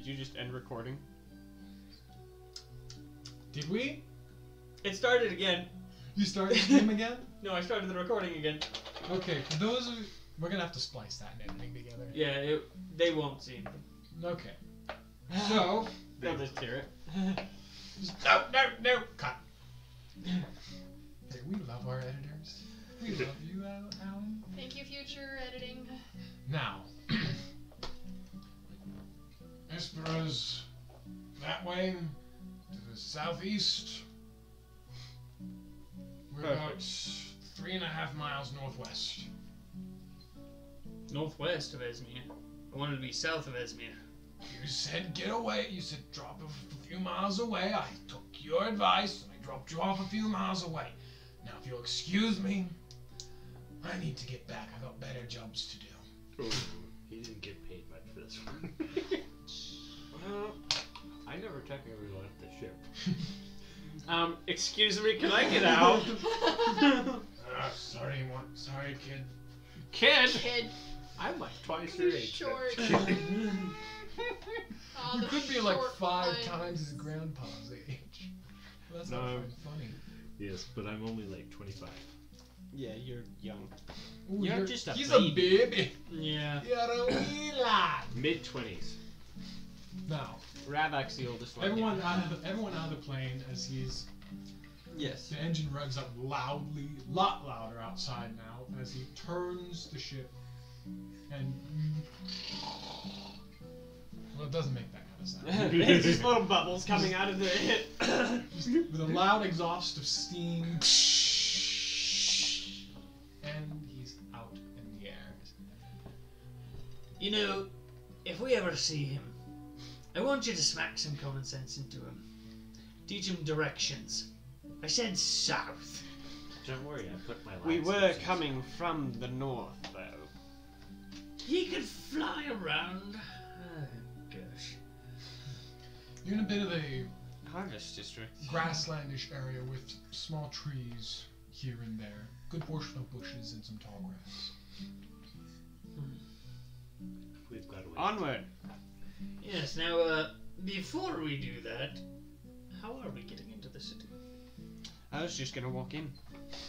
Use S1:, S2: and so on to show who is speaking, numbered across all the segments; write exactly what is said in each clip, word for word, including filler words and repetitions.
S1: you just end recording?
S2: Did we?
S3: It started again.
S2: You started the stream again?
S3: No, I started the recording again.
S2: Okay, for those of we're gonna have to splice that and everything together.
S3: Yeah, it, they won't see anything.
S2: Okay. So
S1: They'll just hear it.
S2: no, no, no, cut. Hey, we love our editors. We love you, Al- Alan.
S4: Thank you, future editing.
S2: Now, Esperas that way to the southeast. We're
S3: Perfect.
S2: about three and a half miles northwest.
S3: Northwest of Esmere. I wanted to be south of Esmere.
S2: You said get away. You said drop a few miles away. I took your advice and I dropped you off a few miles away. Now, if you'll excuse me, I need to get back. I got better jobs to do.
S5: Ooh, he didn't get paid much for this one. Well, I never technically left the ship.
S1: Um, excuse me, can I get out?
S2: Ah, sorry, one. Sorry, kid.
S1: Kid!
S4: Kid.
S5: I'm like twice your
S4: He's
S5: age.
S4: short. Oh,
S2: You
S4: the
S2: could be like
S4: short
S2: five
S4: lines.
S2: times his grandpa's age. Well, that's
S5: No,
S2: not
S5: I'm-
S2: funny.
S5: Yes, but I'm only like twenty-five.
S1: Yeah, you're young.
S2: Ooh,
S1: You're just a
S2: he's
S1: baby.
S2: a baby.
S3: Yeah.
S2: You're a wee lad.
S5: Mid twenties.
S2: Now,
S1: Ravak's the oldest one.
S2: everyone out of the, everyone out of the plane as he's
S3: Yes.
S2: the engine revs up loudly, lot louder outside now as he turns the ship and well, it doesn't make that kind of sound.
S1: It's just little bubbles coming out of the
S2: Just with a loud exhaust of steam, and he's out in the air.
S3: You know, if we ever see him, I want you to smack some common sense into him. Teach him directions. I said south.
S5: Don't worry, I put my lights
S1: We
S5: in
S1: were
S5: this.
S1: coming from the north, though.
S3: He could fly around. Oh, gosh.
S2: You're in a bit of a
S1: Harvest District.
S2: grasslandish area with small trees here and there. Good portion of bushes and some tall grass.
S5: We've got to wait.
S1: Onward.
S3: Yes, now, uh, before we do that, how are we getting into the city?
S1: I was just gonna walk in.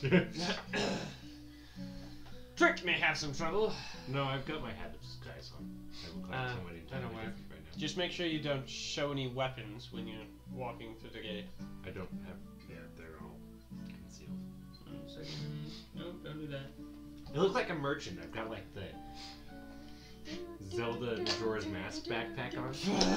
S1: Trick may have some trouble.
S5: No, I've got my hat of disguise on. I look like
S1: Uh,
S5: someone
S1: I
S5: entirely
S1: don't wear.
S5: different right now.
S1: Just make sure you don't show any weapons when you're walking through the gate.
S5: I don't have. Yeah, they're all concealed.
S3: One second. Nope, don't do that.
S5: I look like a merchant. I've got like the Zelda Majora's Mask backpack on.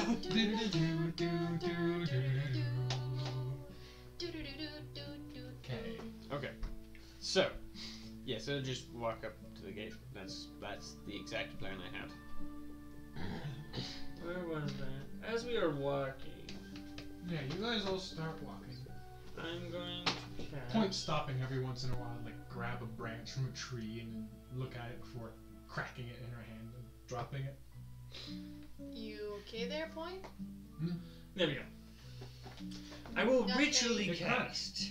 S2: Okay.
S1: Okay. So, yeah, so just walk up to the gate. That's that's the exact plan I had.
S3: Where was that? As we are walking,
S2: Yeah, you guys all start walking.
S3: I'm going to cast...
S2: Point stopping every once in a while, like grab a branch from a tree and then look at it before cracking it in her hand and dropping it.
S4: You okay there, Point?
S3: There we go. I will
S4: Nothing.
S3: ritually
S2: Good enough.
S3: cast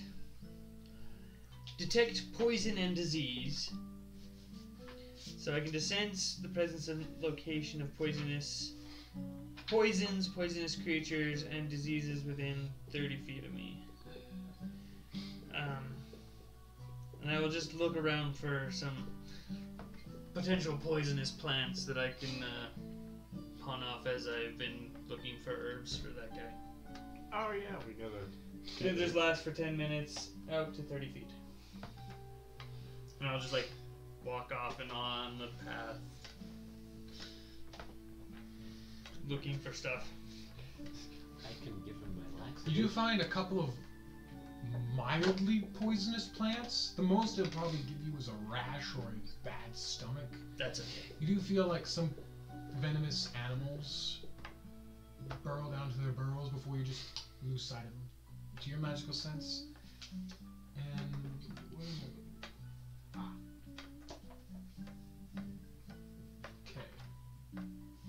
S3: Detect Poison and Disease. So I can sense the presence and location of poisonous poisons, poisonous creatures, and diseases within thirty feet of me. Um, and I will just look around for some potential poisonous plants that I can uh, pawn off as I've been looking for herbs for that guy.
S5: Oh yeah, we gotta.
S3: It just lasts for ten minutes, out to thirty feet. And I'll just like walk off and on the path, looking for stuff.
S5: I can give him my lax.
S2: You do find a couple of mildly poisonous plants. The most it'll probably give you is a rash or a bad stomach.
S3: That's okay.
S2: You do feel like some venomous animals burrow down to their burrows before you just lose sight of them. To your magical sense. And what is it? Ah. Okay.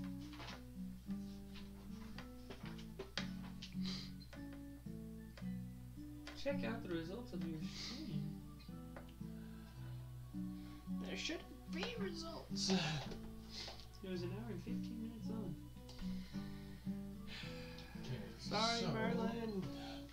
S3: Check out the results of your stream.
S1: There should be results.
S3: It was an hour and fifteen minutes long.
S2: Okay,
S5: Sorry,
S2: so-
S5: Merlin.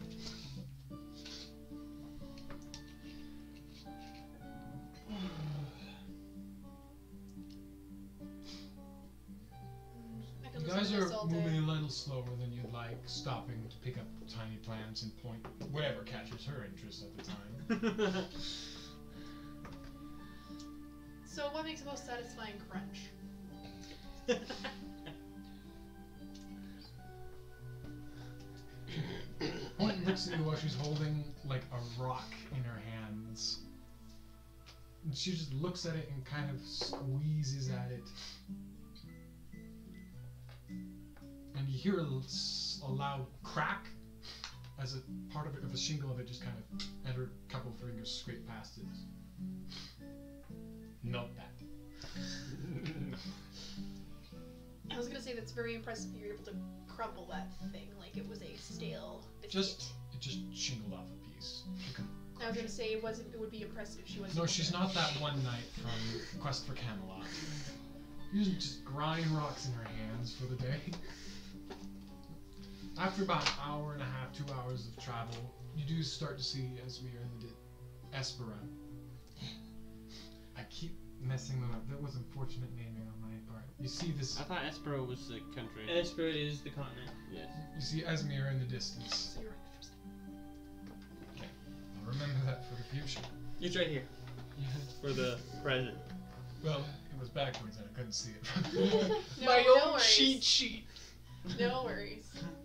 S4: I can
S2: You
S4: listen
S2: guys
S4: to
S2: are
S4: this all day.
S2: moving a little slower than you'd like, stopping to pick up tiny plants and point whatever catches her interest at the time.
S4: So what makes the most satisfying crunch?
S2: Point looks at you while she's holding like a rock in her hands. And she just looks at it and kind of squeezes at it. And you hear a, l- s- a loud crack as a part of it, of the shingle of it just kind of, and her couple of fingers scrape past it. Note that.
S4: I was gonna say that's very impressive you were able to crumble that thing like it was a stale biscuit.
S2: Just, it just shingled off a piece. She couldn't
S4: I was
S2: crush
S4: gonna
S2: it.
S4: say it wasn't. It would be impressive if she wasn't.
S2: No,
S4: able
S2: she's
S4: to-
S2: not that one knight from Quest for Camelot. You just grind rocks in her hands for the day. After about an hour and a half, two hours of travel, you do start to see Esmir and the Di- Espera. I keep messing them up. That was unfortunate naming on my part. You see this.
S1: I thought Espero was the country.
S3: Esperit is the continent.
S1: Yes.
S2: You see Esmir in the distance.
S4: So you're right the first time.
S2: I'll remember that for the future.
S3: It's right here for the present.
S2: Well, it was backwards and I couldn't see it.
S4: No,
S3: My
S4: no
S3: own
S4: worries.
S3: cheat sheet.
S4: No worries.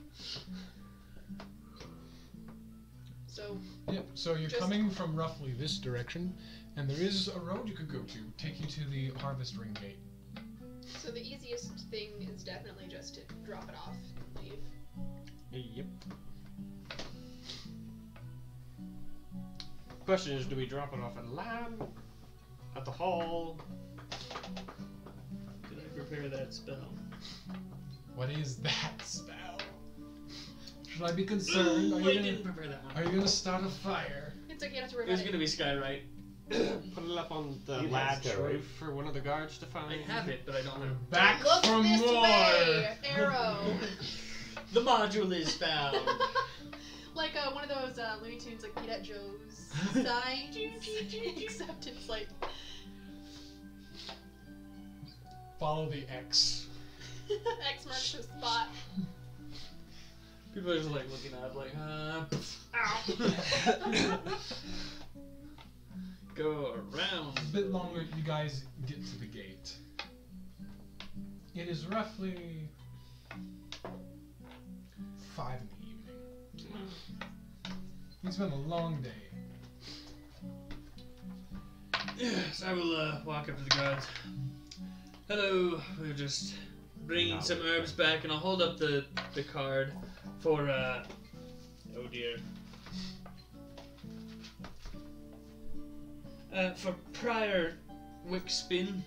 S4: So
S2: Yep, so you're
S4: Just-
S2: coming from roughly this direction, and there is a road you could go to, take you to the Harvest Ring Gate.
S4: So the easiest thing is definitely just to drop it off and leave.
S1: Yep. Question is, do we drop it off at Lamb? At the hall?
S3: Did I prepare that spell?
S2: What is that spell? Should I be concerned? Are
S3: Ooh,
S2: you
S3: I
S2: gonna,
S3: didn't prepare that one.
S2: are you gonna start a fire?
S4: It's okay, not to worry
S3: It was
S4: about
S3: gonna be Skyrite.
S1: Put it up on the
S5: You
S1: lad's
S5: have to, right?
S1: roof for one of the guards to find.
S3: I have it, but I don't have
S2: Back
S4: Look
S2: for
S4: this
S2: more!
S4: way, arrow.
S3: The module is found.
S4: Like uh, one of those uh, Looney Tunes, like Pete at Joe's signs. Except it's like
S2: Follow the X.
S4: X marks the spot.
S3: People are just like looking at it like, uh, ow. Go around.
S2: A bit longer, you guys get to the gate. It is roughly five in the evening. It's been a long day.
S3: Yes, I will uh, walk up to the guards. Hello, we're just bringing
S5: No.
S3: some herbs back, and I'll hold up the the card for uh. Oh dear. Uh, for Prior Wickspin.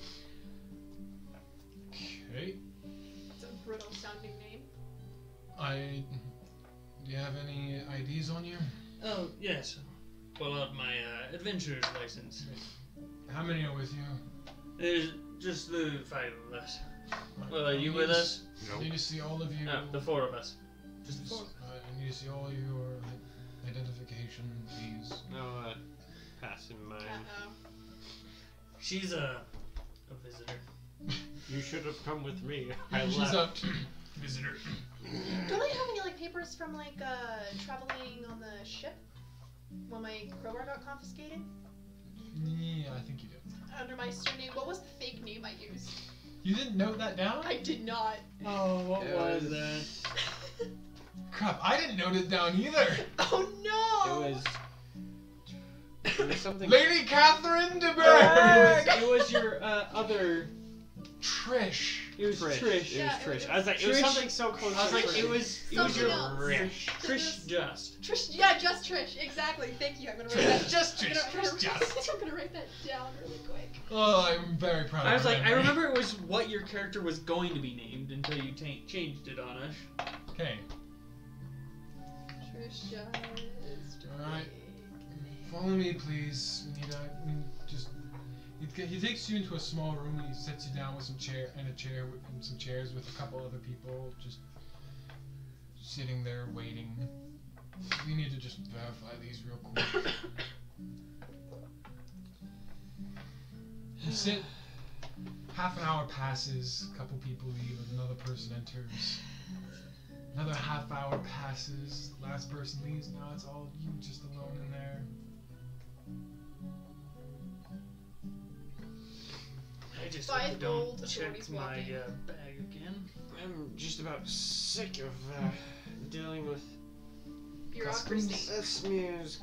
S2: Okay.
S4: It's a brutal sounding name.
S2: I. Do you have any I Ds on you?
S3: Oh yes, pull out my uh, adventurer's license.
S2: How many are with you?
S3: There's just the five of us. Well, are you
S2: I
S3: with
S2: need to
S3: us?
S2: s- I need to see all of you.
S3: No, the four of us. Just the four.
S2: Uh, I need to see all of your i- identification, please.
S1: No, uh, passing mine.
S4: Uh-oh.
S3: She's a a visitor.
S5: You should have come with me. I
S2: She's
S5: left.
S2: a visitor.
S4: Don't I have any like papers from like uh traveling on the ship when my crowbar got confiscated?
S2: Yeah, I think you do.
S4: Under my surname, what was the fake name I used?
S2: You didn't note that down?
S4: I did not.
S3: Oh, what
S1: It
S3: was
S1: was-
S3: that?
S2: Crap, I didn't note it down either.
S4: Oh no!
S1: It was. It was something.
S2: Lady Catherine de
S3: It
S2: Berg!
S3: was, it was your uh, other.
S2: Trish.
S3: It was
S1: Trish.
S3: Trish.
S1: It
S4: Yeah,
S1: was
S4: it
S1: Trish.
S4: was-
S1: I was like, it was
S3: Trish-
S1: something so close.
S3: I was
S1: to
S3: like,
S1: Trish.
S3: it was it was your
S4: Something else.
S3: Trish. Trish just.
S4: Trish, yeah, just Trish. Exactly. Thank you. I'm gonna write that.
S2: Just
S4: I'm
S2: Trish.
S4: gonna, I'm,
S2: Trish
S4: gonna,
S2: just.
S4: I'm gonna write that down really quick.
S2: Oh, I'm very proud of
S3: I was
S2: her
S3: like, I
S2: memory.
S3: remember it was what your character was going to be named until you ta- changed it on us.
S2: Okay,
S4: Trish just.
S2: Alright. follow me, please. We need to we need just He, he takes you into a small room. He sets you down with some chair and a chair with, and some chairs with a couple other people just sitting there waiting. We need to just verify these real quick. You sit. Half an hour passes. A couple people leave. Another person enters. Another half hour passes. Last person leaves. Now it's all you, just alone in there.
S3: I just
S4: Five
S3: hope I don't
S4: gold,
S3: check
S4: authorities
S3: my
S4: walking.
S3: uh, bag again.
S1: I'm just about sick of uh, dealing with
S4: Bureaucracy.
S1: Esmir's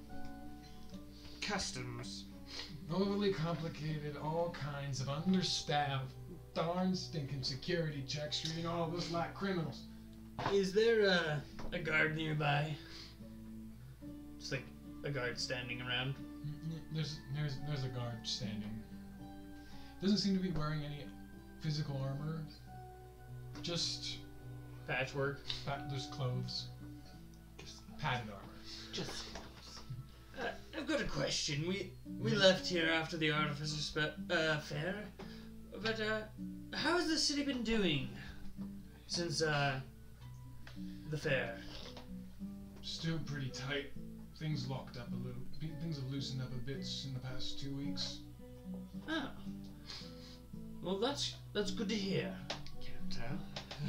S1: customs.
S2: Overly complicated, all kinds of understaffed, darn stinking security checks treating all of us like criminals.
S3: Is there a, a guard nearby? Just like a guard standing around.
S2: There's there's there's a guard standing. Doesn't seem to be wearing any physical armor. Just
S3: Patchwork.
S2: pa- there's clothes. Padded armor.
S5: Just
S3: Uh, I've got a question. We we left here after the Artificer spe- uh, fair, but uh, how has the city been doing since uh, the fair?
S2: Still pretty tight. Things locked up a little. P- Things have loosened up a bit in the past two weeks.
S3: Oh, well that's that's good to hear. Can't tell.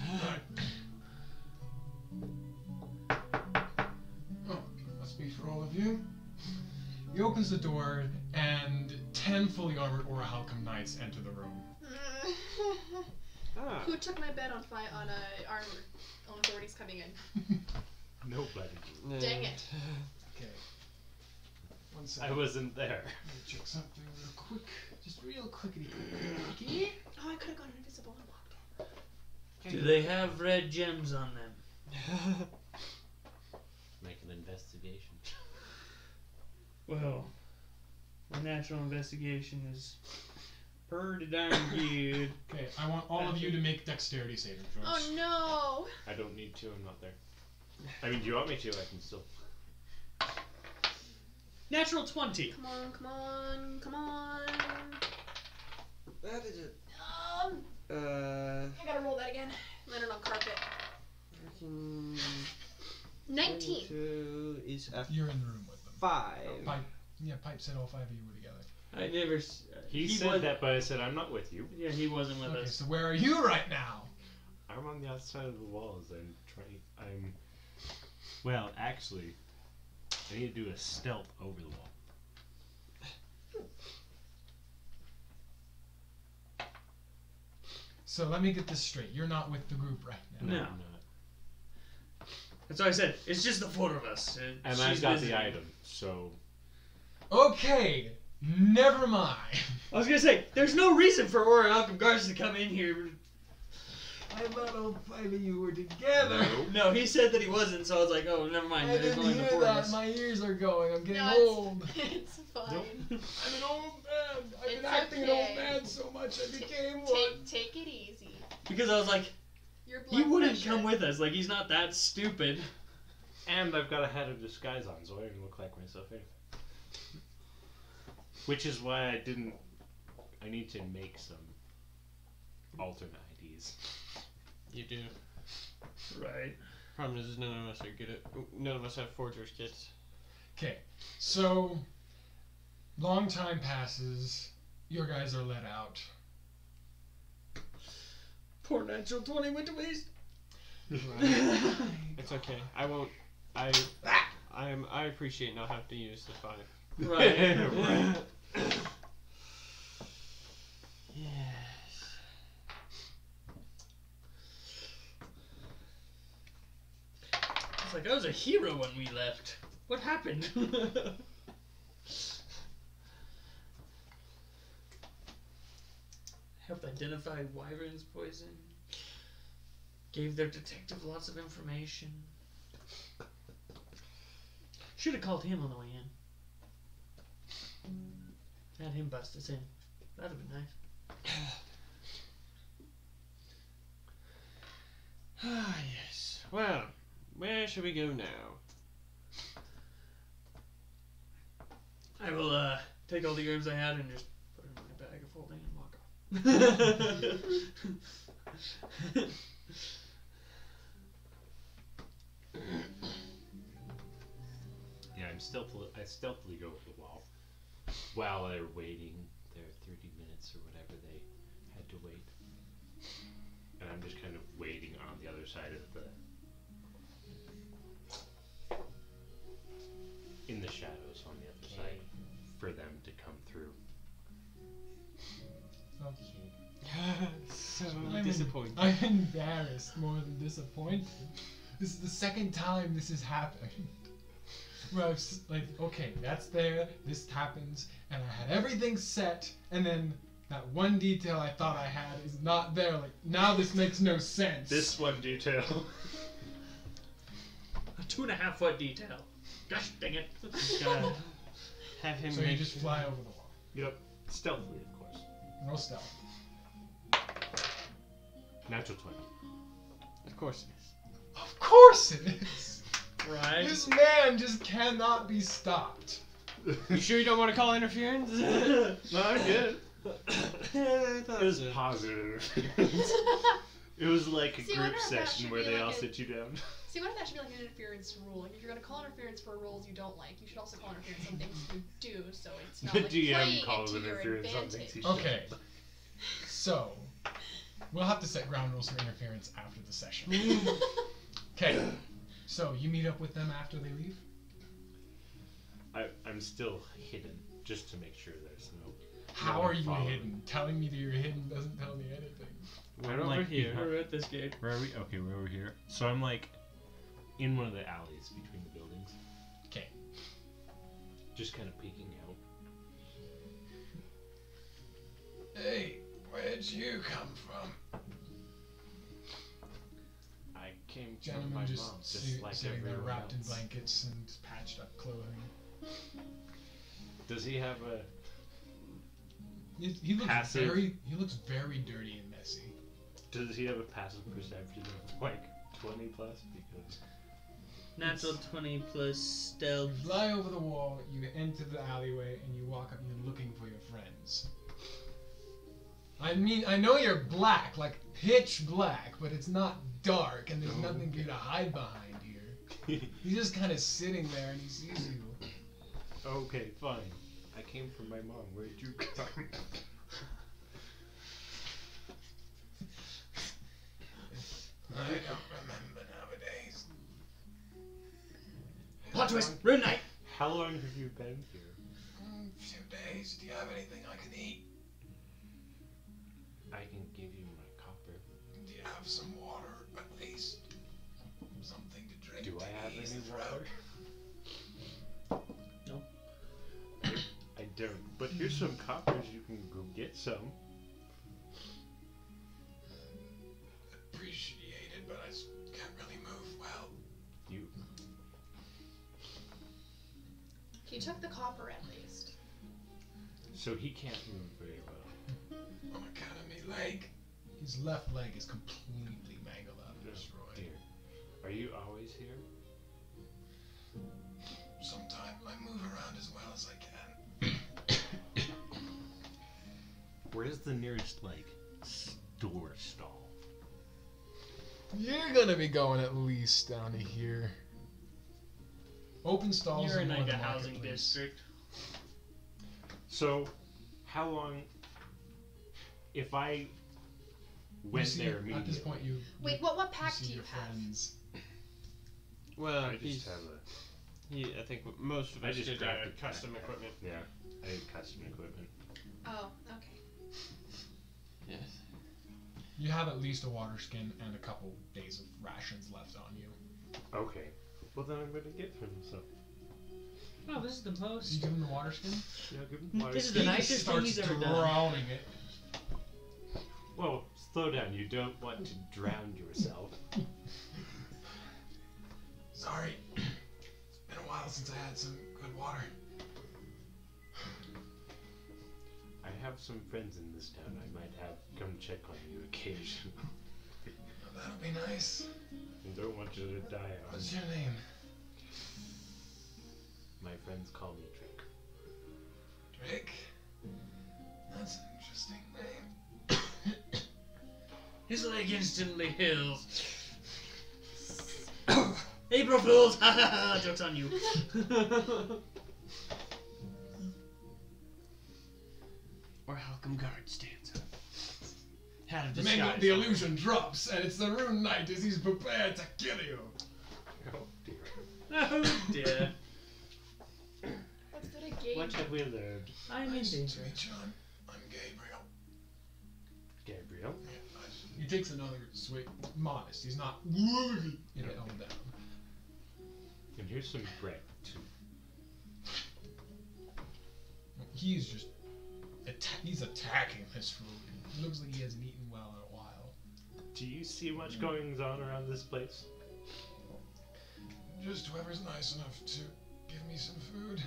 S2: Oh, must be for all of you. He opens the door, and ten fully armored Orihhalcum knights enter the room.
S1: Ah.
S4: Who took my bet on fi- on uh, armor? On authorities coming in.
S5: no bloody.
S4: Dang it.
S2: Okay. One
S5: I
S2: second.
S5: wasn't there.
S2: Let me check something real quick. Just real clickety clickety.
S4: Oh, I could have gone invisible and walked in.
S3: Do they have red gems on them?
S5: Make an investigation.
S3: Well, my natural investigation is pretty darn good.
S2: Okay, I want all of you to make dexterity saving throws.
S4: Oh no!
S5: I don't need to. I'm not there. I mean, do you want me to? I can still.
S3: Natural twenty.
S4: Come on, come on, come on.
S1: That is it.
S4: Um,
S1: Uh,
S4: I gotta roll that again. Landed on carpet.
S1: freaking
S4: Nineteen.
S1: twenty-two is a
S2: You're in the room with them.
S1: five.
S2: Pipe. Yeah, Pipe said all five of you were together.
S3: I never. s- Uh,
S5: He, said
S3: was,
S5: that, but I said I'm not with you.
S3: Yeah, he wasn't with
S2: Okay,
S3: us.
S2: so where are you right now?
S5: I'm on the outside of the walls. I'm trying. I'm. Well, actually, I need to do a stealth over the wall.
S2: So let me get this straight. You're not with the group right now.
S3: No.
S5: I'm not.
S3: That's what I said. It's just the four of us. Uh,
S5: And
S3: she's
S5: I've got
S3: visiting.
S5: the item, so
S2: Okay, never mind.
S3: I was gonna say, there's no reason for Orihhalcum guards to come in here.
S2: I thought all five of you were together.
S3: No, he said that he wasn't, so I was like, oh, never mind.
S2: I
S3: There's
S2: didn't
S3: only the
S2: hear
S3: four of
S2: that.
S3: us.
S2: My ears are going. I'm getting
S4: No, it's-
S2: old.
S4: It's fine.
S2: I'm an old man. I've been
S4: It's
S2: acting
S4: okay.
S2: an old man so much I became one.
S4: Take, take it easy.
S3: Because I was like,
S4: Your blood
S3: he wouldn't
S4: pressure.
S3: come with us. Like, he's not that stupid.
S5: and I've got a hat of disguise on, so I don't look like myself anyway. Which is why I didn't. I need to make some alternate I Ds.
S1: You do.
S3: Right.
S1: Problem is, none of us are good at. None of us have forger's kits.
S2: Okay, so long time passes. Your guys are let out.
S3: Poor natural twenty went to waste.
S1: It's okay. I won't. I. I am. I appreciate not having to use the five.
S3: Right.
S5: Right.
S1: Yes.
S3: It's like I was a hero when we left. What happened? Helped identify Wyvern's poison. Gave their detective lots of information. Should have called him on the way in. Had him bust us in. That'd have been nice.
S1: Ah, yes. Well, where shall we go now?
S3: I will uh, take all the herbs I had and just put them
S5: Yeah, I'm stealthily. I stealthily go to the wall while they're waiting their thirty minutes or whatever they had to wait, and I'm just kind of waiting on the other side of the, in the shadows on the other side, for them to come through.
S1: So
S2: I'm
S1: disappointed.
S2: I'm embarrassed more than disappointed. This is the second time this has happened. Where I've s- like, okay, that's there, this happens, and I had everything set, and then that one detail I thought I had is not there. Like, now this makes no sense.
S5: This one detail.
S3: A two and a half foot detail. Gosh dang it.
S1: Just gotta have him
S2: So you
S1: make
S2: just fly over the wall.
S5: Yep, stealthily, of course.
S2: Roll stealth.
S5: Natural twenty.
S1: Of course it is.
S2: Of course it is.
S3: Right.
S2: This man just cannot be stopped.
S1: You sure you don't want to call interference?
S5: No, I'm good.
S1: I thought
S5: It was
S1: so.
S5: positive. It was like a
S4: See, I
S5: group
S4: wonder if that
S5: session
S4: should
S5: where
S4: be
S5: they
S4: like
S5: all
S4: a-
S5: sit you down.
S4: See, what if that should be like an interference rule? Like, if you're gonna call interference for rules you don't like, you should also call interference on things you do, so it's not
S5: The
S4: like
S5: D M
S4: playing
S5: calls
S4: it to your
S5: interference on
S4: advantage.
S5: things he
S2: Okay. So, we'll have to set ground rules for interference after the session. Okay. So, you meet up with them after they leave?
S5: I, I'm still hidden, just to make sure there's no.
S2: How
S5: No
S2: are
S5: one
S2: you
S5: following.
S2: hidden? Telling me that you're hidden doesn't tell me anything.
S1: Right
S5: I'm,
S1: over
S5: like,
S1: here.
S5: behind-
S3: We're at this gate.
S5: Where are we? Okay, we're over here. So I'm like in one of the alleys between the buildings.
S2: Okay.
S5: Just kind of peeking out.
S2: Hey, where'd you come from?
S5: I came from
S2: Gentleman
S5: my
S2: just,
S5: mom, just
S2: sit-
S5: like
S2: sitting there
S5: everyone
S2: wrapped in
S5: else.
S2: blankets and patched up clothing.
S5: Does he have a?
S2: He, he looks
S5: Passive.
S2: very he looks very dirty and messy.
S5: Does he have a passive perception of like twenty plus? Because
S3: Natural twenty plus stealth.
S2: You fly over the wall, you enter the alleyway, and you walk up. You're looking for your friends. I mean, I know you're black, like pitch black, but it's not dark, and there's
S5: Oh,
S2: nothing for you
S5: okay.
S2: to hide behind here. He's just kind of sitting there, and he sees you.
S5: okay, fine. I came from my mom. Where'd you come?
S2: I don't remember nowadays.
S3: Plot twist. Rune Knight.
S5: How long have you been here?
S2: Mm, few days. Do you have anything I can eat?
S5: I can give you my copper.
S2: Do you have some water, at least? Something to drink.
S5: Do
S2: to
S5: I have
S2: ease
S5: any
S2: the
S5: water?
S2: throat?
S3: No.
S5: I don't. But here's some coppers. You can go get some.
S2: Appreciated, but I s- can't really move well.
S5: You.
S4: He took the copper at least.
S5: So he can't move very well.
S2: On account of me leg. His left leg is completely mangled up and
S5: Oh,
S2: destroyed.
S5: dear. Are you always here?
S2: Sometimes I move around as well as I can.
S5: Where's the nearest like store stall?
S2: You're gonna be going at least down to here. Open stalls
S3: You're
S2: are
S3: in
S2: more
S3: like a
S2: the
S3: housing
S2: marketplace.
S3: district.
S5: So, how long? If I
S2: You
S5: went
S2: see,
S5: there
S2: at
S5: immediately,
S2: this point, you
S4: Wait, what what
S2: you
S4: pack
S2: see
S4: do you
S2: your
S4: have?
S2: friends.
S1: Well,
S5: I
S1: he's,
S5: just have a
S1: he, I think most of
S5: I
S1: us
S5: just
S1: did
S5: grabbed
S1: uh,
S5: a
S1: custom
S5: backpack.
S1: equipment.
S5: yeah. I had custom equipment.
S4: Oh, okay.
S1: Yes.
S2: You have at least a water skin and a couple days of rations left on you.
S5: Okay. Well then I'm gonna get him some.
S3: Oh, this is the
S2: Do you
S3: most.
S2: give him the water skin?
S5: Yeah, give him water.
S3: This is the
S2: He
S3: nicest thing
S2: starts
S3: he's ever done.
S2: drowning it.
S5: Whoa, slow down. You don't want to drown yourself.
S2: Sorry. It's been a while since I had some good water.
S5: I have some friends in this town. I might have come check on you occasionally.
S2: That'll be nice.
S5: And don't want you to die on.
S2: What's your name?
S5: My friends call me Drake.
S2: Drake? That's an interesting name.
S3: His leg instantly heals. April Fools! Ha ha ha! Joke's on you.
S1: Or Halcom Guard stands up. Hat of
S2: Mango,
S1: disguise.
S2: the illusion drops, and it's the Rune Knight as he's prepared to kill you.
S5: Oh dear.
S3: Oh dear.
S4: Let's go to Gabe.
S5: What have we learned?
S3: I'm in
S2: Nice to
S3: danger.
S2: meet you. I'm, I'm Gabriel.
S5: Gabriel?
S2: Yeah, nice. He takes another swig. Modest. He's not. You know, held down.
S5: And here's some bread, too.
S2: He's just. Atta- he's attacking this food. It looks like he hasn't eaten well in a while.
S5: Do you see much goings on around this place?
S2: Just whoever's nice enough to give me some food.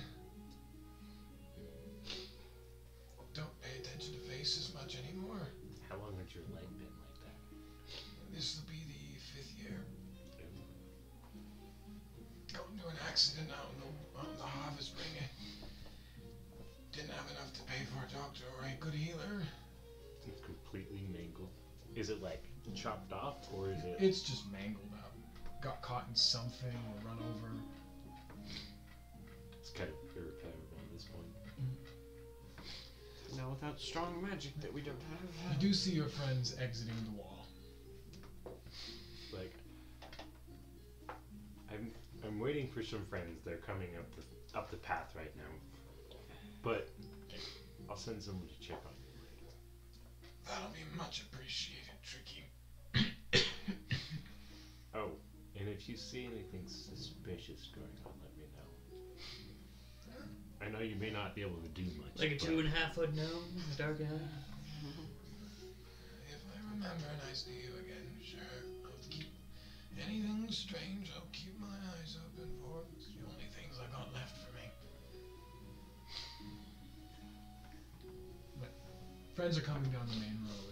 S2: Don't pay attention to faces much anymore.
S5: How long has your leg been like that?
S2: This will be the fifth year. Got into an accident out in the, out in the harvest ring. Didn't have enough to pay for a doctor or a good healer.
S5: It's completely mangled. Is it like chopped off, or is it?
S2: It's just mangled up. Got caught in something or run over.
S5: It's kind of irreparable at this point.
S1: Now without strong magic that we don't
S2: You
S1: have.
S2: do see your friends exiting the wall.
S5: Like, I'm I'm waiting for some friends. They're coming up the up the path right now. But I'll send someone to check on you later.
S2: That'll be much appreciated, Tricky.
S5: Oh, and if you see anything suspicious going on, let me know. I know you may not be able to do much.
S3: Like a
S5: but
S3: two and a half foot gnome with a dark eye.
S2: If I remember and I see you again, sure, I'll keep anything strange. I'll keep my eyes open for. It's the only things I got left for me. But friends are coming down the main road.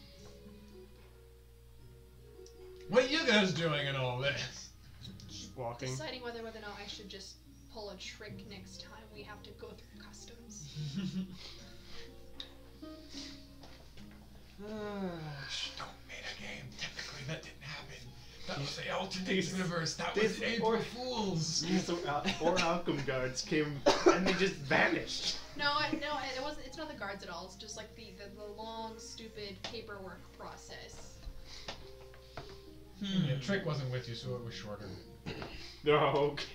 S2: What are you guys doing in all this?
S1: Just walking.
S4: Deciding whether whether or not I should just pull a trick next time we have to go through customs.
S2: Shh, don't make a game. Technically, that didn't happen. That was the alternate
S5: these-
S2: universe. That
S5: these
S2: was April
S5: or-
S2: Fools.
S5: These or, or Alchem guards came and they just vanished.
S4: No, I, no, it wasn't. It's not the guards at all. It's just like the the, the long, stupid paperwork process.
S2: Yeah, Trick wasn't with you, so it was shorter.
S5: No, okay.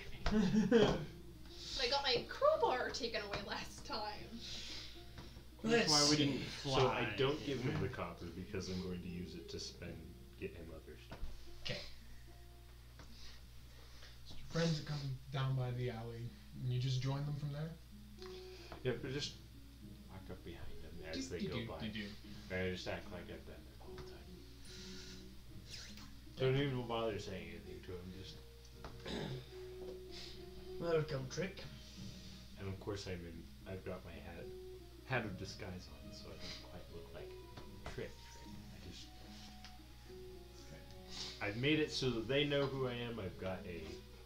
S4: I got my crowbar taken away last time.
S1: That's why we didn't fly.
S5: So I don't give him the copper because I'm going to use it to spend get him other stuff.
S2: Okay. So your friends are coming down by the alley, and you just join them from there?
S5: Yeah, but just walk up behind them as they
S2: You
S5: go
S2: do,
S5: by.
S2: you do.
S5: And I just act like I've done it all the time. Don't even bother saying anything to him. Just
S3: Welcome, Trick.
S5: and of course I'm in. I've got my hat hat of disguise on, so I don't quite look like Trick. Trick. I just I've made it so that they know who I am. I've got a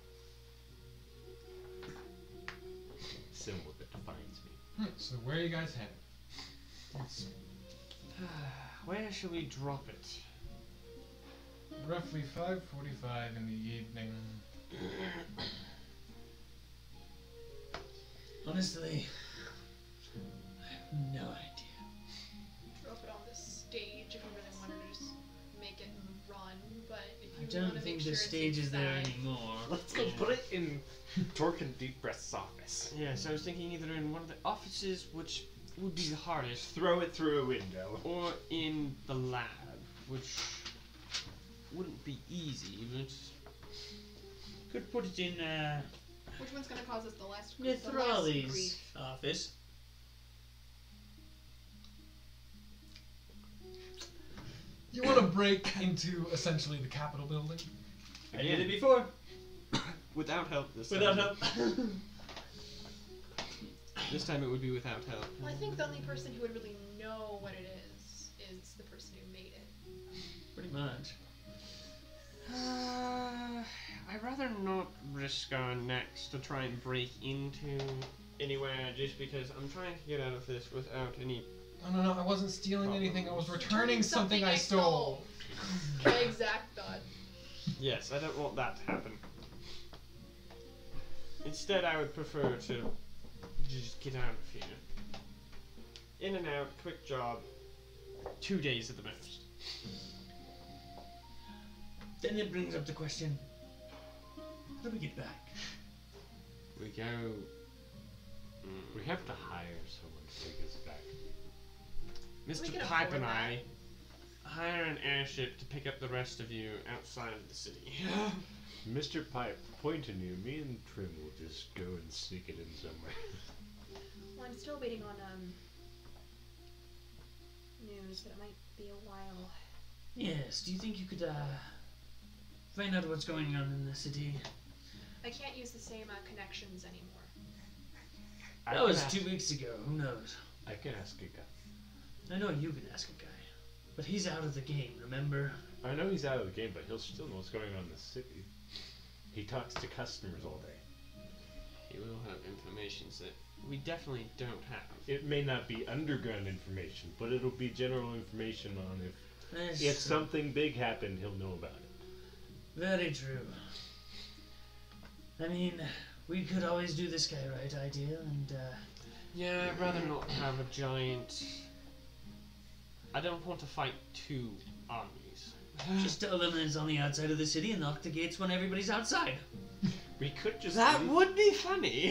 S5: symbol that defines me.
S2: Hmm, so where are you guys headed? It's
S1: Where shall we drop it?
S2: roughly five forty-five in the evening.
S3: Honestly, I have no idea.
S4: Drop it on the stage if you really wanted to just make it run, but if
S3: I
S4: you
S3: don't
S4: want to
S3: think
S4: make
S3: the
S4: sure
S3: stage
S4: it's
S3: is there
S4: inside-
S3: anymore.
S5: Let's go put it in Torque and Deep Breath's office.
S1: Yes, I was thinking either in one of the offices, which would be the hardest,
S5: Throw it through a window.
S1: or in the lab, which wouldn't be easy, but
S3: Could put it in uh,
S4: Which one's gonna cause us the less, the less
S3: Mithrali's
S4: grief?
S3: office.
S2: You want to break into essentially the Capitol building?
S3: I did it before.
S1: without help this
S3: Without
S1: time.
S3: help.
S1: This time it would be without help.
S4: Well, I think the only person who would really know what it is is the person who made it.
S3: Pretty much.
S1: Uh, I'd rather not risk our necks to try and break into anywhere just because I'm trying to get out of this without any
S2: Oh, no, no, I wasn't stealing anything. I was returning something, I stole.
S4: My exact thought.
S1: Yes, I don't want that to happen. Instead, I would prefer to just get out of here. In and out, quick job. Two days at the most.
S3: Then it brings up the question, how do we get back?
S1: We go.
S5: We have to hire someone to take us back.
S1: Mister
S4: can
S1: Pipe
S4: afford
S1: and
S4: that.
S1: I hire an airship to pick up the rest of you outside of the city.
S5: Mister Pipe, point to you. Me and Trim will just go and sneak it in somewhere.
S4: Well, I'm still waiting on um news, but it might be a while.
S3: Yes, do you think you could uh, find out what's going on in the city?
S4: I can't use the same uh, connections anymore.
S5: I
S3: That
S5: can
S3: was
S5: ask-
S3: two weeks ago, who knows?
S5: I can ask a guy.
S3: I know you can ask a guy, but he's out of the game, remember?
S5: I know he's out of the game, but he'll still know what's going on in the city. He talks to customers all day.
S1: He will have information that we definitely don't have.
S5: It may not be underground information, but it'll be general information on if
S3: That's
S5: if
S3: true.
S5: something big happened, he'll know about it.
S3: Very true. I mean, we could always do this guy right idea, and uh,
S1: Yeah, I'd rather not have a giant. I don't want to fight two armies.
S3: just tell them it's on the outside of the city and lock the gates when everybody's outside.
S5: We could just
S1: That
S5: leave-
S1: would be funny.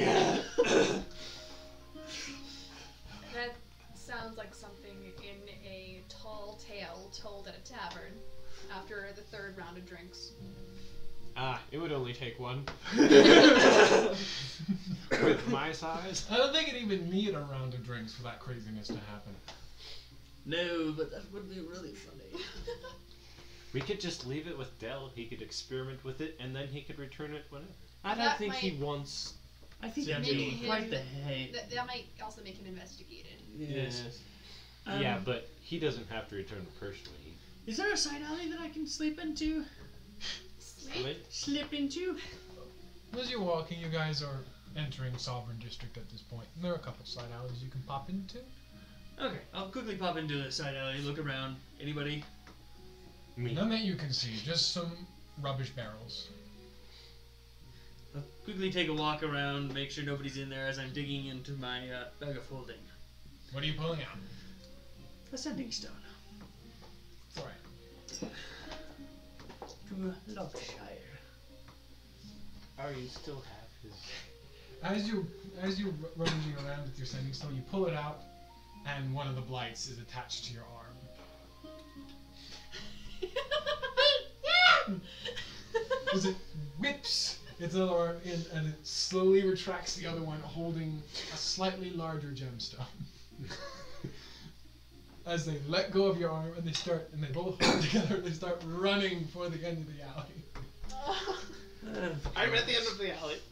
S4: That sounds like something in a tall tale told at a tavern after the third round of drinks.
S1: Ah, it would only take one. With my size.
S2: I don't think it even need a round of drinks for that craziness to happen.
S3: No, but that would be really funny.
S5: We could just leave it with Dell. He could experiment with it, and then he could return it whenever.
S1: I don't
S4: That
S1: think he
S4: might-
S1: wants.
S3: I think
S4: So
S3: that'd
S4: maybe
S3: be quite
S4: him-
S3: the hate.
S4: That, that might also make him investigated.
S3: Um,
S5: yeah, but he doesn't have to return it personally.
S3: Is there a side alley that I can sleep into?
S1: Sleep?
S3: Slip into?
S2: As you're walking, you guys are entering Sovereign District at this point. And there are a couple side alleys you can pop into.
S3: Okay, I'll quickly pop into the side alley, look around. Anybody?
S5: Me.
S2: None that you can see, just some rubbish barrels.
S3: I'll quickly take a walk around, make sure nobody's in there as I'm digging into my uh, bag of holding.
S2: What are you pulling out?
S3: A sending stone.
S2: Alright.
S3: To Lockshire.
S5: Oh, you still have his.
S2: As you as you're r- rummaging around with your sending stone, you pull it out, and one of the blights is attached to your arm. As it whips its other arm in, and it slowly retracts the other one, holding a slightly larger gemstone. As they let go of your arm, and they start, and they both hold together, they start running for the end of the alley.
S1: I'm at the end of the alley.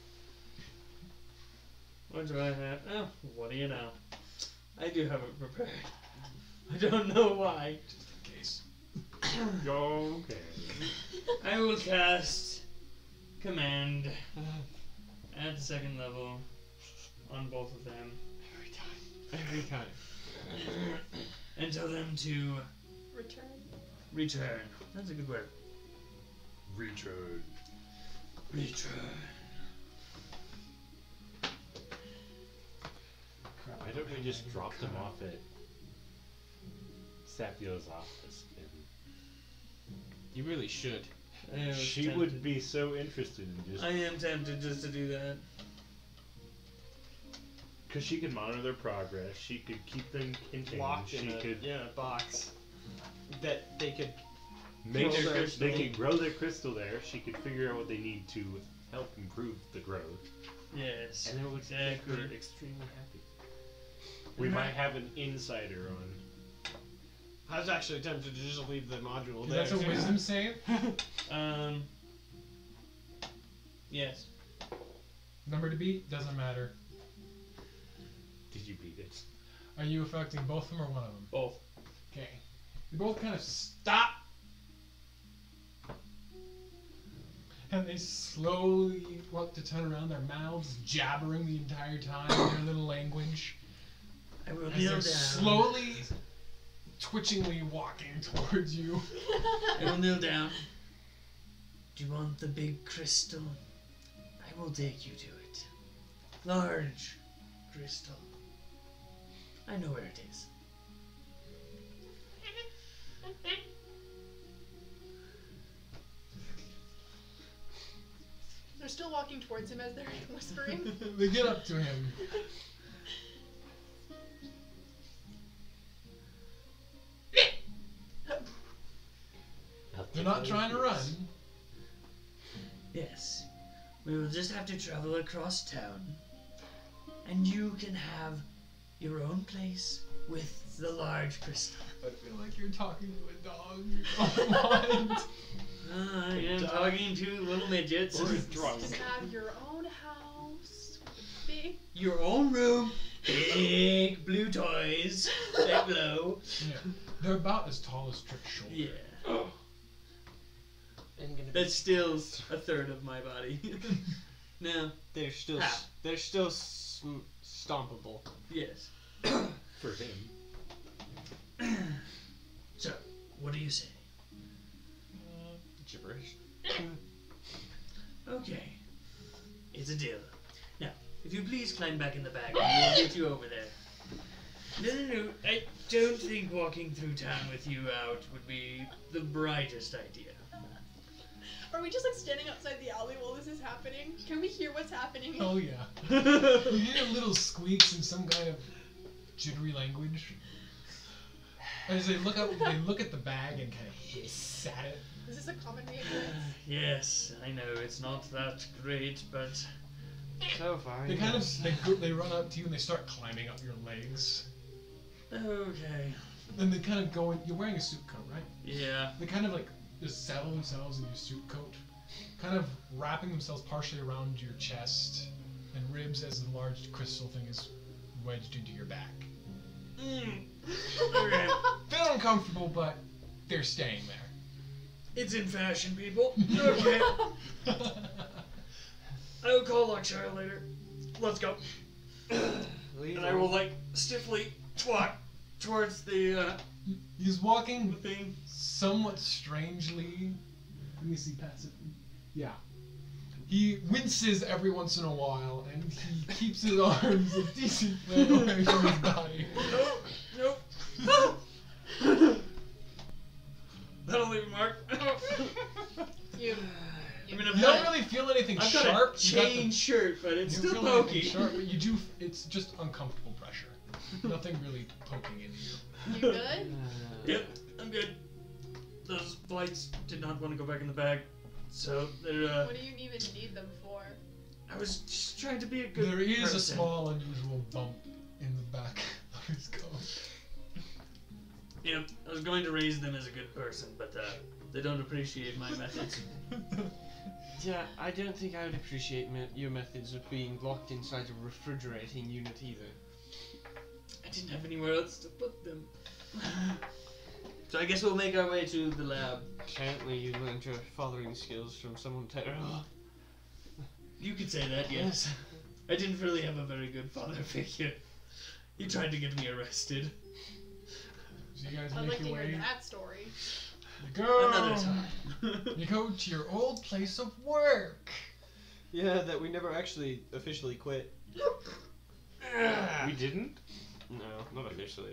S3: What do I have? Oh, what do you know? I do have it prepared. I don't know why.
S2: Just in case.
S5: Okay.
S3: I will cast Command at the second level on both of them
S1: Every time. Every time.
S3: and tell them to
S4: Return.
S3: return. That's a good word.
S5: Return.
S3: Return.
S5: Why don't we just drop them off at Sapio's office? And
S1: You really should.
S3: I was
S5: she
S3: tempted.
S5: would be so interested in just
S3: I am tempted just to do that.
S5: because she could monitor their progress. She could keep them contained.
S1: Locked
S5: She
S1: in a
S5: could
S1: yeah,
S3: Box.
S1: that they could.
S5: make
S1: grow
S5: their
S1: their
S5: crystal. They
S1: crystal.
S5: could grow their crystal there. She could figure out what they need to help improve the growth,
S3: Yes.
S5: and it would make her
S3: Exactly.
S5: extremely happy. We
S3: Mhm.
S5: might have an insider on.
S1: I was actually tempted to just leave the module
S2: Okay,
S1: there.
S2: that's a wisdom save.
S3: Um. Yes.
S2: Number to beat doesn't matter.
S5: Did you beat it?
S2: Are you affecting both of them or one of them?
S3: Both.
S2: Okay. They both kind of stop. And they slowly want to turn around, their mouths jabbering the entire time in their little language.
S3: I will
S2: As
S3: kneel
S2: they're
S3: down.
S2: slowly, twitchingly walking towards you.
S3: I will kneel down. Do you want the big crystal? I will take you to it. Large crystal. I know where it is.
S4: They're still walking towards him as they're whispering.
S2: They get up to him.
S5: I'll
S2: They're
S5: take
S2: not
S5: those
S2: trying to
S5: boots.
S2: run.
S3: Yes. We will just have to travel across town. And you can have your own place with the large crystal.
S2: I feel like you're talking to a dog. Oh my.
S3: Uh, I am
S1: Dog.
S3: talking to little midgets.
S1: Or drunk.
S4: Just have your own house with a big.
S3: Your own room. Big blue toys that glow.
S2: Yeah. They're about as tall as Trick's shoulder.
S3: Yeah.
S1: And gonna be-
S3: That's still a third of my body. No.
S1: they're still
S3: How?
S1: s- they're still sm- stompable.
S3: Yes.
S5: For him.
S3: So, what do you say?
S1: Gibberish.
S3: Okay. It's a deal. Now, if you please climb back in the bag, and we'll get you over there. No, no, no. I don't think walking through town with you out would be the brightest idea.
S4: Are we just like standing outside the alley while this is happening? Can we hear what's happening?
S2: Oh yeah. You hear little squeaks in some kind of jittery language. As they look up, they look at the bag and kind of hiss at it.
S4: Is this a common reoccurrence?
S3: Yes, I know it's not that great, but
S1: So far.
S2: They kind
S1: yes.
S2: of they go, they run up to you and they start climbing up your legs.
S3: okay.
S2: Then they kind of go in. You're wearing a suit coat, right?
S3: Yeah.
S2: They kind of like just settle themselves in your suit coat, kind of wrapping themselves partially around your chest and ribs as the large crystal thing is wedged into your back.
S3: Mm. Okay.
S2: Feel uncomfortable, but they're staying there.
S3: It's in fashion, people. Okay. I will call Luxshire later. Let's go.
S1: Leave
S3: And I
S1: them.
S3: will like stiffly walk towards the uh,
S2: He's walking
S3: thing.
S2: somewhat strangely. Let me see past it. Yeah. He winces every once in a while, and he keeps his arms a decent way away from his body.
S3: Nope. Nope. That'll leave a mark.
S4: You.
S3: I mean,
S2: You
S3: I've
S2: don't
S3: got,
S2: really feel anything
S3: I've got
S2: sharp.
S3: a
S2: You got the-
S3: chain shirt, but it's
S2: you don't
S3: still
S2: feel anything
S3: pokey.
S2: sharp, but you do. It's just uncomfortable pressure. Nothing really poking into you.
S4: You good?
S3: Yep, I'm good. Those flights did not want to go back in the bag, so they're. Uh,
S4: What do you even need them for?
S3: I was just trying to be a good
S2: There is a
S3: person.
S2: small, unusual bump in the back of his coat.
S3: Yep, I was going to raise them as a good person, but uh, they don't appreciate my methods.
S1: Yeah, I don't think I would appreciate me- your methods of being locked inside a refrigerating unit either.
S3: I didn't have anywhere else to put them. So I guess we'll make our way to the lab.
S1: Apparently, you learned your fathering skills from someone terrible.
S3: You could say that, yes. I didn't really have a very good father figure. He tried to get me arrested.
S2: So you guys
S4: I'd
S2: make
S4: like to
S2: your
S4: hear
S2: way.
S4: that story.
S2: You go.
S3: Another time.
S2: You go to your old place of work.
S1: Yeah, that we never actually officially quit.
S5: We didn't?
S1: No, not officially.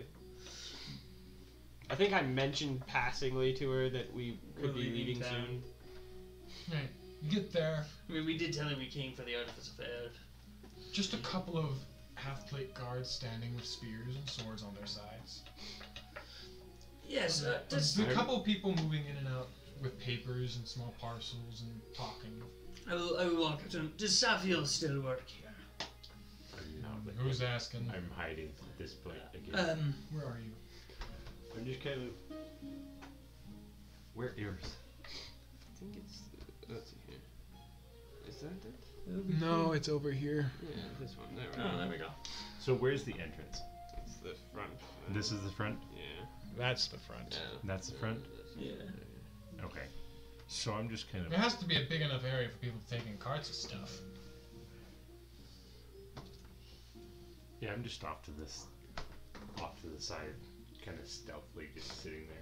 S1: I think I mentioned passingly to her that we could
S3: We're
S1: be
S3: leaving
S1: leaving
S3: town.
S1: soon.
S2: Right. You get there.
S3: I mean, we did tell him we came for the Artifice of Air.
S2: Just a couple of half-plate guards standing with spears and swords on their sides.
S3: Yes, uh,
S2: There's
S3: just,
S2: a couple of people moving in and out with papers and small parcels and talking.
S3: I will, I will walk up to him. Does Safiel still work here?
S5: I'm not with
S2: Who's
S5: him.
S2: asking?
S5: I'm hiding at this point again.
S3: Um,
S2: Where are you?
S5: I'm just kind of. Where yours?
S1: I think it's. Let's see here. Is that it?
S2: No, it's over here.
S1: Yeah, this one. There we
S3: Oh,
S1: go.
S3: there we go.
S5: So where's the entrance?
S1: It's the front. uh,
S5: This is the front.
S1: Yeah.
S2: That's the front.
S1: Yeah.
S5: That's the front.
S3: Yeah.
S5: Okay. So I'm just kind of.
S2: It has to be a big enough area for people taking carts of stuff.
S5: Yeah, I'm just off to this off to the side, kind of stealthily, just sitting there.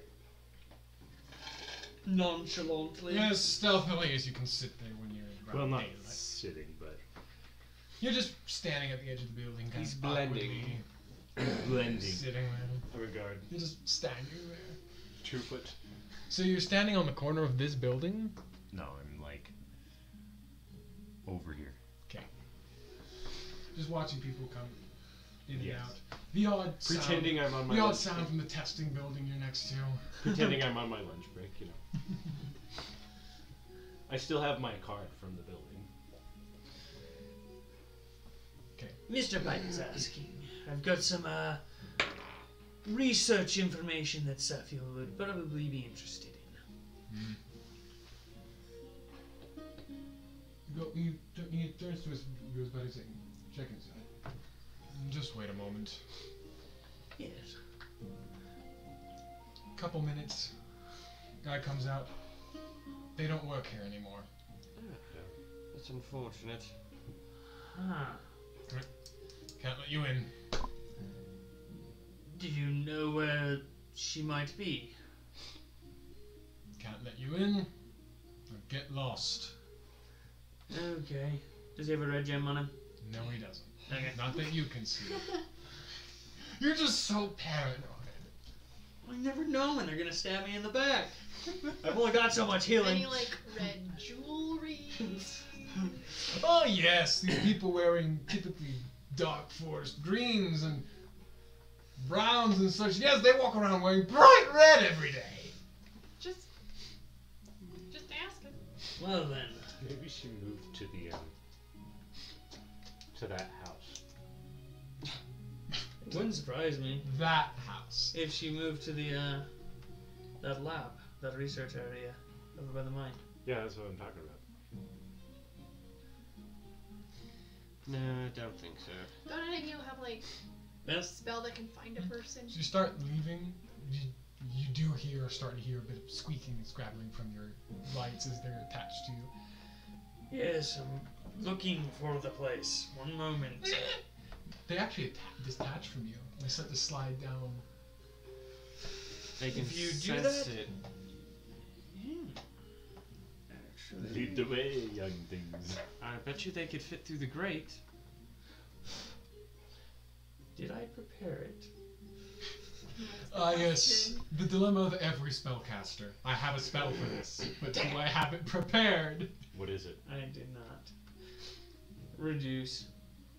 S3: Nonchalantly.
S2: Yeah, as stealthily as you can sit there when you're in
S5: Well, not
S2: daylight.
S5: sitting, but
S2: You're just standing at the edge of the building, kind
S1: He's
S2: of
S1: blending.
S2: awkwardly
S5: blending.
S2: sitting there.
S5: Regard.
S2: You're just standing there.
S5: Two foot.
S2: So you're standing on the corner of this building?
S5: No, I'm like over here.
S2: Just watching people come in
S5: Yes.
S2: and out. The odd
S1: Pretending
S2: sound,
S1: I'm on my
S2: the odd
S1: lunch
S2: sound
S1: break.
S2: from the testing building you're next to.
S1: Pretending I'm on my lunch break, you know.
S5: I still have my card from the building.
S3: Mister Biden's asking. I've got some uh, research information that Saffiel would probably be interested in.
S2: Mm. You go, you, tu- he turns to his, his buddy saying, check inside. Just wait a moment.
S3: Yes.
S2: Couple minutes. Guy comes out. They don't work here anymore.
S1: That's unfortunate.
S3: Huh.
S2: Can't let you in.
S3: Do you know where she might be?
S2: Can't let you in. Or get lost.
S3: Okay. Does he have a red gem on him?
S2: No, he doesn't.
S3: Okay.
S2: Not that you can see. You're just so paranoid.
S3: I never know when they're gonna stab me in the back. I've only got so much healing.
S4: Any like red jewelry?
S2: Oh yes, these people wearing typically dark forest greens and browns and such. Yes, they walk around wearing bright red every day.
S4: Just, just asking.
S3: Well then.
S5: Maybe she moved to the um, to that house.
S3: It wouldn't surprise me
S2: That house.
S3: if she moved to the uh that lab, that research area over by the mine.
S5: Yeah, that's what I'm talking about.
S1: No, I don't think so.
S4: Don't any of you have like a
S3: Best.
S4: spell that can find a person?
S2: So you start leaving. You, you do hear, start to hear a bit of squeaking and scrabbling from your lights as they're attached to you.
S3: Yes, I'm looking for the place. One moment.
S2: They actually atta- detach from you. They start to slide down.
S1: They can
S3: If you do
S1: sense
S3: that-
S1: it.
S3: Actually.
S5: Lead the way, young things.
S1: I bet you they could fit through the grate.
S3: Did I prepare it?
S2: Ah, yes. The dilemma of every spellcaster. I have a spell for this, but do I have it prepared?
S5: What is it?
S3: I did not. Reduce.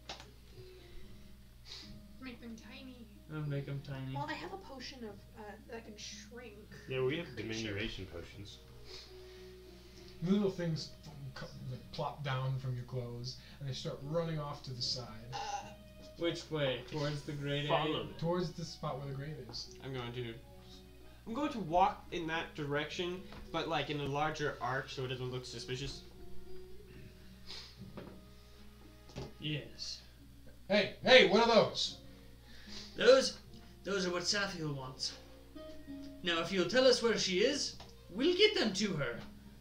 S4: Make them tiny.
S3: I'll make them tiny.
S4: Well, I have a potion of uh, that can shrink.
S5: Yeah, we have
S4: Creature.
S5: diminution potions.
S2: Little things f- co- like, plop down from your clothes, and they start running off to the side,
S4: Uh,
S3: Which way? Towards the great
S5: Follow
S3: area?
S5: them.
S2: towards the spot where the grave is.
S1: I'm going to. I'm going to walk in that direction, but like in a larger arc, so it doesn't look suspicious.
S3: Yes.
S2: Hey, hey, what are those?
S3: Those, those are what Saffiel wants. Now, if you'll tell us where she is, we'll get them to her.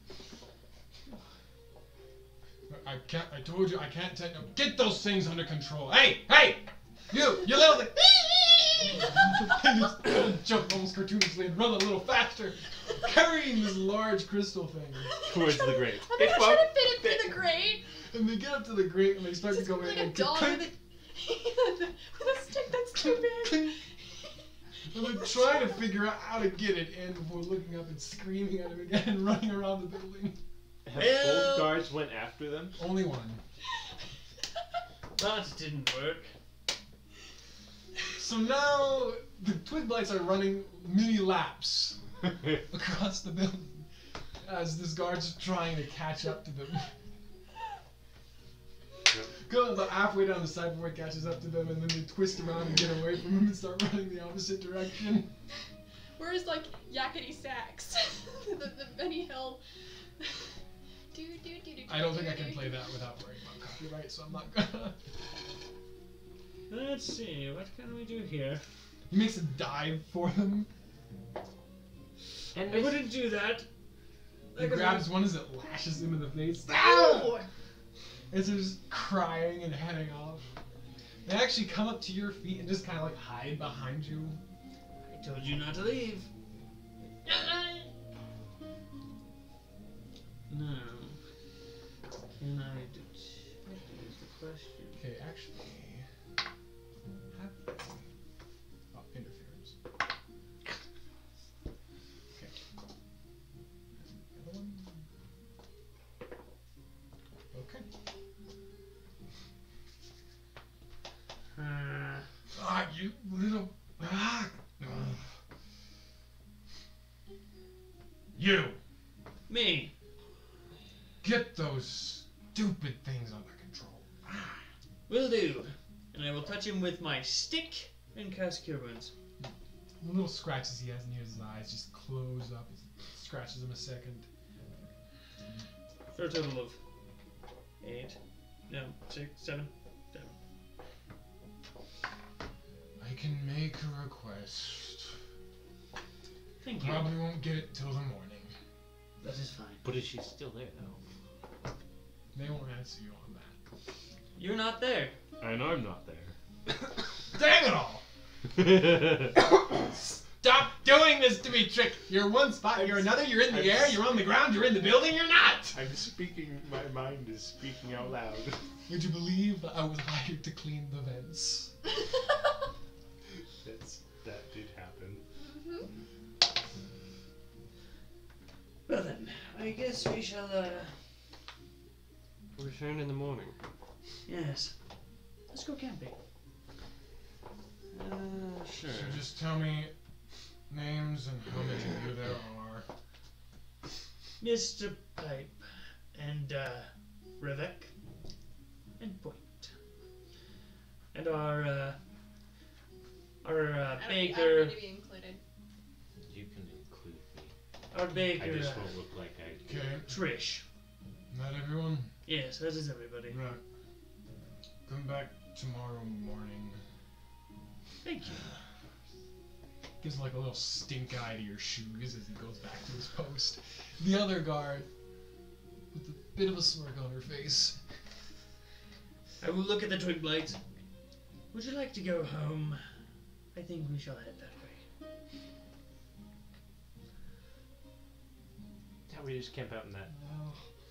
S2: I can't. I told you I can't take. No, get those things under control. Hey, hey, you, you little thing. And just jump almost cartoonishly and run a little faster, carrying this large crystal thing.
S5: Towards the grave.
S4: I'm gonna try to fit it through the grate.
S2: And they get up to the grate and they start
S4: It's
S2: to go
S4: like
S2: in
S4: a
S2: and
S4: dog
S2: clink,
S4: with a, with a stick that's too big.
S2: clink. And they're trying to figure out how to get it in before looking up and screaming at him again and running around the building.
S5: Have
S3: Help!
S5: both guards went after them?
S2: Only one.
S3: That didn't work.
S2: So now the twig blights are running mini laps across the building as this guard's trying to catch up to them. Go about halfway down the side before it catches up to them, and then they twist around and get away from him and start running the opposite direction.
S4: Where's like yakety sax? the, the Benny Hill. do, do, do, do,
S2: I don't think I
S4: do,
S2: can
S4: do.
S2: play that without worrying about copyright, so I'm not gonna.
S3: Let's see, what can we do here?
S2: He makes a dive for them.
S1: And
S3: I wouldn't do that.
S2: He grabs one as it lashes him in the face.
S4: Oh!
S2: As they're just crying and heading off. They actually come up to your feet and just kind of like hide behind you.
S3: I told you not to leave. No. Can I detect is the question.
S2: Okay, actually, have oh, interference. Okay. The other one. Okay.
S3: Uh,
S2: Ah, you little. Ah. You
S3: me.
S2: get those stupid things under control.
S3: Will do. And I will touch him with my stick and cast Cure Wounds.
S2: The little scratches he has near his eyes just close up. He scratches them a second.
S3: For a total of eight. No, six, seven. seven.
S2: I can make a request.
S3: Thank you.
S2: Probably won't get it till the morning.
S3: That is fine.
S5: But is she still there though?
S2: They won't answer you on that.
S3: You're not there.
S5: I know I'm not there.
S2: Dang it all! Stop doing this to me, Trick! You're one spot, you're another, you're in the
S5: I'm
S2: air,
S5: s-
S2: you're on the ground, you're in the building, you're not!
S5: I'm speaking. My mind is speaking out loud.
S2: Would you believe that I was hired to clean the vents?
S5: That's that did happen.
S3: Well then, I guess we shall, uh...
S1: Return in the morning.
S3: Yes. Let's go camping.
S1: Uh, sure.
S2: So just tell me names and how many of you there are.
S3: Mister Pipe and, uh, Revek and Point. And our, uh, our, uh,
S4: I don't, I don't
S3: baker,
S4: need to be included.
S5: You can include me.
S3: our baker,
S5: I just
S3: uh,
S5: won't look like I do.
S2: Okay,
S3: Trish.
S2: not everyone?
S3: Yes, that is everybody.
S2: Right. Come back tomorrow morning.
S3: Thank you.
S2: Gives like a little stink eye to your shoes as he goes back to his post. The other guard, with a bit of a smirk on her face.
S3: I will look at the twig blades. Would you like to go home? I think we shall head that way.
S5: How we just camp out in that.
S2: Well,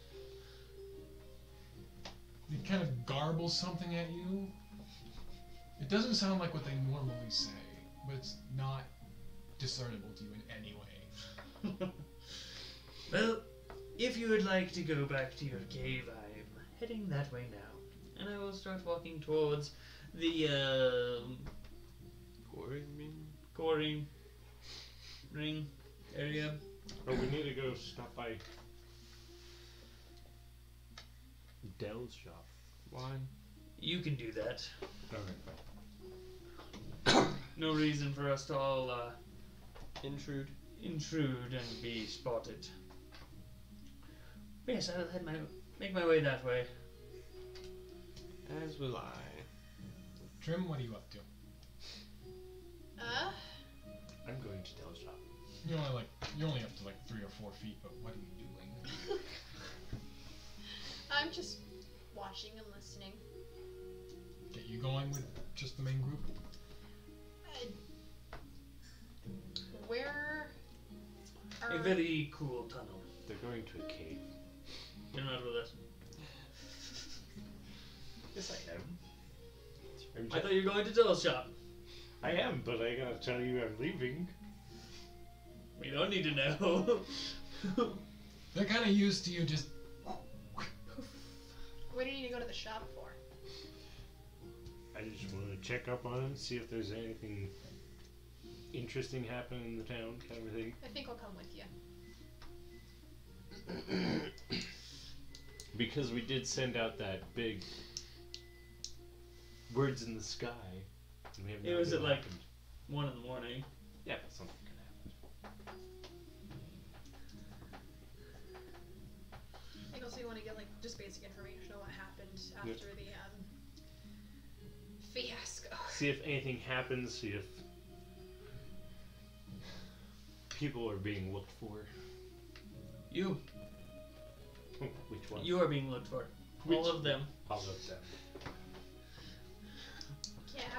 S2: they kind of garble something at you. It doesn't sound like what they normally say, but it's not discernible to you in any way.
S3: Well, if you would like to go back to your cave, I'm heading that way now. And I will start walking towards the, um,
S1: Quarrying?
S3: quarry ring area.
S5: Oh, we need to go stop by Dell's shop.
S1: Why?
S3: You can do that.
S5: Alright.
S3: No reason for us to all, uh,
S1: Intrude?
S3: intrude and be spotted. Yes, I'll head my, make my way that way.
S1: As will I.
S2: Trim, what are you up to?
S4: Uh,
S5: I'm going to Dell's shop.
S2: You're only like you're only up to like three or four feet, but what are you doing?
S4: I'm just watching and listening.
S2: Get you going with just the main group?
S4: Uh, where are
S3: A very cool tunnel.
S5: They're going to a cave.
S3: You're not with us.
S5: Yes, I am. I'm
S3: I thought you were going to Dill's shop.
S5: I am, but I gotta tell you I'm leaving.
S3: We don't need to know.
S2: They're kind of used to you just.
S4: What do you need to go to the shop for?
S5: I just want to check up on him, see if there's anything interesting happening in the town, kind of thing.
S4: I think I'll come with you.
S5: Because we did send out that big words in the sky. And we have no
S3: It was
S5: idea
S3: at
S5: what
S3: like-
S5: happened.
S3: One in the morning.
S5: Yeah, but something could happen.
S4: I think also you want to get like just basic information on what happened after
S5: Yep.
S4: the um fiasco.
S5: See if anything happens, see if people are being looked for.
S3: You.
S5: Which one?
S3: You are being looked for.
S5: Which-
S3: All of them.
S5: All of them.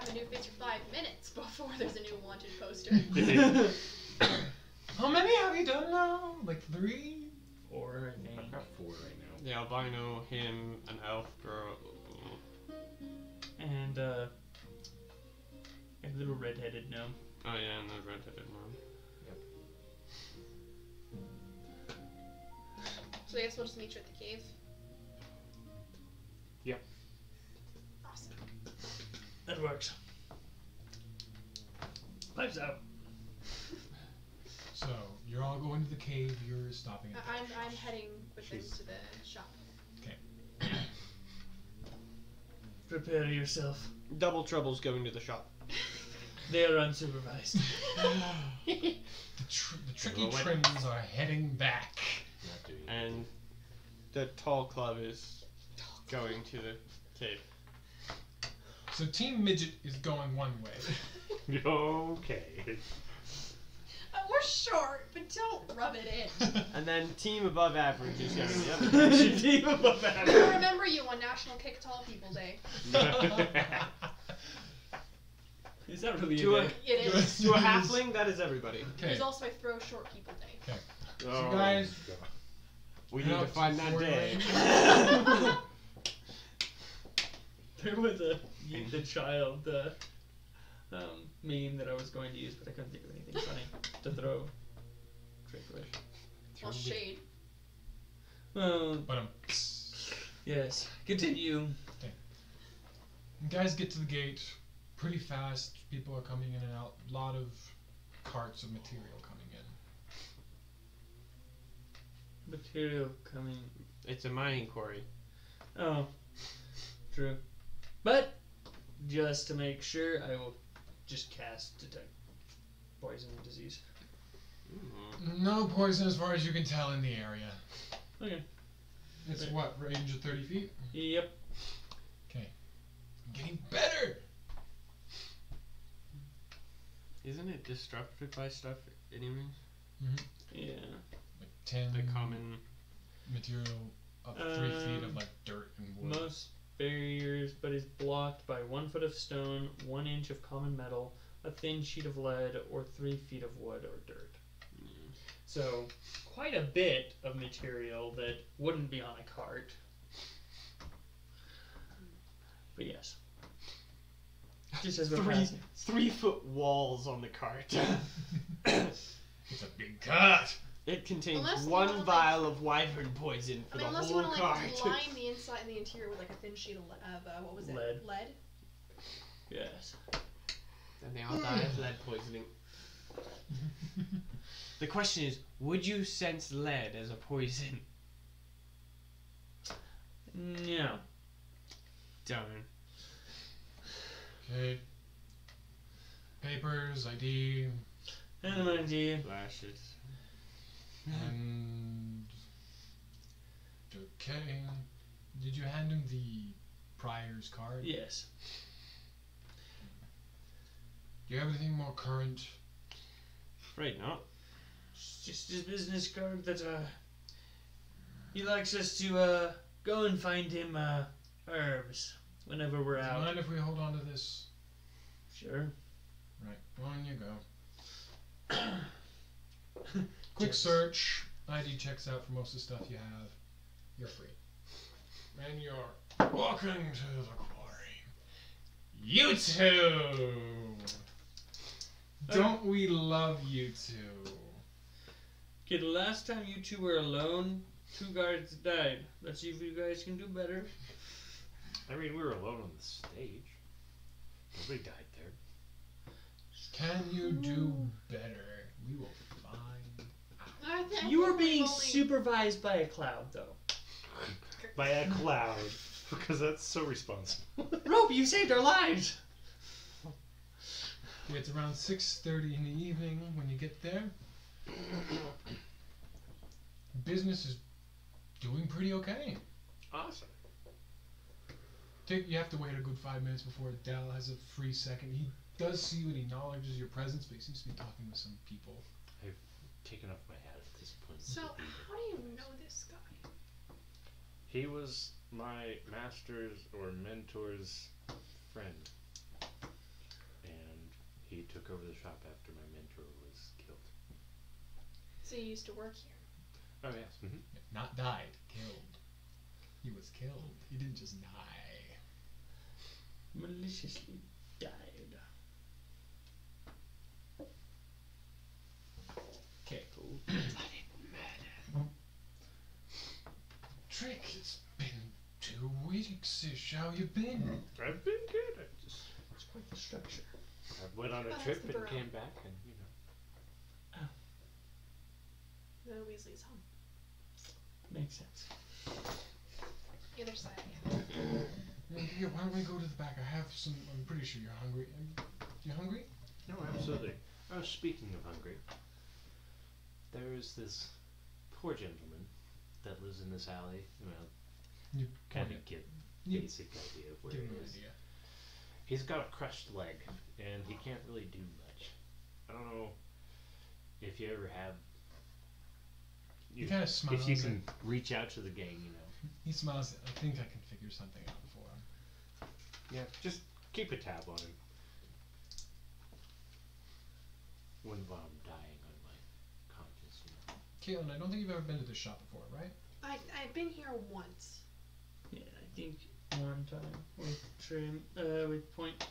S4: have a new face for five minutes before there's a new wanted poster.
S2: How many have you done now? Like three?
S3: Or I
S5: I've
S3: think.
S5: got four right now.
S1: The albino, him, an elf girl.
S3: And uh, a little red-headed gnome.
S1: Oh yeah, and the redheaded one.
S4: So I guess we'll just meet you at the cave.
S5: Yep.
S4: Awesome.
S3: That works. Lights out.
S2: So you're all going to the cave. You're stopping at.
S4: I- I'm I'm heading with them
S5: She's-
S4: to the shop.
S3: Prepare yourself.
S1: Double Trouble's going to the shop.
S3: They are unsupervised.
S2: The, tr- the tricky
S5: Well, wait.
S2: trims are heading back.
S5: Not doing it.
S1: And the tall club is going to the cave.
S2: So Team Midget is going one way.
S5: Okay.
S4: Uh, we're short, but don't rub it in.
S1: And then team above average is going the other direction.
S3: Team above
S4: I
S3: average.
S4: remember you on National Kick Tall People Day.
S3: Is that really
S1: To
S3: a
S1: a,
S3: day?
S4: It is.
S1: to a halfling, that is everybody.
S2: Okay.
S4: There's also a Throw Short People Day.
S5: Oh,
S2: guys-
S5: God.
S1: We
S2: Head
S1: need to
S2: out
S1: find
S2: the
S1: that
S2: fort
S1: day.
S2: lane.
S3: There was a Yeet the Child uh, um, meme that I was going to use, but I couldn't think of anything funny to throw. Trick wish.
S4: Well, shade.
S3: Well,
S2: But um,
S3: yes. Continue.
S2: you guys get to the gate pretty fast. People are coming in and out. A lot of carts of material coming in.
S3: Material coming.
S1: It's a mining quarry.
S3: Oh, true. But just to make sure, I will just cast detect poison and disease.
S1: Mm.
S2: No poison as far as you can tell in the area.
S3: Okay.
S2: It's
S3: Okay.
S2: what, range of thirty feet?
S3: Yep.
S2: Okay. I'm getting better!
S1: Isn't it disrupted by stuff anyways?
S3: Yeah.
S2: Like ten
S1: The common.
S2: material up three feet of
S3: Um,
S2: like dirt and wood.
S3: Most barriers, but is blocked by one foot of stone, one inch of common metal, a thin sheet of lead, or three feet of wood or dirt. So, quite a bit of material that wouldn't be on a cart. But yes. Just as we're
S1: Three,
S3: passing.
S1: three foot walls on the cart.
S2: It's a big cart!
S1: It contains
S4: Unless you
S1: one
S4: wanna, like-
S1: vial of wyvern poison
S4: I
S1: for
S4: mean,
S1: the
S4: unless you
S1: whole
S4: want to
S1: cart.
S4: like line the inside and the interior with like a thin sheet of, le- of uh, what was it?
S3: Lead.
S4: Lead.
S3: Yes.
S1: And they all die of lead poisoning. The question is, would you sense lead as a poison?
S3: No.
S1: Darn.
S2: Okay. Papers, I D,
S3: And an idea.
S1: Flash it.
S2: and. Okay. Did you hand him the prior's card?
S3: Yes.
S2: Do you have anything more current?
S1: Afraid not.
S3: It's just his business card that uh he likes us to uh go and find him uh herbs whenever we're
S2: Do you
S3: out.
S2: mind if we hold on to this?
S3: Sure.
S2: Right, on you go. Quick
S3: Just-
S2: search. I D checks out for most of the stuff you have. You're free. And you're walking to the quarry. You two! Don't we love you two?
S3: Okay, the last time you two were alone, two guards died. Let's see if you guys can do better.
S5: I mean, we were alone on the stage. Nobody died there.
S2: Can you do better? We will find.
S4: I thi- I
S3: You were
S4: think we've
S3: being
S4: only-
S3: supervised by a cloud, though.
S5: By a cloud. Because that's so responsible.
S3: Rope, you saved our lives!
S2: It's around six thirty in the evening when you get there. Business is doing pretty okay.
S5: Awesome.
S2: Take, you have to wait a good five minutes before Dal has a free second. He does see you and he acknowledges your presence, but he seems to be talking with some people.
S5: Taken off my hat at this point.
S4: So, how do you know this guy?
S5: He was my master's or mentor's friend. took over the shop after my mentor was killed.
S4: So you used to work here.
S5: Oh yes. Mm-hmm.
S2: Not died, killed. He was killed. He didn't just die.
S3: Maliciously died.
S2: Okay.
S3: Bloody
S2: Trick, it's been two weeks-ish. How you been?
S5: I've been good. I just
S3: It's quite the structure.
S5: I went on a
S4: Oh, that's
S5: trip
S4: the
S5: and
S4: burrow.
S5: came back, and you know.
S4: The Weasley's home.
S3: Makes sense.
S4: The other side.
S2: Yeah, here, why don't we go to the back? I have some. I'm pretty sure you're hungry. Um, You hungry?
S5: No, absolutely. Oh, speaking of hungry, there is this poor gentleman that lives in this alley. You know,
S2: You
S5: kind
S2: point
S5: of
S2: it.
S5: get
S2: You
S5: basic idea of where
S2: give
S5: it
S2: him an
S5: is.
S2: idea.
S5: He's got a crushed leg, and he can't really do much. I don't know if you ever have.
S2: He
S5: You,
S2: kind of smiles.
S5: if you
S2: at-
S5: can reach out to the gang, you know.
S2: He smiles. I think I can figure something out for him.
S5: Yeah, just keep a tab on him. When while I'm dying on my conscience, you know.
S2: Caitlin, I don't think you've ever been to this shop before, right?
S4: I I've been here once.
S3: Yeah, I think one time with Trim, uh, with Point.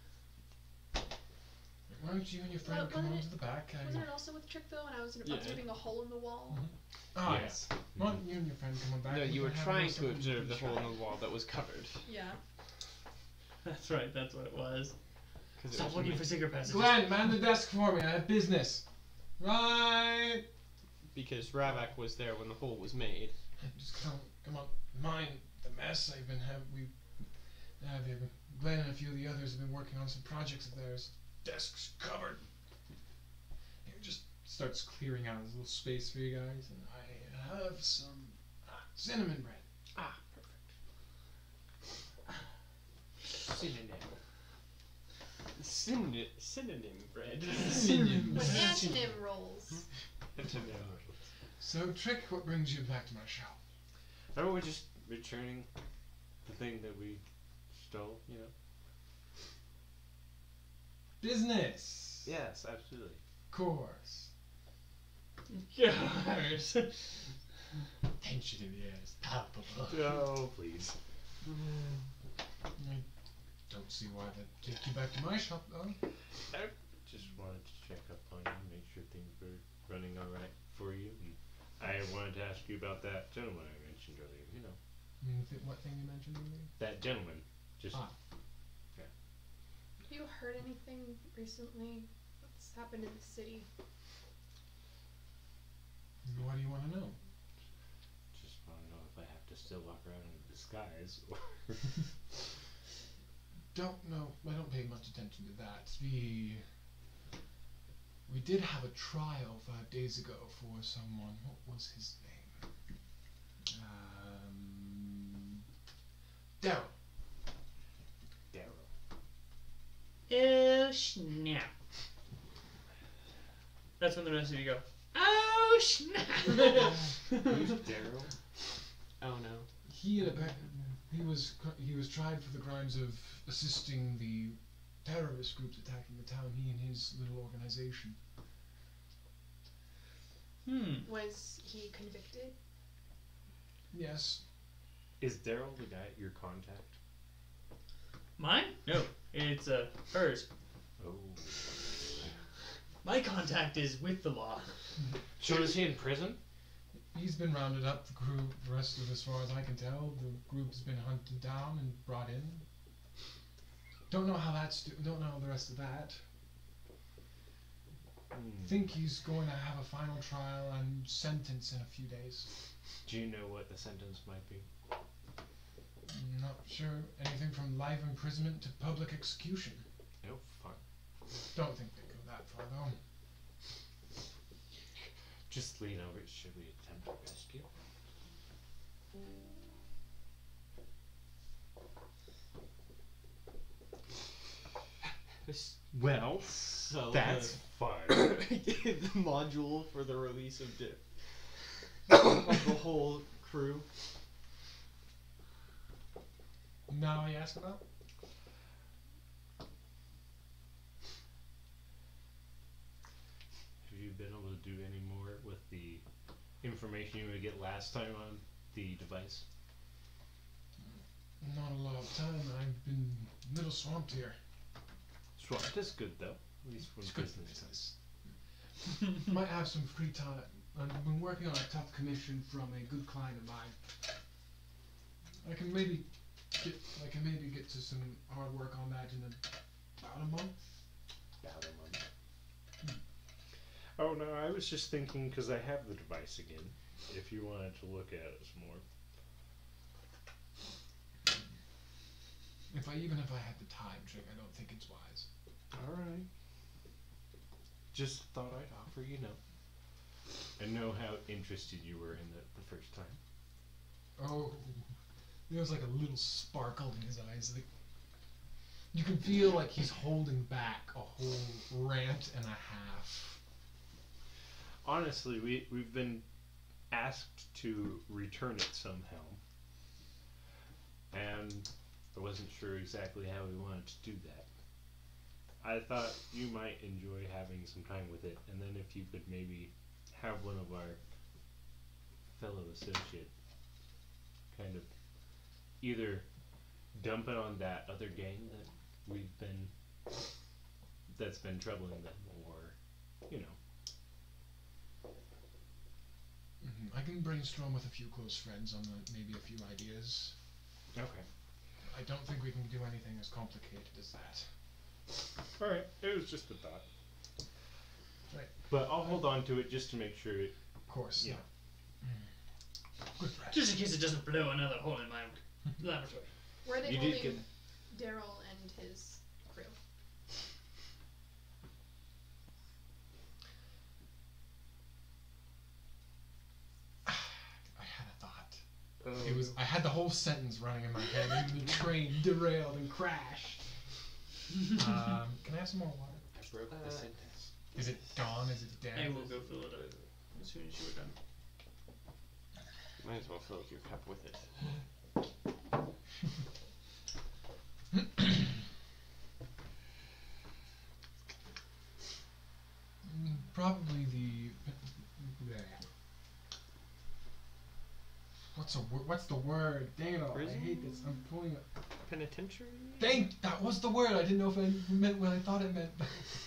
S2: Why don't you and your friend
S4: Well,
S2: come on
S4: wasn't
S2: to the back? I-
S4: Wasn't it also with Trick though? And I was
S1: Yeah.
S4: observing a hole in the wall.
S2: Mhm. Ah,
S5: Yes.
S2: yes. Why don't you and your friend come on back?
S1: No,
S2: We
S1: you
S2: can
S1: were
S2: have a
S1: trying
S2: little
S1: to
S2: something
S1: observe the hole
S2: try.
S1: in the wall that was covered.
S4: Yeah.
S3: That's right, that's what it was.
S1: 'Cause it
S3: Stop
S1: was
S3: looking
S1: me-
S3: for secret passages.
S2: Glenn, man the desk for me. I have business. Right.
S1: because Ravak was there when the hole was made.
S2: Just come, come on. Mind the mess I've been having. We, uh, they've- Glenn and a few of the others have been working on some projects of theirs. Desks covered. Here, just starts clearing out a little space for you guys, and I have some ah, cinnamon bread.
S1: Ah, perfect. Synonym. Synonym, synonym bread.
S2: Synonym.
S4: With
S2: Yeah.
S4: antonym rolls.
S1: Antonym.
S2: So, Trick, what brings you back to my shop?
S5: Oh, we're just returning the thing that we stole, you know.
S2: Business.
S5: Yes, absolutely.
S2: Of course.
S3: Gosh.
S2: Tension in the air is palpable.
S5: Oh, please.
S2: I don't see why that take you back to my shop, though.
S5: I just wanted to check up on you, make sure things were running all right for you. And I wanted to ask you about that gentleman I mentioned earlier. You know,
S2: Mm, th- what thing you mentioned earlier?
S5: that gentleman. Just
S2: Ah.
S4: Have you heard anything recently? What's happened in the city?
S2: What do you want to know?
S5: just want to know if I have to still walk around in disguise. Or
S2: Don't know. I don't pay much attention to that. We we did have a trial five days ago for someone. What was his name? Um, Daryl.
S5: Daryl.
S3: Oh snap. That's when the rest of you go, oh snap.
S5: Who's Daryl?
S1: Oh no.
S2: He had appa- he was cr- he was tried for the crimes of assisting the terrorist groups attacking the town. He and his little organization.
S3: Hmm.
S4: Was he convicted?
S2: Yes.
S5: Is Daryl the guy your contact?
S3: Mine? No, it's uh hers.
S5: Oh.
S3: My contact is with the law.
S5: So is he in prison?
S2: He's been rounded up. The group, the rest of, as far as I can tell, the group's been hunted down and brought in. Don't know how that's. Do- don't know the rest of that.
S5: Hmm.
S2: Think he's going to have a final trial and sentence in a few days.
S5: Do you know what the sentence might be?
S2: Not sure. Anything from life imprisonment to public execution.
S5: No, fine.
S2: Don't think they go that far though.
S5: Just lean over. Should we attempt a rescue?
S1: Well, so
S5: That's fun.
S1: the, the module for the release of, di- of the whole crew.
S2: Now you ask about?
S5: you been able to do any more with the information you would get last time on the device?
S2: Not a lot of time. I've been a little swamped here.
S5: Swamped is good though. At least for
S2: It's good
S5: business.
S2: business. Might have some free time. I've been working on a tough commission from a good client of mine. I can maybe get, I can maybe get to some hard work on that in a, about a month.
S5: About a month. Oh no, I was just thinking because I have the device again. If you wanted to look at it some more.
S2: If I even if I had the time, Trick, I don't think it's wise.
S5: All right. Just thought I'd offer, you know. I know how interested you were in it the first time.
S2: Oh, there was like a little sparkle in his eyes. Like, you can feel like he's holding back a whole rant and a half.
S5: Honestly, we we've been asked to return it somehow, and I wasn't sure exactly how we wanted to do that. I thought you might enjoy having some time with it, and then if you could maybe have one of our fellow associate kind of either dump it on that other gang that we've been that's been troubling them, or you know.
S2: Mm-hmm. I can brainstorm with a few close friends on the, maybe a few ideas.
S5: Okay.
S2: I don't think we can do anything as complicated as that.
S5: All right. It was just a thought.
S2: Right.
S5: But I'll hold on to it just to make sure it.
S2: Of course.
S5: Yeah.
S2: Mm. Good friend.
S3: Just in case it doesn't blow another hole in my laboratory.
S4: Were they
S5: You did
S4: holding
S5: get-
S4: Daryl and his crew?
S2: I had a thought.
S5: Uh,
S2: It was I had the whole sentence running in my head, and the train derailed and crashed. Um, can I have some more water?
S5: I broke
S1: Uh,
S5: the sentence.
S2: Is it gone? Is it dead?
S3: I will go fill it up as soon as you are done.
S1: Might as well fill up your cup with it.
S2: Mm, Probably the. bleh. What's a word? What's the word? Dang it all! I hate this. I'm pulling it.
S1: Penitentiary?
S2: Dang! That was the word. I didn't know if it meant what I thought it meant.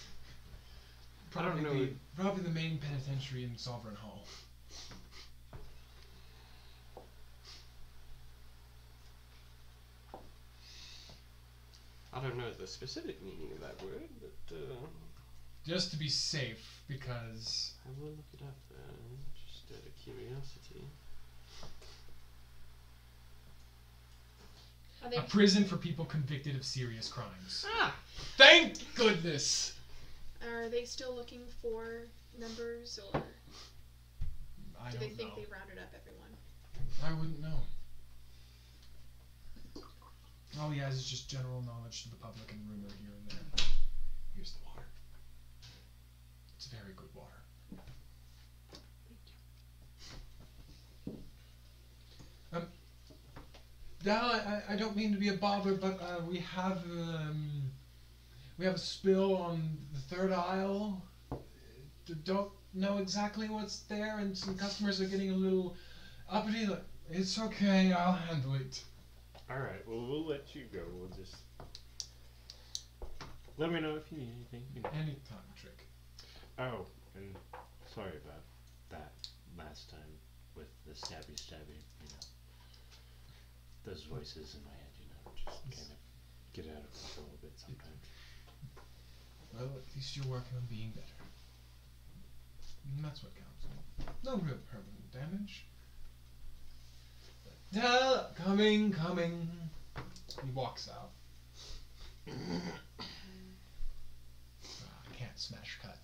S1: I don't
S2: Probably
S1: know.
S2: The, probably the main penitentiary in Sovereign Hall.
S1: I don't know the specific meaning of that word, but uh,
S2: Just to be safe, because
S1: I will look it up then, just out of curiosity.
S4: Are they
S2: a prison for people convicted of serious crimes.
S1: Ah!
S2: Thank goodness.
S4: are they still looking for members, or
S2: I
S4: do
S2: don't
S4: they think
S2: know.
S4: they rounded up everyone?
S2: I wouldn't know. All he has is just general knowledge to the public and rumor here and there. Here's the water. It's very good water. Um, Dal, I, I don't mean to be a bother, but uh, we have um, we have a spill on the third aisle. D- Don't know exactly what's there, and some customers are getting a little uppity. Like, it's okay, I'll handle it.
S5: All right. Well, we'll let you go. We'll just let me know if you need anything. You know.
S2: Anytime, Trick.
S5: Oh, and sorry about that last time with the stabby stabby. You know, those voices in my head. You know, just kind of get out of control a bit sometimes.
S2: Well, at least you're working on being better. And that's what counts. No real permanent damage. Dal, coming, coming. He walks out. Ah, I can't smash cut.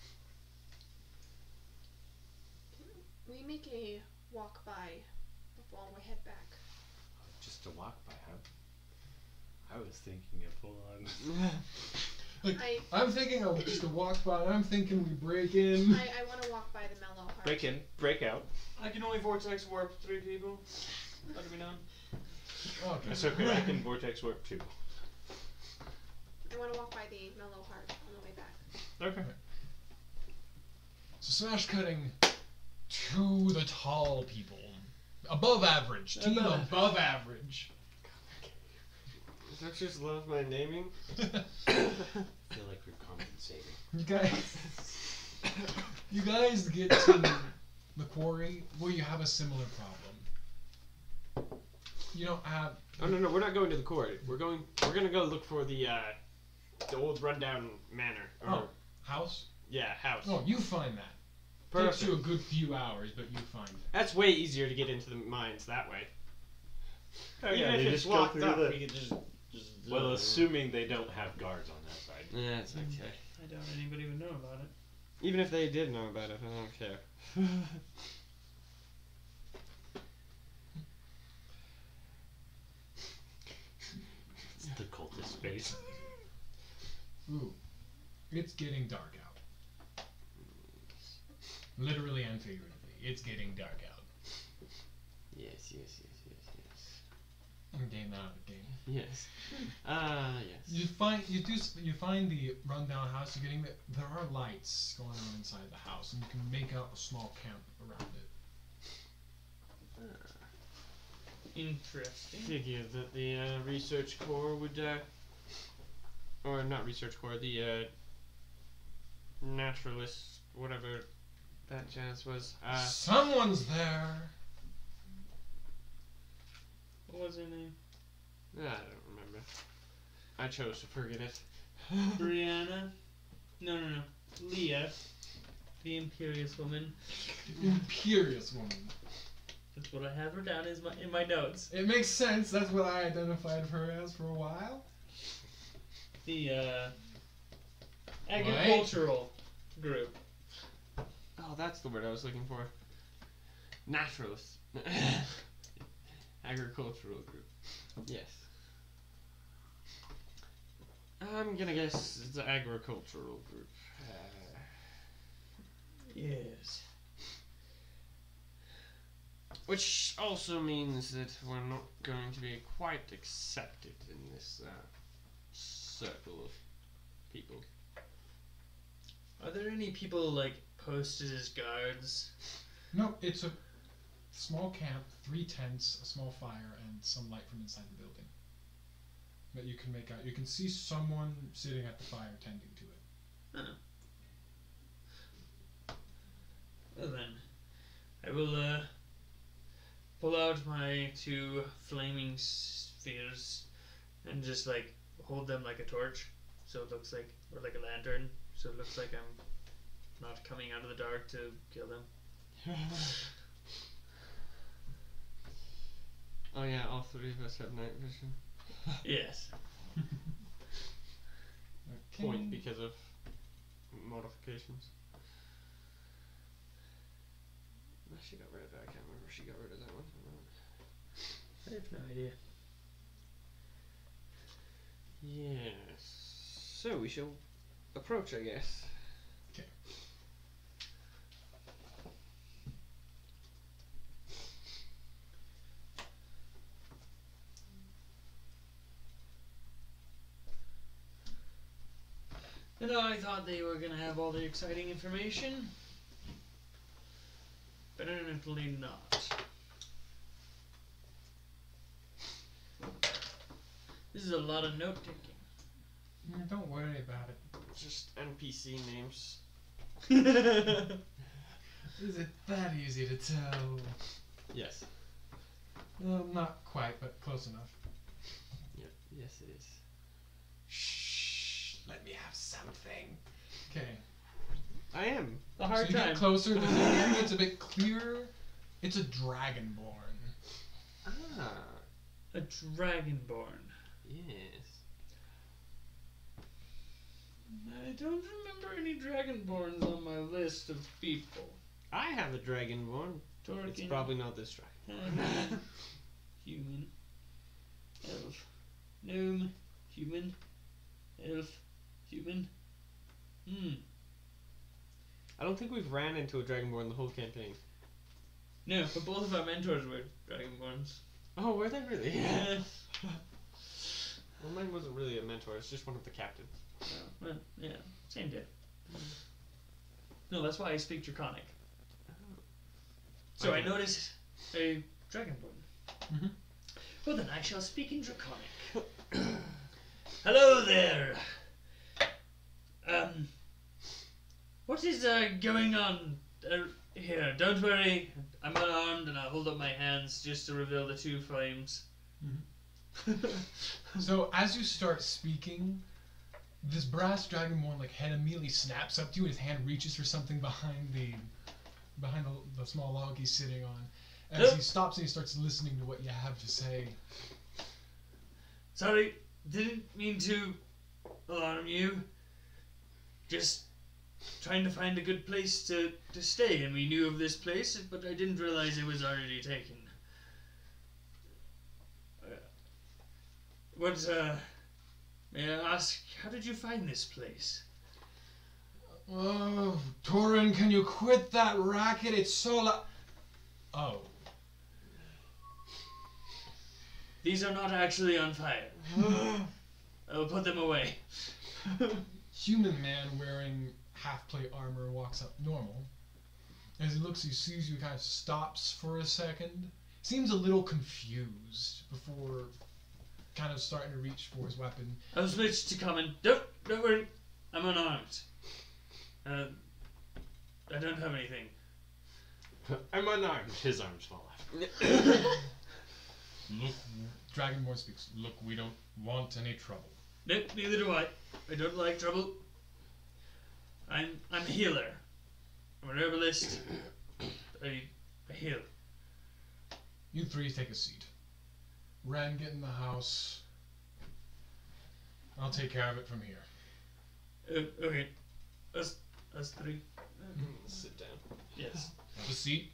S4: We make a walk by before we head back.
S5: Just to walk by, huh? I was thinking a full on.
S4: I
S2: I'm thinking of just a walk by. I'm thinking we break in.
S4: I, I want to walk by the mellow heart.
S5: break in, break out.
S3: I can only vortex warp three people. Let me know.
S2: Okay.
S5: That's okay. I can vortex warp too.
S4: I want to walk by the mellow heart on the way back.
S5: Okay.
S2: So smash cutting to the tall people. Above average. Team
S3: Above-
S2: above average.
S1: Don't you just love my naming?
S2: You
S5: I feel like we're compensating.
S2: guys You guys get to the quarry where you have a similar problem. You don't have
S1: Oh no no, we're not going to the quarry. We're going. We're gonna go look for the uh, the old rundown manor. Or,
S2: Oh, house?
S1: Yeah, house.
S2: Oh, you find that.
S1: Perfect.
S2: Takes you a good few hours, but you find it.
S1: That's way easier to get into the mines that way.
S5: Oh,
S1: Even
S5: yeah,
S1: if
S5: they
S1: it's
S5: just go
S1: locked
S5: through
S1: up,
S5: the-
S1: we could just. just
S5: Well,
S1: uh,
S5: assuming they don't have guards on that side.
S1: Yeah, it's okay.
S3: I doubt anybody would know about it.
S1: Even if they did know about it, I don't care.
S5: It's the cultist space.
S2: Ooh. It's getting dark out. Literally and figuratively. It's getting dark out.
S1: Yes, yes, yes, yes, yes.
S2: Game out of the game.
S1: Yes. Ah, yes.
S2: You find you do s- you find the rundown house. You're getting the, there are lights going on inside the house, and you can make out a small camp around it.
S3: Interesting.
S1: Figured that the uh, research corps would, uh, or not research corps, the uh, naturalist, whatever that jazz was. Uh,
S2: Someone's there.
S3: What was her name?
S1: I don't remember. I chose to forget it.
S3: Brianna? No, no, no. Leah, the Imperious woman.
S2: Imperious woman.
S3: That's what I have her down as my in my notes.
S2: It makes sense. That's what I identified her as for a while.
S3: The uh, agricultural group.
S1: Oh, that's the word I was looking for. Naturalist. Agricultural group. Yes. I'm gonna guess it's an agricultural group. Uh,
S3: Yes.
S1: which also means that we're not going to be quite accepted in this uh, circle of people.
S3: Are there any people like posted as guards?
S2: No, it's a small camp, three tents, a small fire, and some light from inside the building. That you can make out. You can see someone sitting at the fire tending to it.
S3: Well then, I will uh, pull out my two flaming spheres and just like hold them like a torch, so it looks like, or like a lantern, so it looks like I'm not coming out of the dark to kill them.
S1: Oh yeah, all three of us have night vision.
S3: Yes.
S2: Okay.
S1: Point because of modifications. She got rid of that. I can't remember if she got rid of that one or not.
S3: I have no idea.
S1: Yes. So we shall approach, I guess.
S2: Okay.
S3: And I thought they were gonna have all the exciting information. But evidently not. This is a lot of note taking.
S2: Mm, Don't worry about it.
S1: Just N P C names.
S2: Is it that easy to tell?
S1: Yes.
S2: Um, not quite, but close enough.
S1: Yep. Yes, it is.
S2: Shh. Let me have something. Okay.
S1: I am.
S3: A hard
S2: so you
S3: time.
S2: get closer, the area gets a bit clearer. It's a dragonborn.
S1: Ah.
S3: A dragonborn.
S1: Yes.
S3: I don't remember any dragonborns on my list of people.
S1: I have a dragonborn.
S3: Torkin,
S1: It's probably not this dragon.
S3: Hammond, human, elf, gnome, human, elf, human. Hmm.
S1: I don't think we've ran into a dragonborn the whole campaign.
S3: No, but both of our mentors were dragonborns.
S1: Oh, were they really?
S3: Yeah.
S1: Well, mine wasn't really a mentor. It's just one of the captains.
S3: Oh, well, yeah, same deal. No, that's why I speak Draconic. So I
S1: Okay.
S3: noticed a dragonborn.
S2: Mhm.
S3: Well then, I shall speak in Draconic. Hello there. Um, what is uh, going on uh, here? Don't worry, I'm unarmed and I'll hold up my hands just to reveal the two flames.
S2: So as you start speaking, this brass dragonborn like head immediately snaps up to you, and his hand reaches for something behind the behind the, the small log he's sitting on. As he stops and he starts listening to what you have to say.
S3: Sorry, didn't mean to alarm you. Just trying to find a good place to, to stay, and we knew of this place, but I didn't realize it was already taken. Uh, what, uh, may I ask, how did you find this place?
S2: Oh, Torin, can you quit that racket? It's so loud. Oh.
S3: These are not actually on fire. I will put them away.
S2: Human man wearing half plate armor walks up normal. As he looks, he sees you, kind of stops for a second. Seems a little confused before kind of starting to reach for his weapon.
S3: I was switched to common. Don't, don't worry, I'm unarmed. Uh, I don't have anything.
S1: I'm unarmed.
S5: His arms fall off.
S2: Look, Dragonborn speaks. Look, we don't want any trouble.
S3: No, neither do I. I don't like trouble. I'm I'm a healer. I'm an herbalist. I, I heal.
S2: You three take a seat. Ren, get in the house. I'll take care of it from here.
S3: Uh, okay. Us, us three.
S1: Sit down.
S3: Yes.
S2: Have a seat.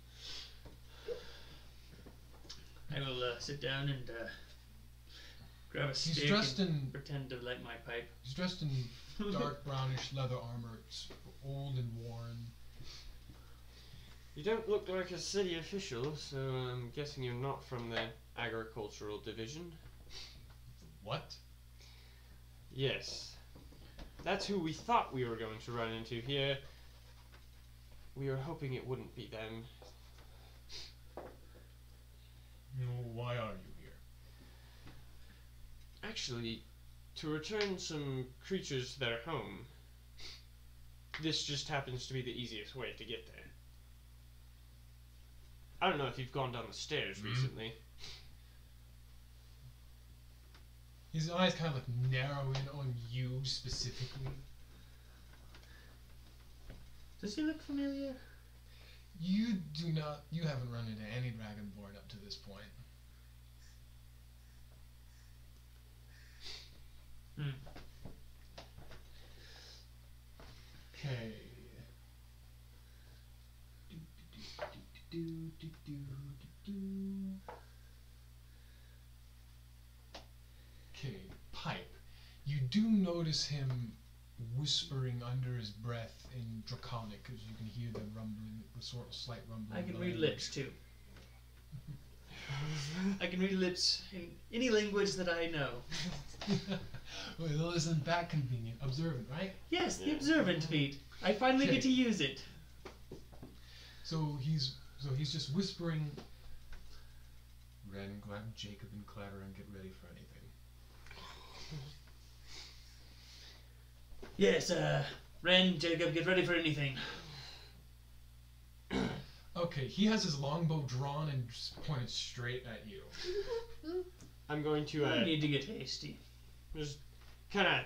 S3: I will uh, sit down and uh, grab a
S2: He's
S3: stick
S2: dressed
S3: and
S2: in
S3: pretend to light my pipe.
S2: he's dressed in dark brownish leather armor. It's old and worn.
S1: You don't look like a city official, so I'm guessing you're not from the agricultural division.
S2: What?
S1: Yes. That's who we thought we were going to run into here. We were hoping it wouldn't be them.
S2: No, why are you here?
S1: Actually, to return some creatures to their home. This just happens to be the easiest way to get there. I don't know if you've gone down the stairs
S2: Mhm.
S1: recently.
S2: His eyes kind of like narrow in on you specifically.
S3: Does he look familiar?
S2: You do not. You haven't run into any Dragonborn up to this point.
S3: Hmm.
S2: Okay. Okay, Pipe. You do notice him whispering under his breath in Draconic, because you can hear the rumbling, the sort of slight rumbling.
S3: I
S2: of
S3: can
S2: the
S3: read
S2: language.
S3: lips too. I can read lips in any language that I know.
S2: Well, isn't that convenient? Observant, right?
S3: Yes, the
S1: Yeah.
S3: observant feat. I finally
S2: Okay.
S3: get to use it.
S2: So he's so he's just whispering. Ren, grab Jacob and Clara and get ready for anything.
S3: Yes, uh, Ren, Jacob, get ready for anything.
S2: Okay, he has his longbow drawn and just pointed straight at you.
S1: I'm going to
S3: I
S1: uh,
S3: need to get hasty.
S1: just kind of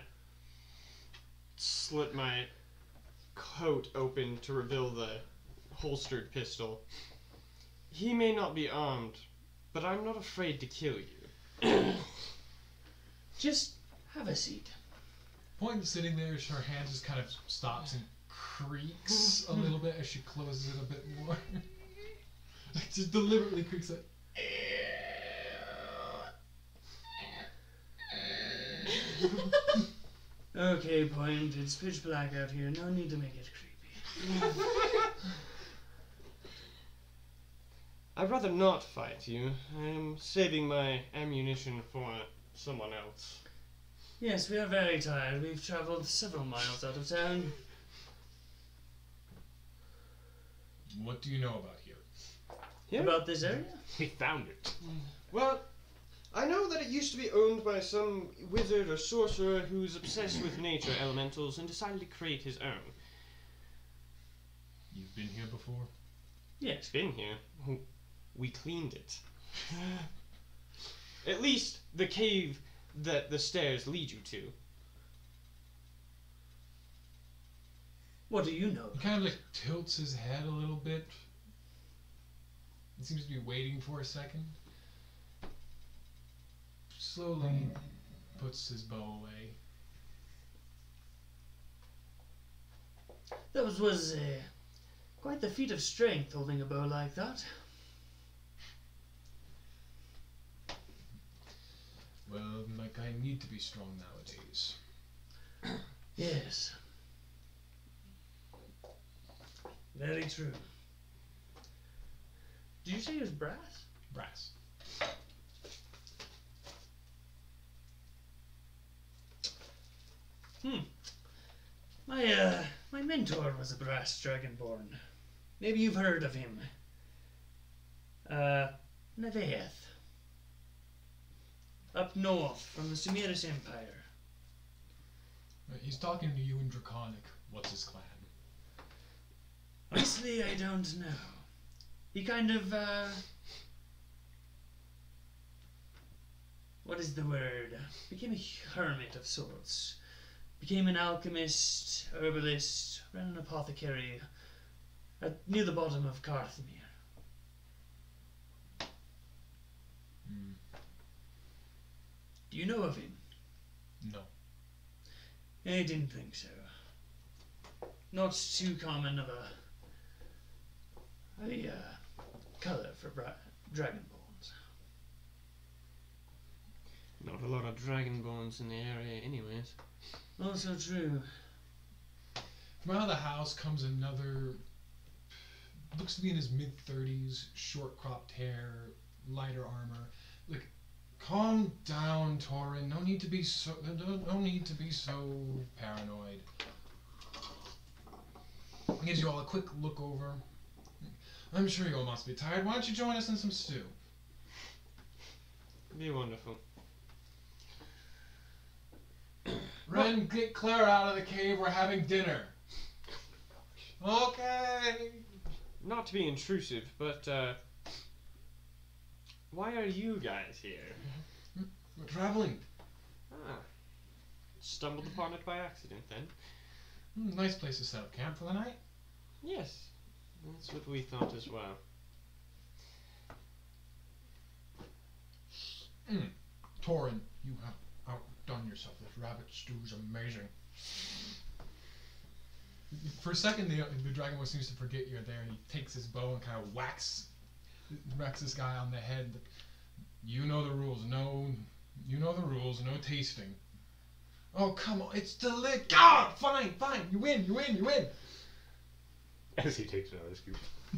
S1: slit my coat open to reveal the holstered pistol. He may not be armed, but I'm not afraid to kill you.
S3: Just have a seat.
S2: Point sitting there, her hand just kind of stops and creaks a little bit as she closes it a bit more. Like just deliberately creaks like.
S3: Okay, Point, it's pitch black out here. No need to make it creepy.
S1: I'd rather not fight you. I'm saving my ammunition for someone else.
S3: Yes, we are very tired. We've traveled several miles out of town.
S2: What do you know about here?
S1: Here?
S3: About this area?
S5: We found it.
S1: Well, I know that it used to be owned by some wizard or sorcerer who's obsessed with nature elementals and decided to create his own.
S2: You've been here before?
S1: It's been here. We cleaned it. At least the cave that the stairs lead you to.
S3: What do you know?
S2: He kind of like tilts his head a little bit. He seems to be waiting for a second. Slowly puts his bow away.
S3: That was, was uh, quite the feat of strength, holding a bow like that.
S2: Well, like I need to be strong nowadays.
S3: Yes. Very true. Did you say it was brass?
S2: Brass.
S3: Hmm. My, uh, my mentor was a brass dragonborn. Maybe you've heard of him. Uh, Nevaeth. Up north from the Sumerus Empire.
S2: Uh, He's talking to you in Draconic. What's his clan?
S3: Honestly, I don't know. He kind of, uh... what is the word? Became a hermit of sorts. Became an alchemist, herbalist, ran an apothecary at, near the bottom of Carthemir.
S2: Hmm.
S3: Do you know of him?
S2: No.
S3: I didn't think so. Not too common of a, a uh, color for bra- dragonborns.
S1: Not a lot of dragonborns in the area anyways.
S3: Also true.
S2: From out of the house comes another, looks to be in his mid thirties, short cropped hair, lighter armor. Like, calm down, Torin. No need to be so. No, no need to be so paranoid. He gives you all a quick look over. I'm sure you all must be tired. Why don't you join us in some stew?
S1: It'd be wonderful.
S2: Ren, get Claire out of the cave. We're having dinner. Okay.
S1: Not to be intrusive, but uh, why are you guys here?
S2: We're traveling.
S1: Ah, stumbled upon it by accident then.
S2: Hmm, nice place to set up camp for the night.
S1: Yes, that's what we thought as well.
S2: Mm. Torin, you have outdone yourself. This rabbit stew is amazing. For a second, the, the dragon boy seems to forget you're there, and he takes his bow and kind of whacks, whacks this guy on the head. You know the rules. No, you know the rules. No tasting. Oh, come on. It's delicious. Ah, fine, fine. You win, you win, you win.
S5: As he takes another scoop.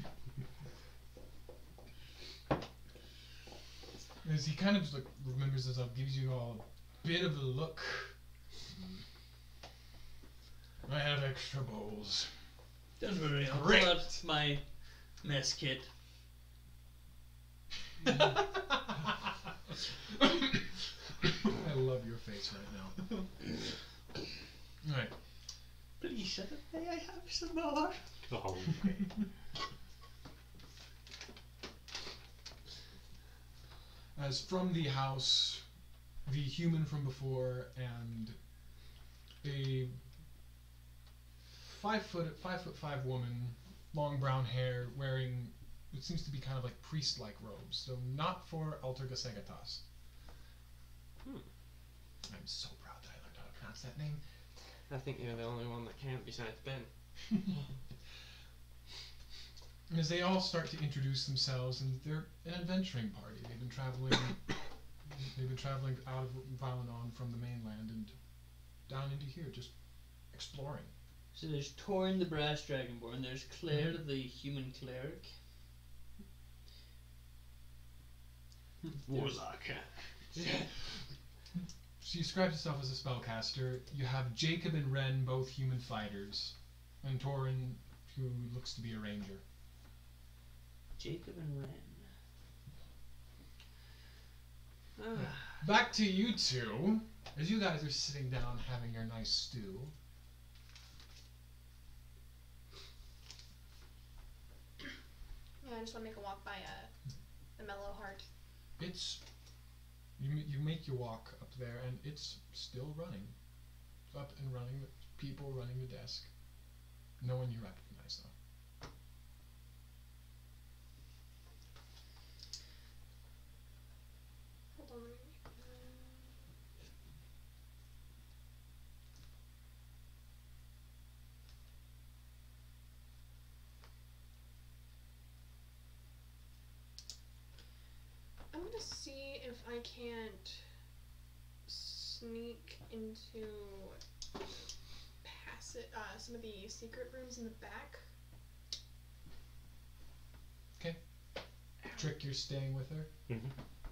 S2: As he kind of just like remembers himself, gives you all a bit of a look. I have extra bowls.
S3: Don't worry, I'll
S2: Great.
S3: pull out my mess kit.
S2: I love your face right now. Alright.
S3: Please, sir, may I have some more?
S5: Oh, okay.
S2: As from the house, the human from before and a five foot five foot five woman, long brown hair, wearing what seems to be kind of like priest-like robes, so not for Alter Gasegatas.
S1: Hmm.
S2: I'm so proud that I learned how to pronounce that name.
S1: I think you're the only one that can besides Ben.
S2: As they all start to introduce themselves, and they're an adventuring party. They've been traveling. they've been traveling out of Valinor from the mainland and down into here, just exploring.
S3: So there's Torin the Brass Dragonborn, there's Claire the human cleric.
S1: Warlock.
S2: She describes herself as a spellcaster. You have Jacob and Ren, both human fighters, and Torin, who looks to be a ranger.
S3: Jacob and Ren. Ah.
S2: Back to you two, as you guys are sitting down having your nice stew.
S4: Yeah, I just want to make a walk by uh, the Mellow Heart.
S2: It's you. m- You make your walk up there, and it's still running, it's up and running. With people running the desk. No one you recognize though.
S4: Hold on, let me. I'm gonna see if I can't sneak into pass it, uh, some of the secret rooms in the back.
S2: Trick, you're staying with her.
S5: Mhm.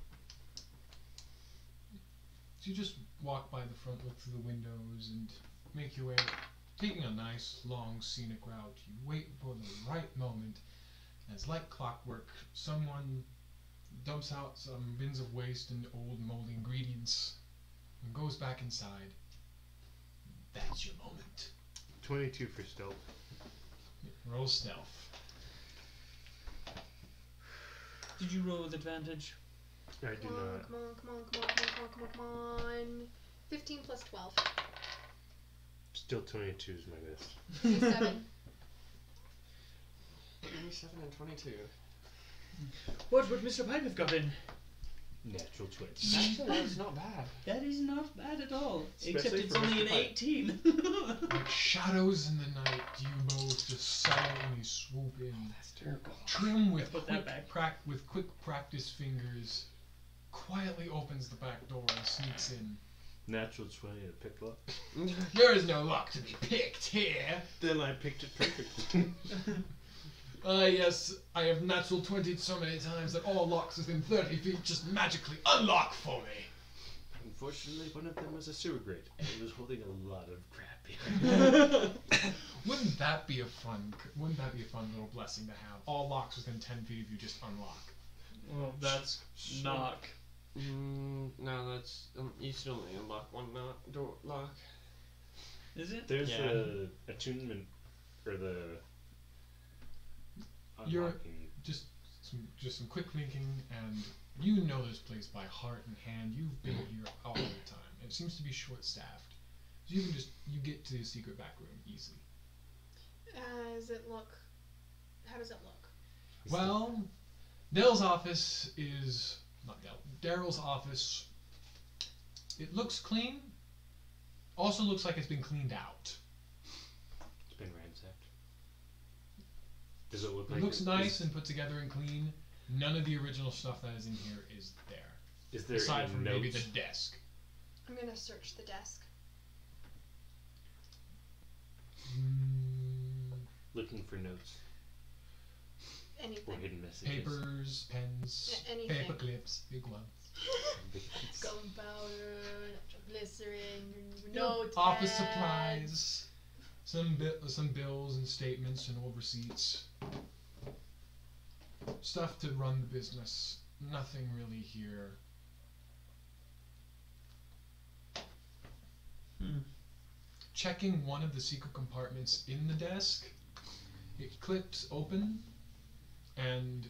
S2: So you just walk by the front, look through the windows, and make your way, taking a nice long scenic route. You wait for the right moment, as like clockwork, someone dumps out some bins of waste and old moldy ingredients, and goes back inside. That's your moment.
S5: twenty-two for stealth.
S2: Roll stealth.
S3: Did you roll with advantage?
S5: I do
S4: Come on,
S5: not.
S4: come on, come on, come on, come on, come on, come on, come on. Fifteen plus twelve.
S5: Still twenty-two is my best.
S4: Seven.
S1: twenty-seven and twenty-two.
S3: What would Mister Pipe have gotten?
S5: Natural twenty.
S1: Actually, that's not bad.
S3: That is not bad at all. Except
S5: Especially
S3: it's
S5: for
S3: only
S5: Mister
S3: an
S5: Pipe.
S3: eighteen.
S2: Like shadows in the night, you both just silently swoop in.
S1: That's terrible.
S2: Trim with
S3: Put that
S2: quick
S3: back.
S2: prac- with quick practice fingers, quietly opens the back door and sneaks in.
S5: Natural twenty to pick up.
S2: There is no luck to be picked here.
S5: Then I picked it perfectly.
S2: Ah, yes, I have natural twenty so many times that all locks within thirty feet just magically unlock for me.
S5: Unfortunately, one of them was a sewer grate. It was holding a lot of crap behind it.
S2: Wouldn't that be a fun? Wouldn't that be a fun little blessing to have? All locks within ten feet of you just unlock.
S3: Well, that's knock.
S1: Mm, no, that's um, you should only unlock one knock, door lock.
S3: Is it?
S5: There's
S1: Yeah.
S5: the attunement, or the
S2: You're-
S5: unlocking.
S2: Just some, just some quick thinking, and you know this place by heart and hand. You've been here all the time. It seems to be short-staffed, so you can just you get to the secret back room easily.
S4: Uh, does it look? How does it look?
S2: Well, Dell's office is not Dell. Daryl's office. It looks clean. Also looks like it's been cleaned out.
S5: It's been ransacked. Does it look
S2: It
S5: like
S2: looks
S5: it-
S2: nice
S5: Is,
S2: and put together and clean. None of the original stuff that is in here is there,
S5: is there
S2: aside
S5: any
S2: from
S5: notes?
S2: maybe the desk.
S4: I'm gonna search the desk.
S2: Mm,
S5: Looking for notes or
S4: Anything.
S5: hidden messages.
S2: papers, pens,
S4: A- anything.
S2: paper clips, big ones.
S4: Gunpowder, glycerin,
S2: You
S4: no
S2: know, office supplies, some bi- some bills and statements and old receipts. Stuff to run the business. Nothing really here.
S3: Hmm.
S2: Checking one of the secret compartments in the desk, it clips open, and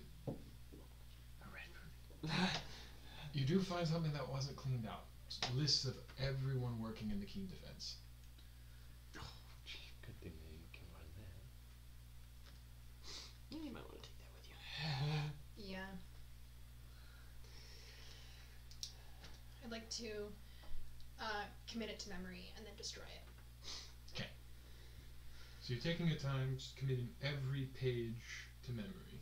S2: you do find something that wasn't cleaned out. It's lists of everyone working in the Keen Defense.
S5: Good thing they can run that.
S1: Yeah, you might want to take that with you.
S4: Yeah. I'd like to uh, commit it to memory and then destroy it.
S2: So you're taking your time, just committing every page to memory.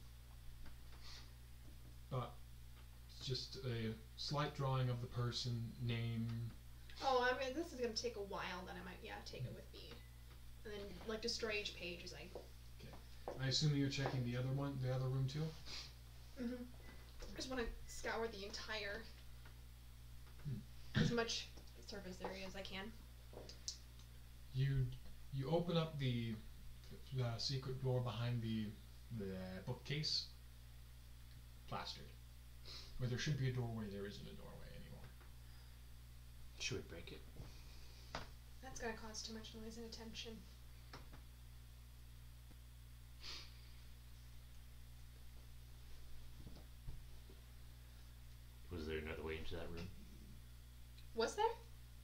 S2: But it's just a slight drawing of the person, name.
S4: Oh, I mean, this is gonna take a while. Then I might, yeah, take it with me, and then like destroy each page as I.
S2: I assume you're checking the other one, the other room too.
S4: Mm-hmm. I just want to scour the entire,
S2: Hmm.
S4: as much surface area as I can.
S2: You you open up the the secret door behind the the bookcase, plastered. Where there should be a doorway, there isn't a doorway anymore.
S5: Should we break it?
S4: That's gonna cause too much noise and attention.
S5: Was there another way into that room?
S4: Was there?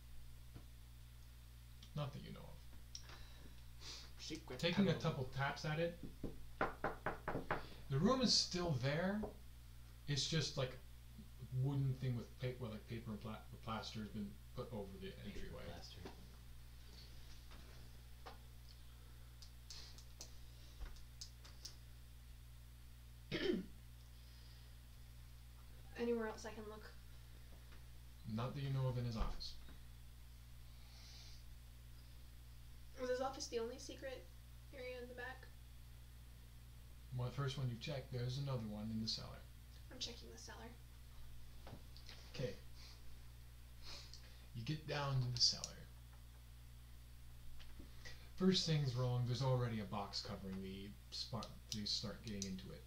S2: Not that you know of.
S1: Secret
S2: Taking a
S1: tunnel.
S2: couple taps at it, the room is still there. It's just like a wooden thing with paper, well, like paper and pla- plaster has been put over the entryway.
S5: Blaster.
S4: Anywhere else I can look?
S2: Not that you know of in his office.
S4: Was his office the only secret area in the back?
S2: Well, the first one you checked, there's another one in the cellar.
S4: I'm checking the cellar.
S2: Okay. You get down to the cellar. First thing's wrong, there's already a box covering the spot. You start getting into it.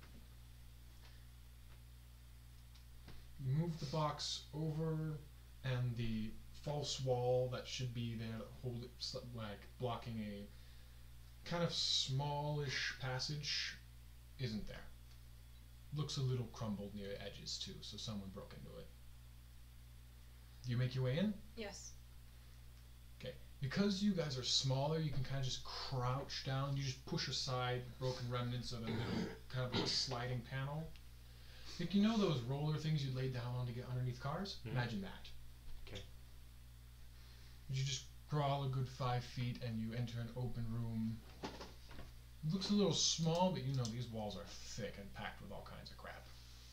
S2: You move the box over, and the false wall that should be there to hold it, s- like blocking a kind of smallish passage, isn't there. Looks a little crumbled near the edges too, so someone broke into it. Do you make your way in?
S4: Yes.
S2: Okay. Because you guys are smaller, you can kind of just crouch down. You just push aside broken remnants of a little kind of like sliding panel. Like, you know those roller things you laid down on to get underneath cars?
S5: Mhm.
S2: Imagine that.
S5: Okay.
S2: You just crawl a good five feet and you enter an open room. It looks a little small, but you know these walls are thick and packed with all kinds of crap.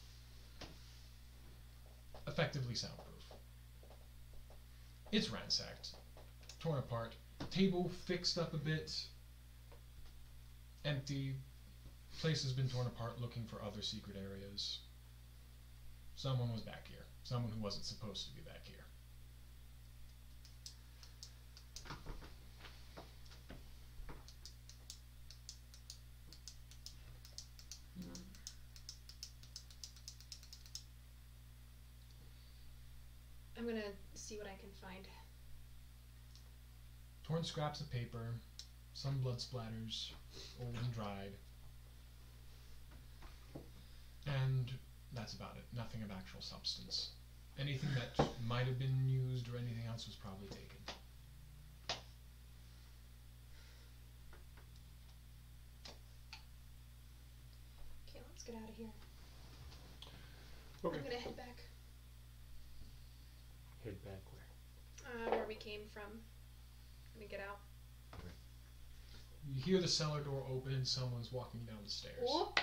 S2: Effectively soundproof. It's ransacked, torn apart, table fixed up a bit, empty. Place has been torn apart looking for other secret areas. Someone was back here. Someone who wasn't supposed to be back here.
S4: I'm gonna see what I can find.
S2: Torn scraps of paper, some blood splatters, old and dried. And that's about it. Nothing of actual substance. Anything that might have been used or anything else was probably taken.
S4: Okay, let's get out of here.
S1: Okay.
S4: I'm gonna head back
S5: Head back where?
S4: uh, where we came from. I'm gonna get out.
S2: You hear the cellar door open and someone's walking down the stairs.
S4: Whoop.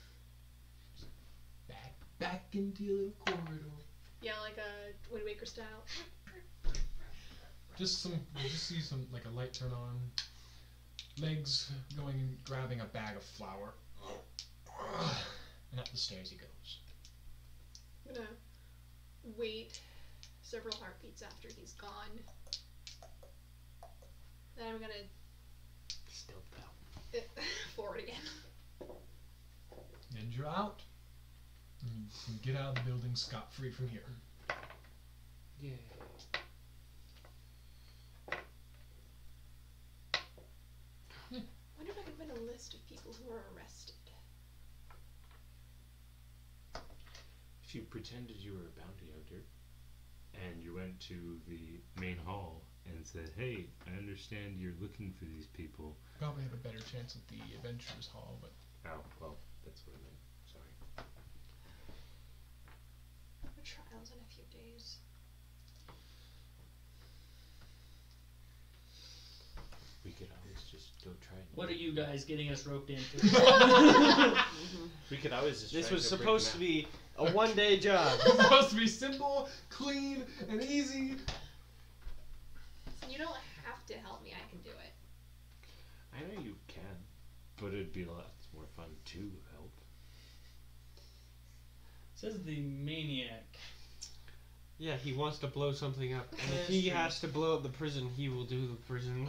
S2: Back, back into your little corridor.
S4: Yeah, like a Wind Waker style.
S2: Just some, you just see some, like a light turn on. Legs going and grabbing a bag of flour. And up the stairs he goes.
S4: I'm gonna wait several heartbeats after he's gone. Then I'm gonna
S5: Stealth out.
S4: forward again.
S2: And you're out. And you can get out of the building scot-free from here.
S5: Yeah.
S4: Wonder if I can find a list of people who were arrested.
S5: If you pretended you were a bounty hunter and you went to the main hall and said, "Hey, I understand you're looking for these people."
S2: Probably have a better chance at the Adventurers Hall, but
S5: Oh, well, that's what I meant. Sorry.
S4: The trial's in a few days.
S5: We could always just go try and
S3: What are you guys getting us roped into?
S5: We could always just
S1: This
S5: try
S1: was
S5: and go break
S1: supposed to
S5: them
S1: be a one-day job.
S2: it's supposed to be simple, clean, and easy.
S4: You don't have to help me, I can do it.
S5: out. I know you can, but it'd be lots more fun to help.
S3: Says the maniac.
S1: Yeah, he wants to blow something up. And if
S3: That's
S1: he
S3: true.
S1: has to blow up the prison, he will do the prison.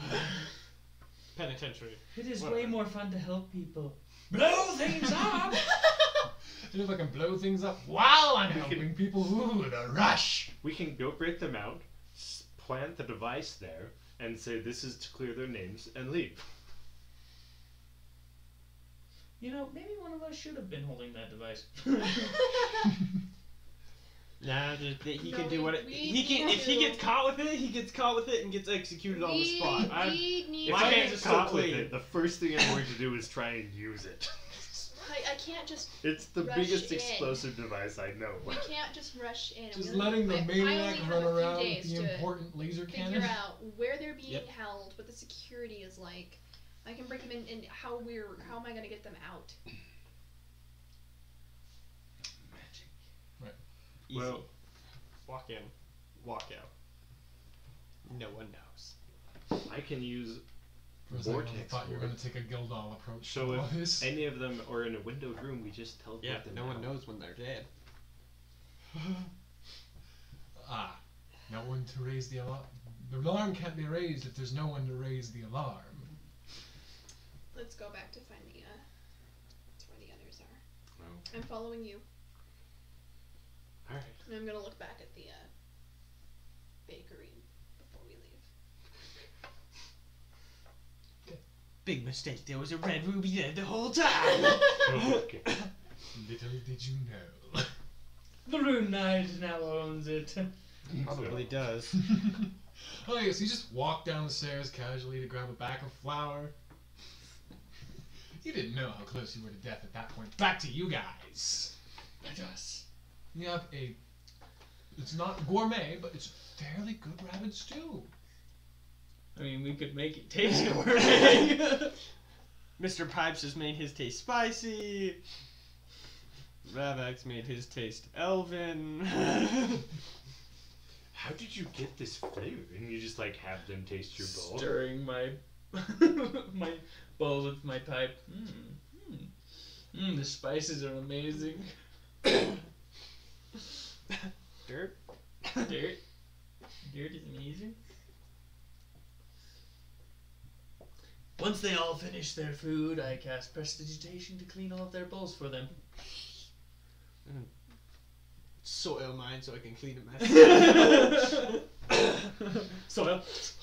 S1: Penitentiary.
S3: It is
S1: Whatever.
S3: way more fun to help people. Blow things up!
S2: And if I can blow things up while I'm
S5: We
S2: helping
S5: can-
S2: people, ooh, the rush.
S5: We can go break them out, s- plant the device there, and say this is to clear their names and leave.
S3: You know, maybe one of us should have been holding that device.
S1: Nah, just, that he
S4: No,
S1: can do
S4: we-
S1: what it,
S4: we
S1: he can.
S4: need
S1: If he
S4: to-
S1: gets caught with it, he gets caught with it and gets executed on the
S4: We-
S1: spot. I'm,
S4: we need
S5: If
S1: My
S5: I
S4: to-
S1: hands
S5: get
S1: are so
S5: caught with
S1: clean.
S5: it, the first thing I'm going to do is try and use it.
S4: I, I can't just.
S5: It's the
S4: Rush
S5: biggest
S4: in.
S5: explosive device I know.
S4: We can't just rush in.
S2: Just
S4: We only-
S2: letting the
S4: I- I
S2: maniac
S4: only
S2: run
S4: have a few
S2: around with
S4: days
S2: the
S4: to
S2: important laser
S4: figure
S2: cannon.
S4: out where they're being
S1: Yep.
S4: held, what the security is like. I can bring them in, and how we're. How am I gonna get them out?
S1: easy.
S5: Well-
S1: Walk in, walk out. No one knows.
S5: I can use
S2: For a second, I
S5: Vortex
S2: thought you were
S5: orb.
S2: going to take a Gildal approach
S5: So
S2: to all
S5: if
S2: this.
S5: any of them are in a windowed room, we just teleport
S1: Yeah,
S5: them
S1: no one
S5: out.
S1: knows when they're dead.
S2: Ah, no one to raise the alarm. The alarm can't be raised if there's no one to raise the alarm.
S4: Let's go back to find the. Uh, that's where the others are.
S5: Oh,
S4: I'm following you,
S5: alright.
S4: and I'm gonna look back at the uh, bakery before we leave.
S1: Big mistake. There was a red ruby there the whole time.
S5: Okay.
S2: Little did you know.
S3: The Rune Knight now owns it.
S1: Probably does.
S2: Oh yes, you just walk down the stairs casually to grab a bag of flour. You didn't know how close you were to death at that point. Back to you guys.
S3: Let us.
S2: You have a. It's not gourmet, but it's fairly good rabbit stew.
S3: I mean, we could make it taste gourmet.
S1: Mister Pipes has made his taste spicy. Ravax made his taste elven.
S5: How did you get this flavor? And you just like have them taste your bowl?
S3: Stirring my my bowl with my pipe. Mmm. Mmm. Mm, the spices are amazing.
S1: Dirt.
S3: Dirt. Dirt is amazing. Once they all finish their food, I cast prestidigitation to clean all of their bowls for them.
S1: Soil mine so I can clean it myself.
S3: Soil.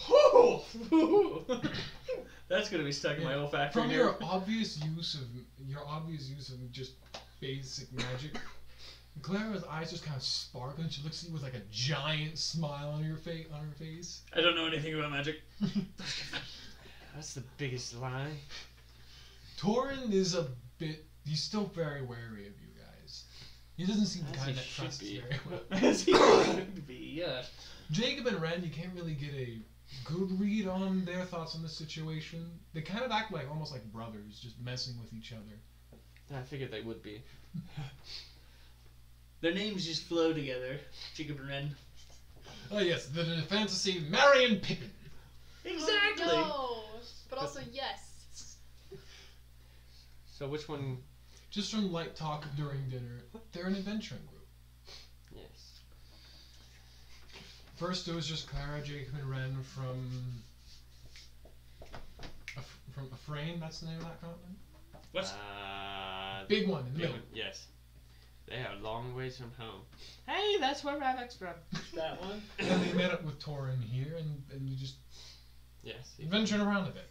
S3: That's gonna be stuck in my olfactory
S2: From
S3: nerve.
S2: your obvious use of your obvious use of just basic magic, Clara's eyes just kind of sparkle, and she looks at you with like a giant smile on your face. On her face.
S3: I don't know anything about magic.
S1: That's the biggest lie.
S2: Torin is a bit. He's still very wary of you guys. He doesn't seem the
S1: As
S2: kind
S1: he
S2: that
S1: should
S2: trusts
S1: be.
S2: very well.
S3: As he should be, yeah.
S2: Jacob and Ren, you can't really get a good read on their thoughts on the situation. They kind of act like almost like brothers, just messing with each other.
S1: I figured they would be.
S3: Their names just flow together. Jacob and Ren.
S2: Oh yes, the, the fantasy Marion Pippin.
S3: Exactly.
S4: Oh, no, but also yes.
S1: So which one?
S2: Just from light talk during dinner, they're an adventuring group.
S1: Yes.
S2: First, it was just Clara, Jacob, and Ren from a, from a frame. That's the name of that continent.
S3: What's
S1: Uh,
S2: Big one in the
S1: big
S2: middle.
S1: one, yes. They are a long ways from home. Hey, that's where Ravax from.
S3: that one?
S2: And they met up with Torin here, and and you just
S1: Yes.
S2: adventured around a bit.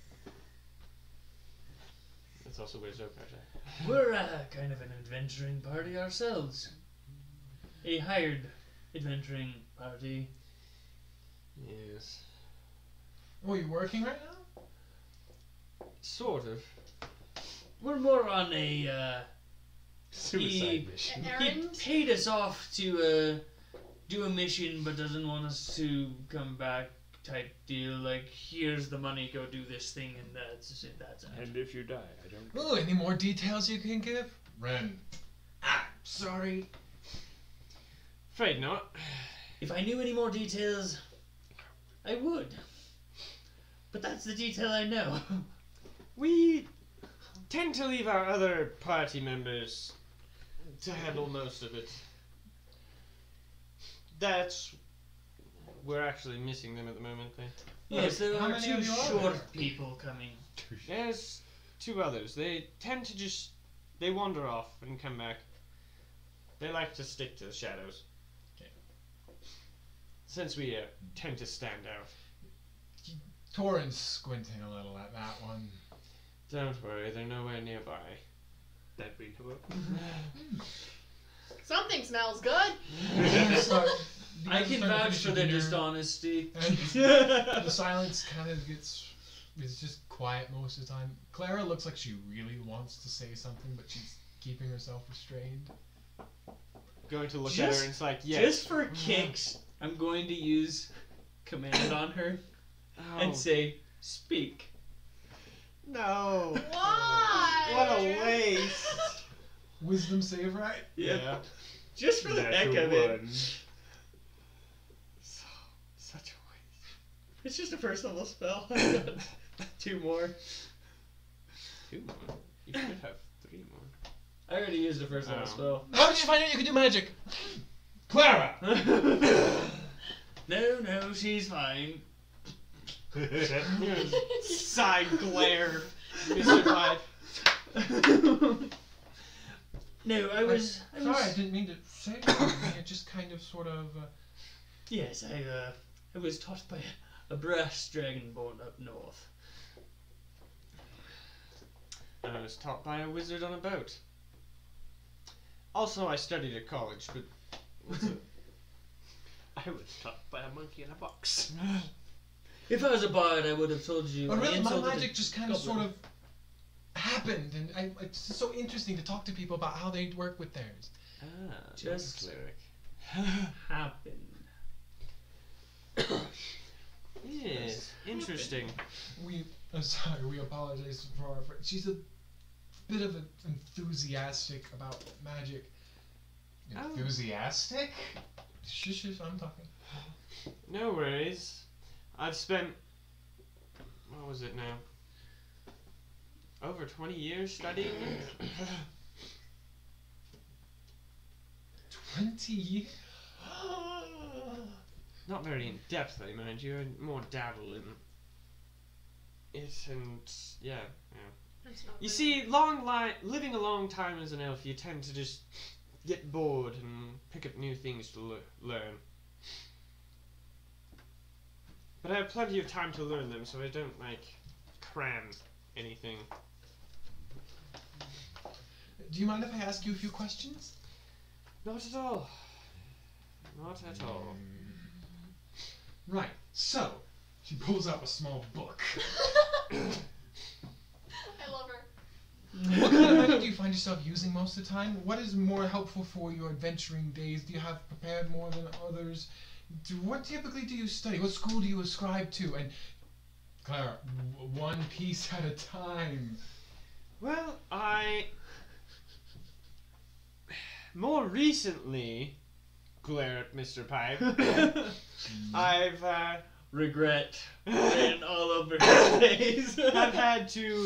S1: That's also where Zokar's at.
S3: We're uh, kind of an adventuring party ourselves. A hired adventuring party.
S1: Yes.
S2: Oh, you working right now?
S1: Sort of.
S3: We're more on a. Uh,
S5: Suicide
S3: He-
S5: mission.
S3: he
S4: Errand?
S3: paid us off to uh, do a mission, but doesn't want us to come back. Type deal. Like, here's the money. Go do this thing, and that's it. That's it.
S5: And if you die, I don't.
S2: Oh, any more details you can give? Ren. Ah, sorry.
S1: Afraid not.
S3: If I knew any more details, I would. But that's the detail I know.
S1: We tend to leave our other party members to handle most of it. That's. We're actually missing them at the moment. They,
S3: Yes, there
S2: How
S3: are
S2: many
S3: two
S2: of you are
S3: short
S2: there?
S3: people coming.
S1: there's two others. They tend to just. They wander off and come back. They like to stick to the shadows.
S2: Okay.
S1: Since we uh, tend to stand out.
S2: Torin's squinting a little at that one.
S1: Don't worry, they're nowhere nearby.
S5: That we know of.
S4: Something smells good.
S2: So, you
S3: I
S2: guys
S3: can
S2: start to
S3: vouch
S2: finish
S3: for
S2: your
S3: their
S2: dinner,
S3: dishonesty.
S2: and the silence kind of gets. It's just quiet most of the time. Clara looks like she really wants to say something, but she's keeping herself restrained.
S1: Going to look at
S3: Just-
S1: her and it's like, yes.
S3: Just for kicks, I'm going to use command on her
S1: Oh,
S3: and say, speak.
S1: no.
S4: Why?
S1: What a waste.
S2: Wisdom save, right?
S1: Yeah.
S3: Just for the heck
S5: Natural
S3: of it.
S5: one.
S1: So, such a waste.
S3: It's just a first level spell. Two more.
S1: Two more. You should have three more.
S3: I already used a first level
S1: Oh.
S3: spell.
S2: How did you find out you could do magic? Clara!
S3: No, no, she's fine.
S1: Side glare, Mister Pipe.
S3: No, I was. I was
S2: Sorry, I didn't mean to say anything. It just kind of sort of. Uh,
S3: Yes, I, uh, I was taught by a brass dragonborn up north.
S1: I was taught by a wizard on a boat. Also, I studied at college, but what's it?
S5: I was taught by a monkey in a box.
S3: If I was a bard, I would have told you.
S2: but
S3: I
S2: really, my
S3: insulted a
S2: magic just kind of
S3: goblin.
S2: sort of happened, and I, it's just so interesting to talk to people about how they work with theirs.
S1: Ah,
S3: Just-
S1: cleric.
S3: happened.
S1: Yes, interesting.
S2: We, I'm sorry, we apologize for our friend. She's a bit of an enthusiastic about magic.
S1: Oh.
S2: Enthusiastic? Shush, shush, I'm talking.
S1: No worries. I've spent, what was it now? Over twenty years studying it.
S2: Twenty years?
S1: Not very in depth, I mind you. I more dabble in it, and yeah, yeah.
S4: That's not
S1: You
S4: really-
S1: see, long li- living a long time as an elf, you tend to just get bored and pick up new things to le- learn. But I have plenty of time to learn them, so I don't like cram anything.
S2: Do you mind if I ask you a few questions?
S1: Not at all. Not at all.
S2: Right, so, she pulls out a small book.
S4: I love her.
S2: What kind of magic do you find yourself using most of the time? What is more helpful for your adventuring days? Do you have prepared more than others? Do, what typically do you study? What school do you ascribe to? And Clara, w- one piece at a time.
S1: Well, I more recently glare at Mister Pipe. I've uh,
S3: Regret ran all over his face.
S1: I've had to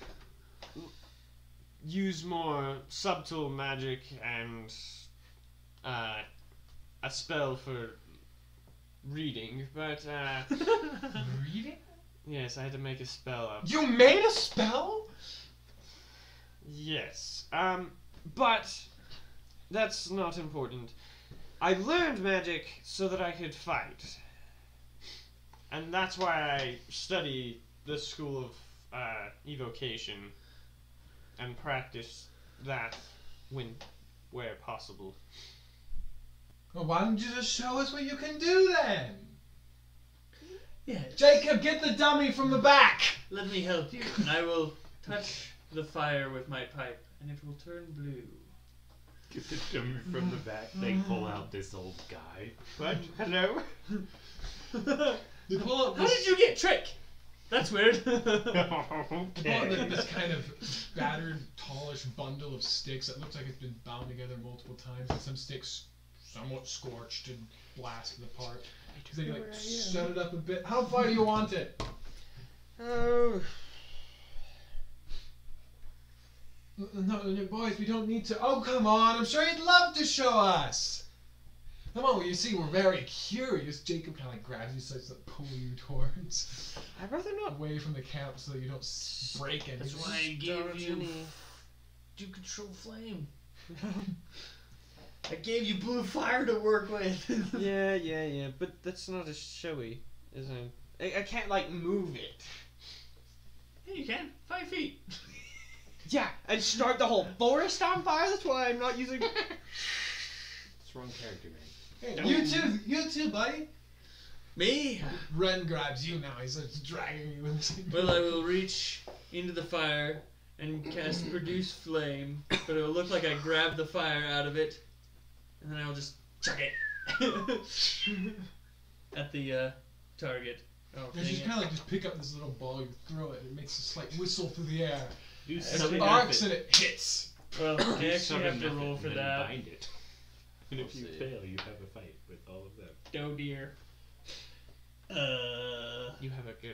S1: use more subtle magic and uh, a spell for reading, but uh,
S2: Reading?
S1: yes, I had to make a spell up.
S2: You made a spell?
S1: Yes, um, but that's not important. I learned magic so that I could fight, and that's why I study the school of uh, evocation and practice that when where possible.
S2: Well, why don't you just show us what you can do then?
S3: Yes.
S2: Jacob, get the dummy from the back!
S3: Let me help you. And I will touch the fire with my pipe, and it will turn blue.
S5: Get the dummy from the back. They pull out this old guy.
S1: What? Hello?
S2: They pull out
S3: How
S2: this,
S3: did you get Trick? That's weird.
S2: they pull out
S5: Okay.
S2: this kind of battered, tallish bundle of sticks that looks like it's been bound together multiple times, and some sticks somewhat scorched and blasted apart. So they like shut it up a bit. How far do you want it?
S1: Oh.
S2: No, no, boys, we don't need to. Oh, come on! I'm sure you'd love to show us. Come on, well, you see, we're very curious. Jacob kind of like grabs you, starts to pull you towards
S1: I'd rather not.
S2: away from the camp so that you don't s- break anything.
S3: That's why I gave
S1: Don't
S3: you
S1: any-
S3: do control flame. I gave you blue fire to work with.
S1: Yeah, yeah, yeah. But that's not as showy as I'm. I, I can't like move it.
S3: Yeah, you can. Five feet.
S1: Yeah, and start the whole forest on fire. That's why I'm not using.
S5: It's wrong character, man.
S2: Hey, you too, you too, buddy.
S3: Me?
S2: Ren grabs you now. He starts dragging you into.
S3: Well, I will reach into the fire and cast Produce Flame, but it will look like I grabbed the fire out of it, and then I will just chuck it at the uh, target. Oh,
S2: You
S3: dang
S2: just
S3: it.
S2: kind of like just pick up this little ball, you throw it, and it makes a slight whistle through the air.
S5: Do
S2: And
S5: something
S2: it
S5: with
S2: arcs
S5: it.
S2: and it hits.
S3: Well, I
S5: Do
S3: actually
S5: something
S3: have to
S5: with
S3: roll
S5: it
S3: for
S5: and then
S3: that.
S5: bind it. And if you
S1: see.
S5: fail, you have a fight with all of them.
S3: Oh dear. Uh,
S1: You have a good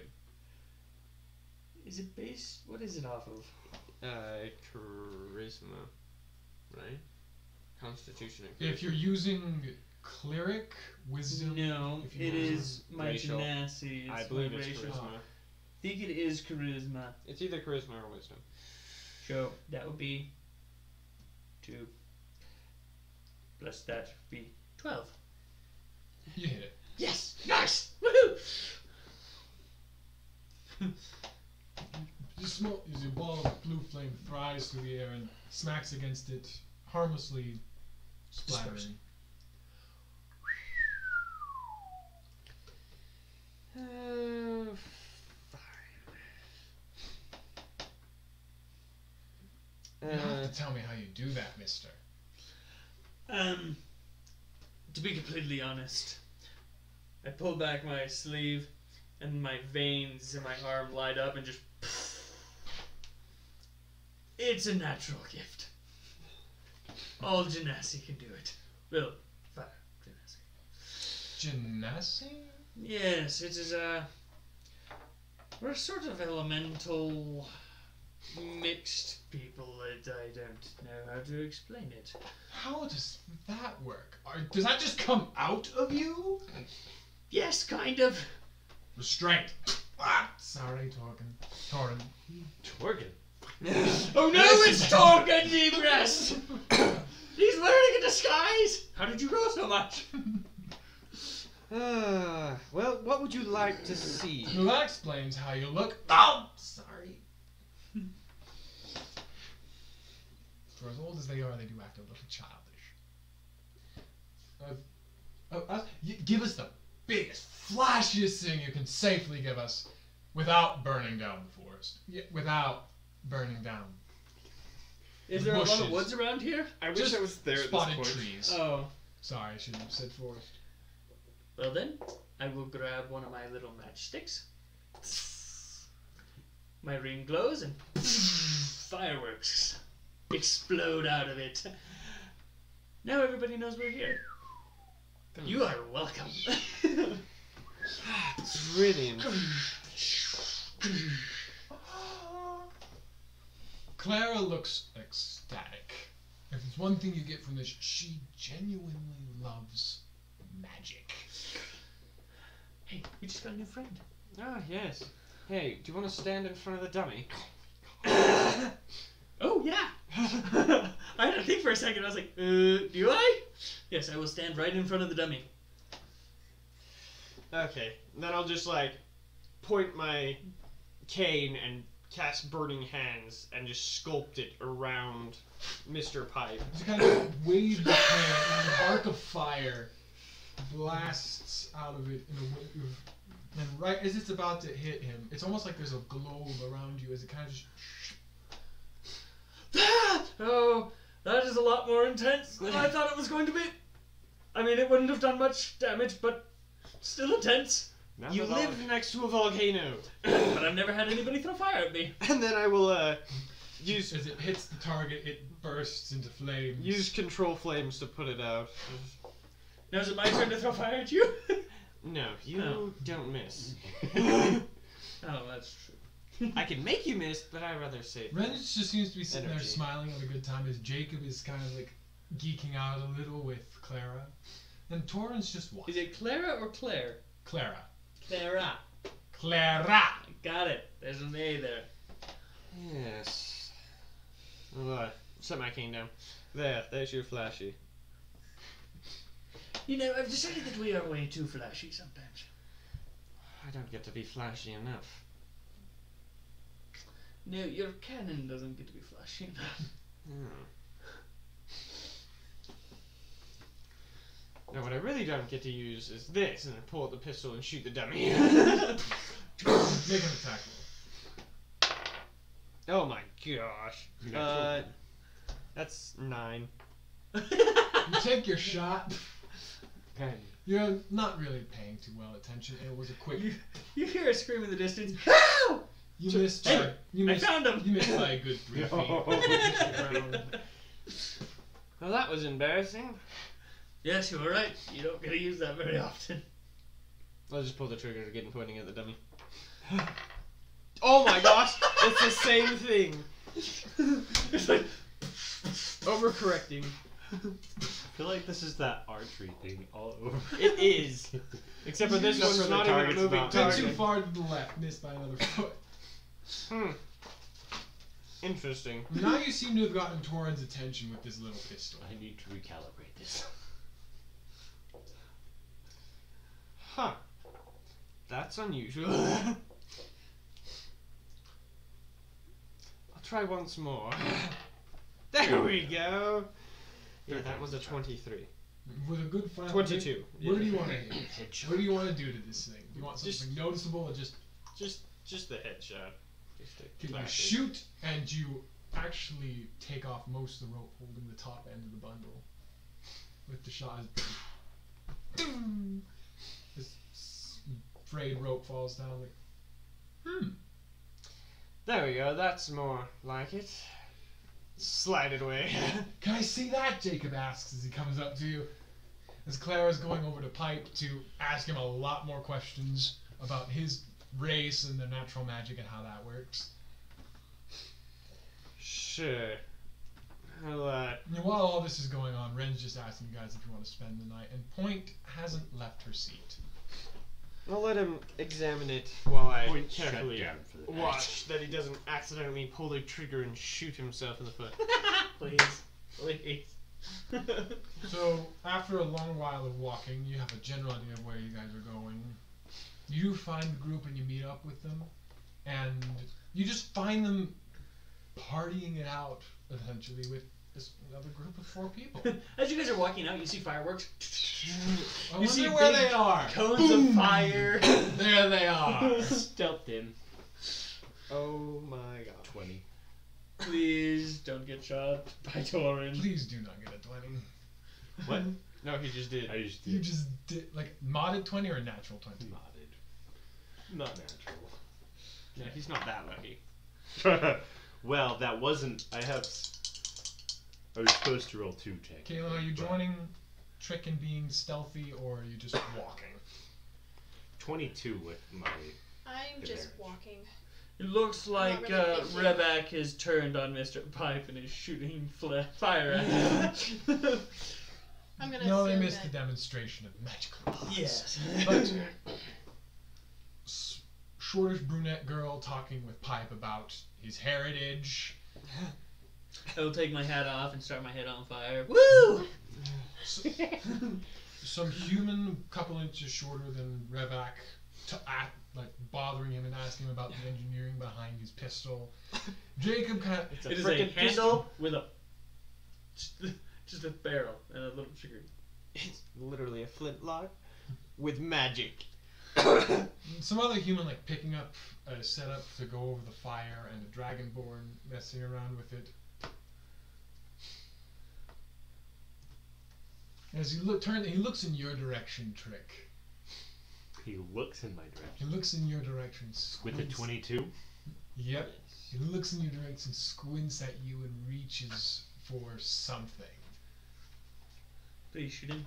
S3: is it based? What is it off of?
S1: uh charisma, right? Constitution. And
S2: If you're using cleric, wisdom.
S3: No,
S2: if you
S3: it
S2: want-
S3: is my
S1: Racial.
S3: genasi.
S1: I
S3: It's
S1: believe
S3: my
S1: it's
S3: racial.
S1: charisma.
S3: I think it is charisma.
S1: It's either charisma or wisdom.
S3: So that would be two. Plus that would be twelve.
S2: You hit it.
S3: Yes! Nice! Woohoo!
S2: Just small, as a ball of blue flame flies through the air and smacks against it, harmlessly splattering.
S1: Uh,
S2: You
S1: fine.
S2: have
S1: Uh,
S2: to tell me how you do that, mister.
S3: Um, to be completely honest, I pull back my sleeve and my veins in my arm light up and just. It's a natural gift. All genasi can do it. Well, fire genasi.
S2: Genasi?
S3: Yes, it is a. We're a sort of elemental mixed people that I don't know how to explain it.
S2: How does that work? Are, does that just come out of you?
S3: Yes, kind of.
S2: Restraint. Ah, sorry, Torkin. Torin.
S5: Torgan.
S3: Oh no, it's Torgan Nebras! He's wearing a disguise! How did you grow so much?
S1: uh, well, what would you like to see?
S2: Well, that explains how you look. Oh, sorry. For as old as they are, they do act a little childish. Uh, uh, uh, y- give us the biggest, flashiest thing you can safely give us without burning down the forest. Yeah, without burning down.
S3: Is there a lot of
S2: Bushes.
S3: woods around here?
S6: I wish
S2: Just
S6: I was there at this
S2: Spotted
S6: point.
S2: trees.
S3: Oh.
S2: Sorry, I shouldn't have said forest.
S3: Well then, I will grab one of my little matchsticks. My ring glows and fireworks explode out of it. Now everybody knows we're here. You are welcome.
S1: Brilliant.
S2: Clara looks ecstatic. If there's one thing you get from this, she genuinely loves magic.
S3: Hey, we just got a new friend.
S1: Ah, yes. Hey, do you want to stand in front of the dummy?
S3: Oh yeah. I had to think for a second. I was like, uh, do I? Yes, I will stand right in front of the dummy.
S1: Okay, then I'll just like point my cane and cast Burning Hands and just sculpt it around Mister Pipe.
S2: Just kind of wave the hand, and an arc of fire blasts out of it in a wave. And right as it's about to hit him, it's almost like there's a globe around you as it kind of just.
S3: Oh, that is a lot more intense than I thought it was going to be. I mean, it wouldn't have done much damage, but still intense.
S5: Not
S1: You
S5: at all.
S1: live next to a volcano.
S3: But I've never had anybody throw fire at me.
S1: And then I will uh use
S2: As it hits the target, it bursts into flames.
S1: use control flames to put it out.
S3: Now is it my turn to throw fire at you?
S1: No, you
S3: Oh.
S1: don't miss.
S3: Oh, that's true.
S1: I can make you miss, but I'd rather save.
S2: Ren just seems to be sitting there
S1: Energy.
S2: smiling, having a good time, as Jacob is kind of like geeking out a little with Clara. And Torin's just
S3: Is
S2: watching.
S3: it Clara or Claire?
S2: Clara.
S3: Clara.
S2: Clara!
S3: Got it. There's an A there.
S1: Yes. I'll uh, set my cane down. There, there's your flashy.
S3: You know, I've decided that we are way too flashy sometimes.
S1: I don't get to be flashy enough.
S3: No, your cannon doesn't get to be flashy enough.
S1: Hmm. Now, what I really don't get to use is this, and I pull out the pistol and shoot the dummy.
S2: Make an attack roll.
S1: Oh my gosh.
S5: Natural
S1: Uh,
S5: one.
S1: that's nine.
S2: You take your shot.
S5: Pen.
S2: You're not really paying too well attention. It was a quick.
S3: You, you hear a scream in the distance. Help!
S2: You missed.
S3: Hey,
S2: by, you
S3: I
S2: missed.
S3: found him!
S2: You missed by a good three feet.
S1: Well, that was embarrassing.
S3: Yes, you were right. You don't get to use that very often.
S1: I'll just pull the trigger again, pointing at the dummy. Oh my gosh! It's the same thing.
S3: It's like,
S1: Overcorrecting.
S5: I feel like this is that archery thing all over.
S1: It is. Except for this
S5: Except
S1: one's
S5: for the
S1: not even a
S5: target's
S1: moving
S5: not-
S2: Bit
S1: target.
S2: too far to the left. Missed by another foot.
S1: Hmm. Interesting.
S2: Now you seem to have gotten Torin's attention with this little pistol.
S5: I need to recalibrate this.
S1: Huh. That's unusual. I'll try once more. There we go. Yeah, that was a twenty-three.
S2: With a good final.
S1: twenty-two.
S2: Where do you want to hit?
S5: Headshot.
S2: What do you want to do to this thing? Do you want something
S1: Just-
S2: noticeable or just?
S1: Just, just the headshot. Just a
S2: Okay, you
S1: classic.
S2: shoot and you actually take off most of the rope holding the top end of the bundle. With the shot. This s- frayed rope falls down. Like, hmm.
S1: There we go. That's more like it. Slide it away.
S2: Can I see that? Jacob asks as he comes up to you. As Clara is going over to Pipe to ask him a lot more questions about his race and the natural magic and how that works.
S1: Sure. I'll, uh,
S2: And while all this is going on, Ren's just asking you guys if you want to spend the night, and Point hasn't left her seat.
S1: I'll let him examine it while I
S5: Point shut
S1: carefully
S5: down for the night.
S1: watch that he doesn't accidentally pull the trigger and shoot himself in the foot.
S3: please. Please.
S2: So, after a long while of walking, you have a general idea of where you guys are going. You do find the group and you meet up with them, and you just find them partying it out, essentially, with this other group of four people.
S3: As you guys are walking out, you see fireworks.
S2: I
S3: You
S2: wonder
S3: see
S2: where
S3: big
S2: they are.
S3: Cones of fire.
S2: There they are.
S5: Stealthed in.
S1: Oh my god.
S5: twenty.
S3: Please don't get shot by Torin.
S2: Please do not get a twenty.
S5: What?
S1: No, he just did.
S5: I just
S2: You
S5: did.
S2: just did, like, modded twenty or natural twenty?
S5: Modded. Not natural.
S1: Yeah, he's not that lucky.
S5: Well, that wasn't. I have. I was supposed to roll two checks.
S2: Kayla, are you
S5: but
S2: joining Trick and being stealthy, or are you just walking?
S5: twenty-two with my.
S4: I'm
S5: Good
S4: just
S5: marriage.
S4: walking.
S3: It looks
S4: I'm
S3: like
S4: not really
S3: uh,
S4: thinking.
S3: Rebak has turned on Mister Pipe and is shooting fla- fire at him.
S4: I'm gonna
S2: No, they
S4: assume
S2: missed the
S4: that
S2: demonstration of magical pods.
S3: Yes.
S2: But s- shortish brunette girl talking with Pipe about his heritage.
S3: I will take my hat off and start my head on fire. Woo!
S2: S- some human couple inches shorter than Revak to act, like bothering him and asking him about the engineering behind his pistol. Jacob kind of
S1: It's
S3: It is a
S1: frickin'
S3: handle
S1: pistol.
S3: with a just, just a barrel and a little trigger.
S1: It's literally a flintlock with magic.
S2: some other human like picking up a setup to go over the fire and a dragonborn messing around with it. As he look turn, he looks in your direction, Trick.
S5: He looks in my
S2: He
S5: direction.
S2: looks in your direction.
S5: With a
S2: squints-
S5: twenty-two.
S2: Yep. He looks in your direction, squints at you, and reaches for something.
S3: Please shoot him.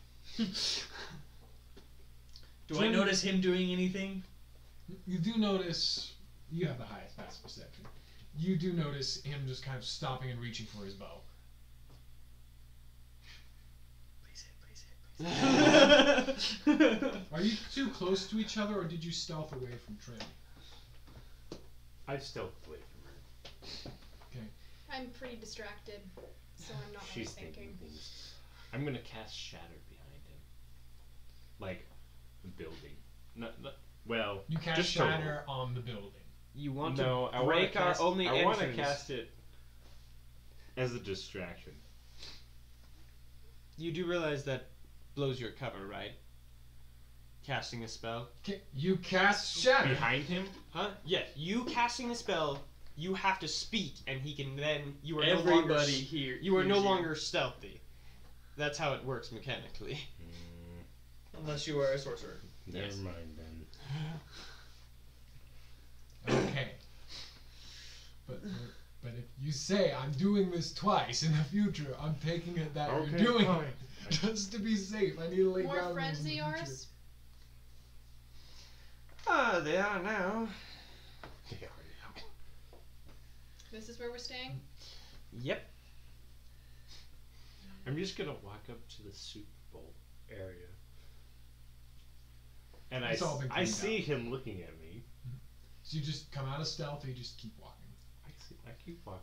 S3: Do I
S2: Jim-
S3: notice him doing anything?
S2: You do notice. You have the highest passive perception. You do notice him just kind of stopping and reaching for his bow.
S3: Please hit, please hit, please hit.
S2: Are you too close to each other, or did you stealth away from Trim?
S5: I stealthed away from her.
S4: I'm pretty distracted, so I'm not really
S5: She's
S4: thinking.
S5: thinking things. I'm gonna cast Shatter behind him. like building. Not, not, well,
S2: You cast
S5: just
S2: shatter on the building.
S1: You want
S5: no,
S1: to
S5: I wanna
S1: break our
S5: cast-
S1: only
S5: I want to
S1: entrance.
S5: cast it as a distraction.
S1: You do realize that blows your cover, right? Casting a spell.
S2: Ca- You cast shatter.
S5: Behind him?
S1: Huh? Yeah, you casting a spell, you have to speak, and he can then. You are no longer.
S3: Everybody
S1: s-
S3: here.
S1: You are no
S3: hears
S1: longer stealthy. That's how it works mechanically.
S5: Mm,
S3: Unless you are a sorcerer.
S5: never
S1: Yes.
S5: mind then.
S2: Okay. But but if you say I'm doing this twice in the future, I'm taking it that
S5: Okay,
S2: you're doing
S5: fine.
S2: it. Just to be safe, I need to lay
S4: More
S2: ground rules
S4: friends
S2: in
S4: of
S2: the
S4: yours?
S1: Ah, they are now.
S5: They are now.
S4: This is where we're staying?
S1: Yep.
S5: I'm just gonna walk up to the soup bowl area. And I,
S2: It's all
S5: s-
S2: been
S5: I
S2: cleaned
S5: see
S2: up.
S5: him looking at me.
S2: So you just come out of stealth, or you just keep walking.
S5: I see. I keep walking.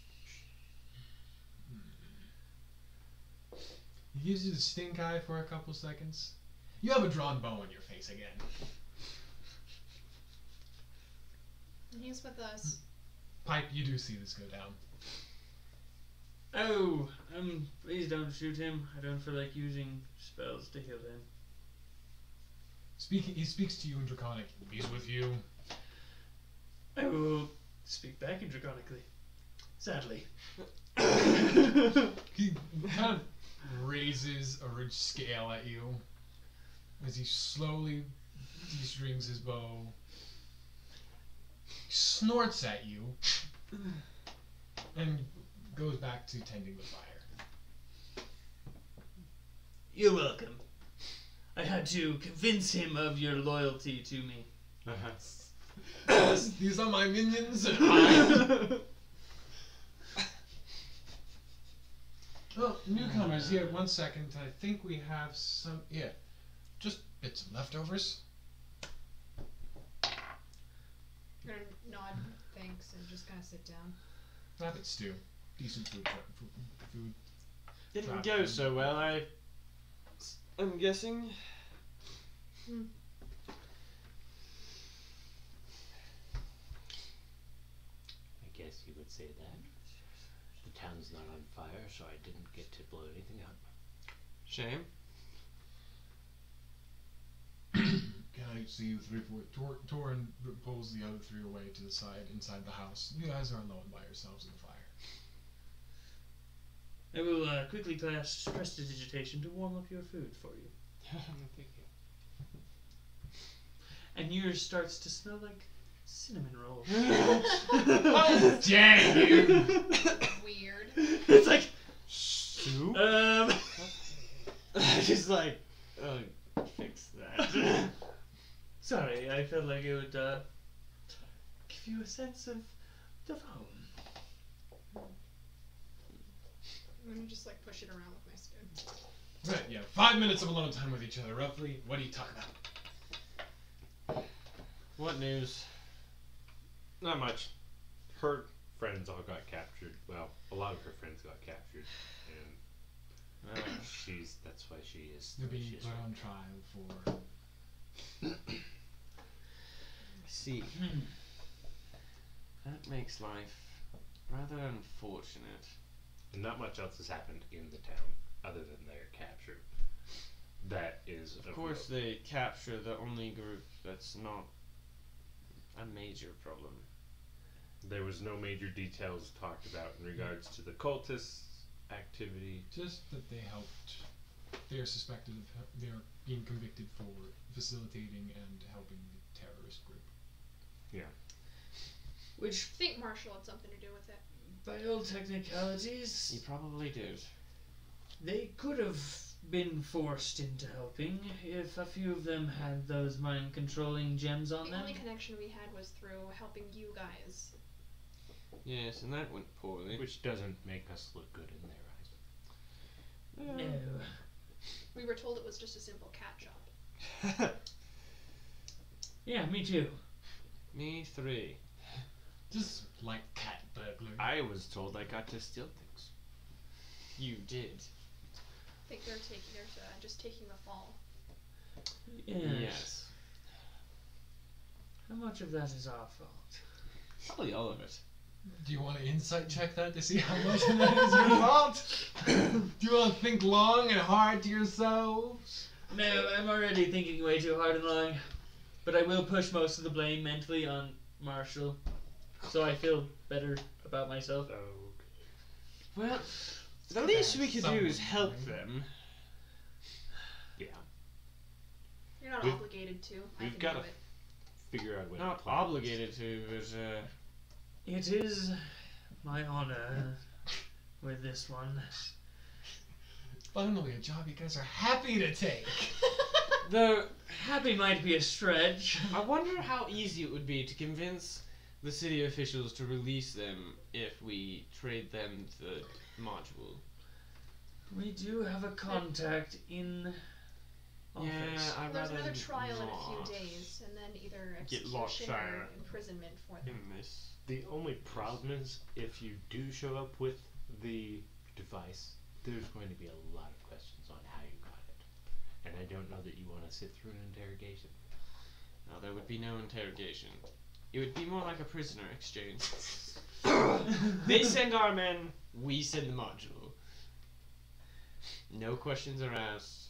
S2: He gives you the stink eye for a couple seconds. You have a drawn bow in your face again.
S4: And he's with us.
S2: Pipe, you do see this go down.
S3: Oh, um, please don't shoot him. I don't feel like using spells to heal him.
S2: Speaking, he speaks to you in Draconic. He's with you.
S3: I will speak back in Draconically. Sadly.
S2: He kind of raises a ridge scale at you as he slowly de-strings his bow. He snorts at you and goes back to tending the fire.
S3: You're welcome. I had to convince him of your loyalty to me.
S5: Uh-huh.
S2: Yes, these are my minions, and I. Oh, newcomers, here, one second. I think we have some. Yeah, just bits of leftovers.
S4: I'm gonna nod thanks and just kind of sit down.
S2: Rabbit stew. Decent food. tra- food. food.
S1: Didn't
S2: Trap
S1: go
S2: them.
S1: so well, I. I'm guessing.
S5: I guess you would say that. The town's not on fire, so I didn't get to blow anything up.
S1: Shame.
S2: Can I see you three, four? Tor- Torin pulls the other three away to the side, inside the house. You guys are alone by yourselves in the fire.
S3: I will uh, quickly cast prestidigitation to warm up your food for you.
S1: Thank you.
S3: And yours starts to smell like cinnamon rolls.
S2: Oh, dang you!
S4: Weird.
S3: It's like,
S1: Soup?
S3: um,
S1: Just like, oh, fix that.
S3: sorry, I felt like it would uh, give you a sense of the home.
S4: I'm gonna just like push it around with my spoon.
S2: Right, yeah. Five minutes of alone time with each other, roughly. What do you talk about?
S1: What news?
S5: Not much. Her friends all got captured. Well, a lot of her friends got captured, and
S1: Uh,
S5: she's that's why she is.
S2: They're being
S5: she is
S2: put
S5: right.
S2: on trial for.
S1: I see.
S3: Hmm.
S1: That makes life rather unfortunate.
S5: And not much else has happened in the town other than their capture. That is,
S1: Of course,
S5: note.
S1: they capture the only group that's not a major problem.
S5: There was no major details talked about in regards to the cultists' activity.
S2: Just that they helped. They are suspected of. He- they are being convicted for facilitating and helping the terrorist group.
S3: Which,
S4: I think Marshall had something to do with it.
S3: by all technicalities,
S1: You probably did.
S3: they could have been forced into helping if a few of them had those mind-controlling gems on
S4: The
S3: them.
S4: only connection we had was through helping you guys.
S1: Yes, and that went poorly.
S5: Which doesn't make us look good in their eyes.
S1: Uh,
S3: No.
S4: We were told it was just a simple catch up.
S3: Yeah, me too.
S1: Me three.
S2: Just like cat burglar.
S1: I was told I got to steal things. You did.
S4: I think they're taking, they're uh, just taking the fall.
S3: Yes.
S1: Yes.
S3: How much of that is our fault?
S1: Probably all of it.
S2: Do you want to insight check that to see how much of that is your fault? Do you want to think long and hard to yourselves?
S3: No, I'm already thinking way too hard and long. But I will push most of the blame mentally on Marshall, so I feel better about myself.
S5: Oh,
S1: Well, the least we could do is help them.
S5: yeah.
S4: You're not
S5: We've-
S4: obligated to. I
S5: we've
S4: can
S5: gotta
S4: do it.
S5: Figure out what
S1: Not
S5: the plan is.
S1: obligated to, but uh,
S3: It is my honor with this one.
S2: Finally, a job you guys are happy to take.
S1: though
S3: Happy might be a stretch.
S1: I wonder how easy it would be to convince the city officials to release them if we trade them the module.
S3: We do have a contact in office.
S1: Yeah, I'd
S4: There's
S1: rather
S4: another trial in a
S1: not
S4: few days, and then either
S1: Get locked
S4: execution or
S1: shire.
S4: imprisonment for them.
S1: in this.
S5: The only problem is if you do show up with the device, there's going to be a lot of questions on how you got it. And I don't know that you want to sit through an interrogation.
S1: No, there would be no interrogation. It would be more like a prisoner exchange. They send our men, we send the module. No questions are asked.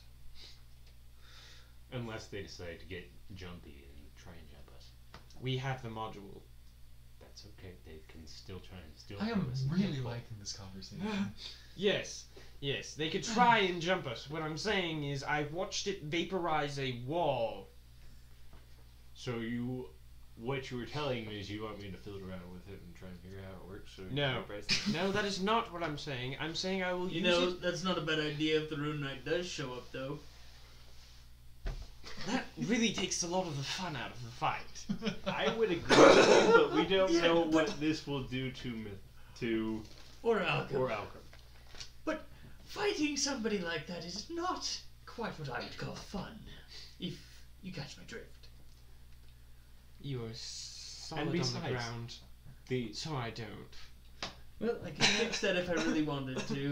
S5: Unless they decide to get jumpy and try and jump us.
S1: We have the module.
S5: That's okay. They can still try and steal
S2: I am
S5: from us.
S2: really liking this conversation.
S1: Yes, yes, they could try and jump us. What I'm saying is, I watched it vaporize a wall.
S5: So you, what you were telling me is you want me to fiddle around with it and try and figure out how it works. So you
S1: No.
S5: can price it?
S1: No, that is not what I'm saying. I'm saying I will
S3: You
S1: use
S3: know,
S1: it.
S3: that's not a bad idea if the Rune Knight does show up, though.
S1: That really takes a lot of the fun out of the fight.
S5: I would agree with you, but we don't know what this will do to myth, to
S3: Or Alchem.
S5: or Alchem.
S3: Fighting somebody like that is not quite what I would call fun, if you catch my drift.
S1: You are solid
S5: And
S1: on the
S5: besides-
S1: ground,
S5: The
S1: so I don't.
S3: Well, I could fix that if I really wanted to.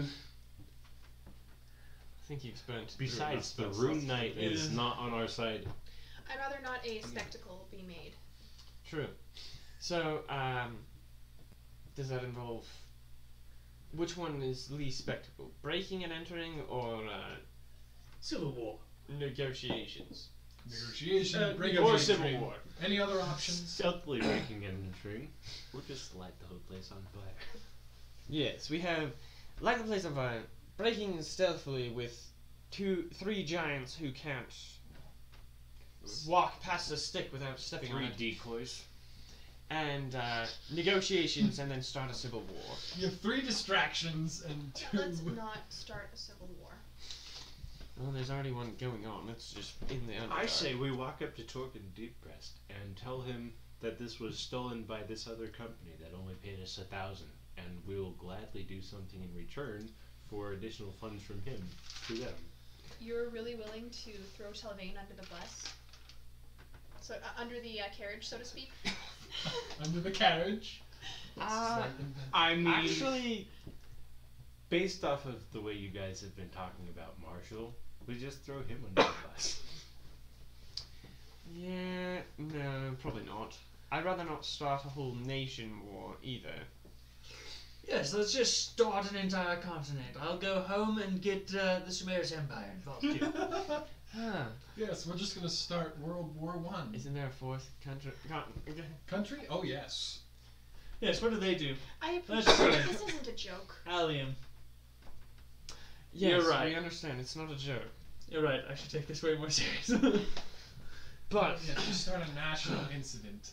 S1: I think you've burnt. through
S5: besides
S1: enough
S5: the
S1: spell
S5: Rune
S1: slots
S5: Knight
S1: for this.
S5: is not on our side.
S4: I'd rather not a spectacle be made.
S1: True. So, um, does that involve? Which one is least spectacle? Breaking and entering, or uh,
S3: Civil War.
S1: negotiations?
S2: Negotiation,
S3: Uh,
S2: break
S1: or
S2: of
S1: civil
S2: entry.
S1: war?
S2: Any other options?
S5: Stealthily breaking and entering. We'll just light the whole place on fire.
S1: Yes, we have light the place on fire, breaking stealthily with two, three giants who can't walk past a stick without stepping on
S5: Three
S1: it,
S5: decoys.
S1: and uh, negotiations, and then start a civil war.
S2: You have three distractions and two.
S4: Let's not start a civil war.
S1: Well, there's already one going on. It's just in the underdark.
S5: I say we walk up to Torkin Deepbreast and tell him that this was stolen by this other company that only paid us a thousand, and we'll gladly do something in return for additional funds from him to them.
S4: You're really willing to throw Sylvain under the bus? So, uh, under the uh, carriage, so to speak?
S2: Under the carriage.
S1: Uh,
S2: Slightly-
S5: I mean,
S1: Actually,
S5: based off of the way you guys have been talking about Marshall, we just throw him under the bus.
S1: yeah, no, probably not. I'd rather not start a whole nation war either.
S3: Yes, let's just start an entire continent. I'll go home and get uh, the Sumerus Empire involved too.
S1: Huh.
S2: Yes, we're just gonna start World War One.
S1: Isn't there a fourth country? Con-
S2: Country? Oh yes.
S3: Yes, what do they do?
S4: I
S3: That's
S4: appreciate
S3: right.
S4: this isn't a joke.
S3: Allium.
S1: yes,
S3: You're right.
S1: we understand. It's not a joke.
S3: You're right, I should take this way more seriously.
S1: But
S2: Yeah, just start a national incident.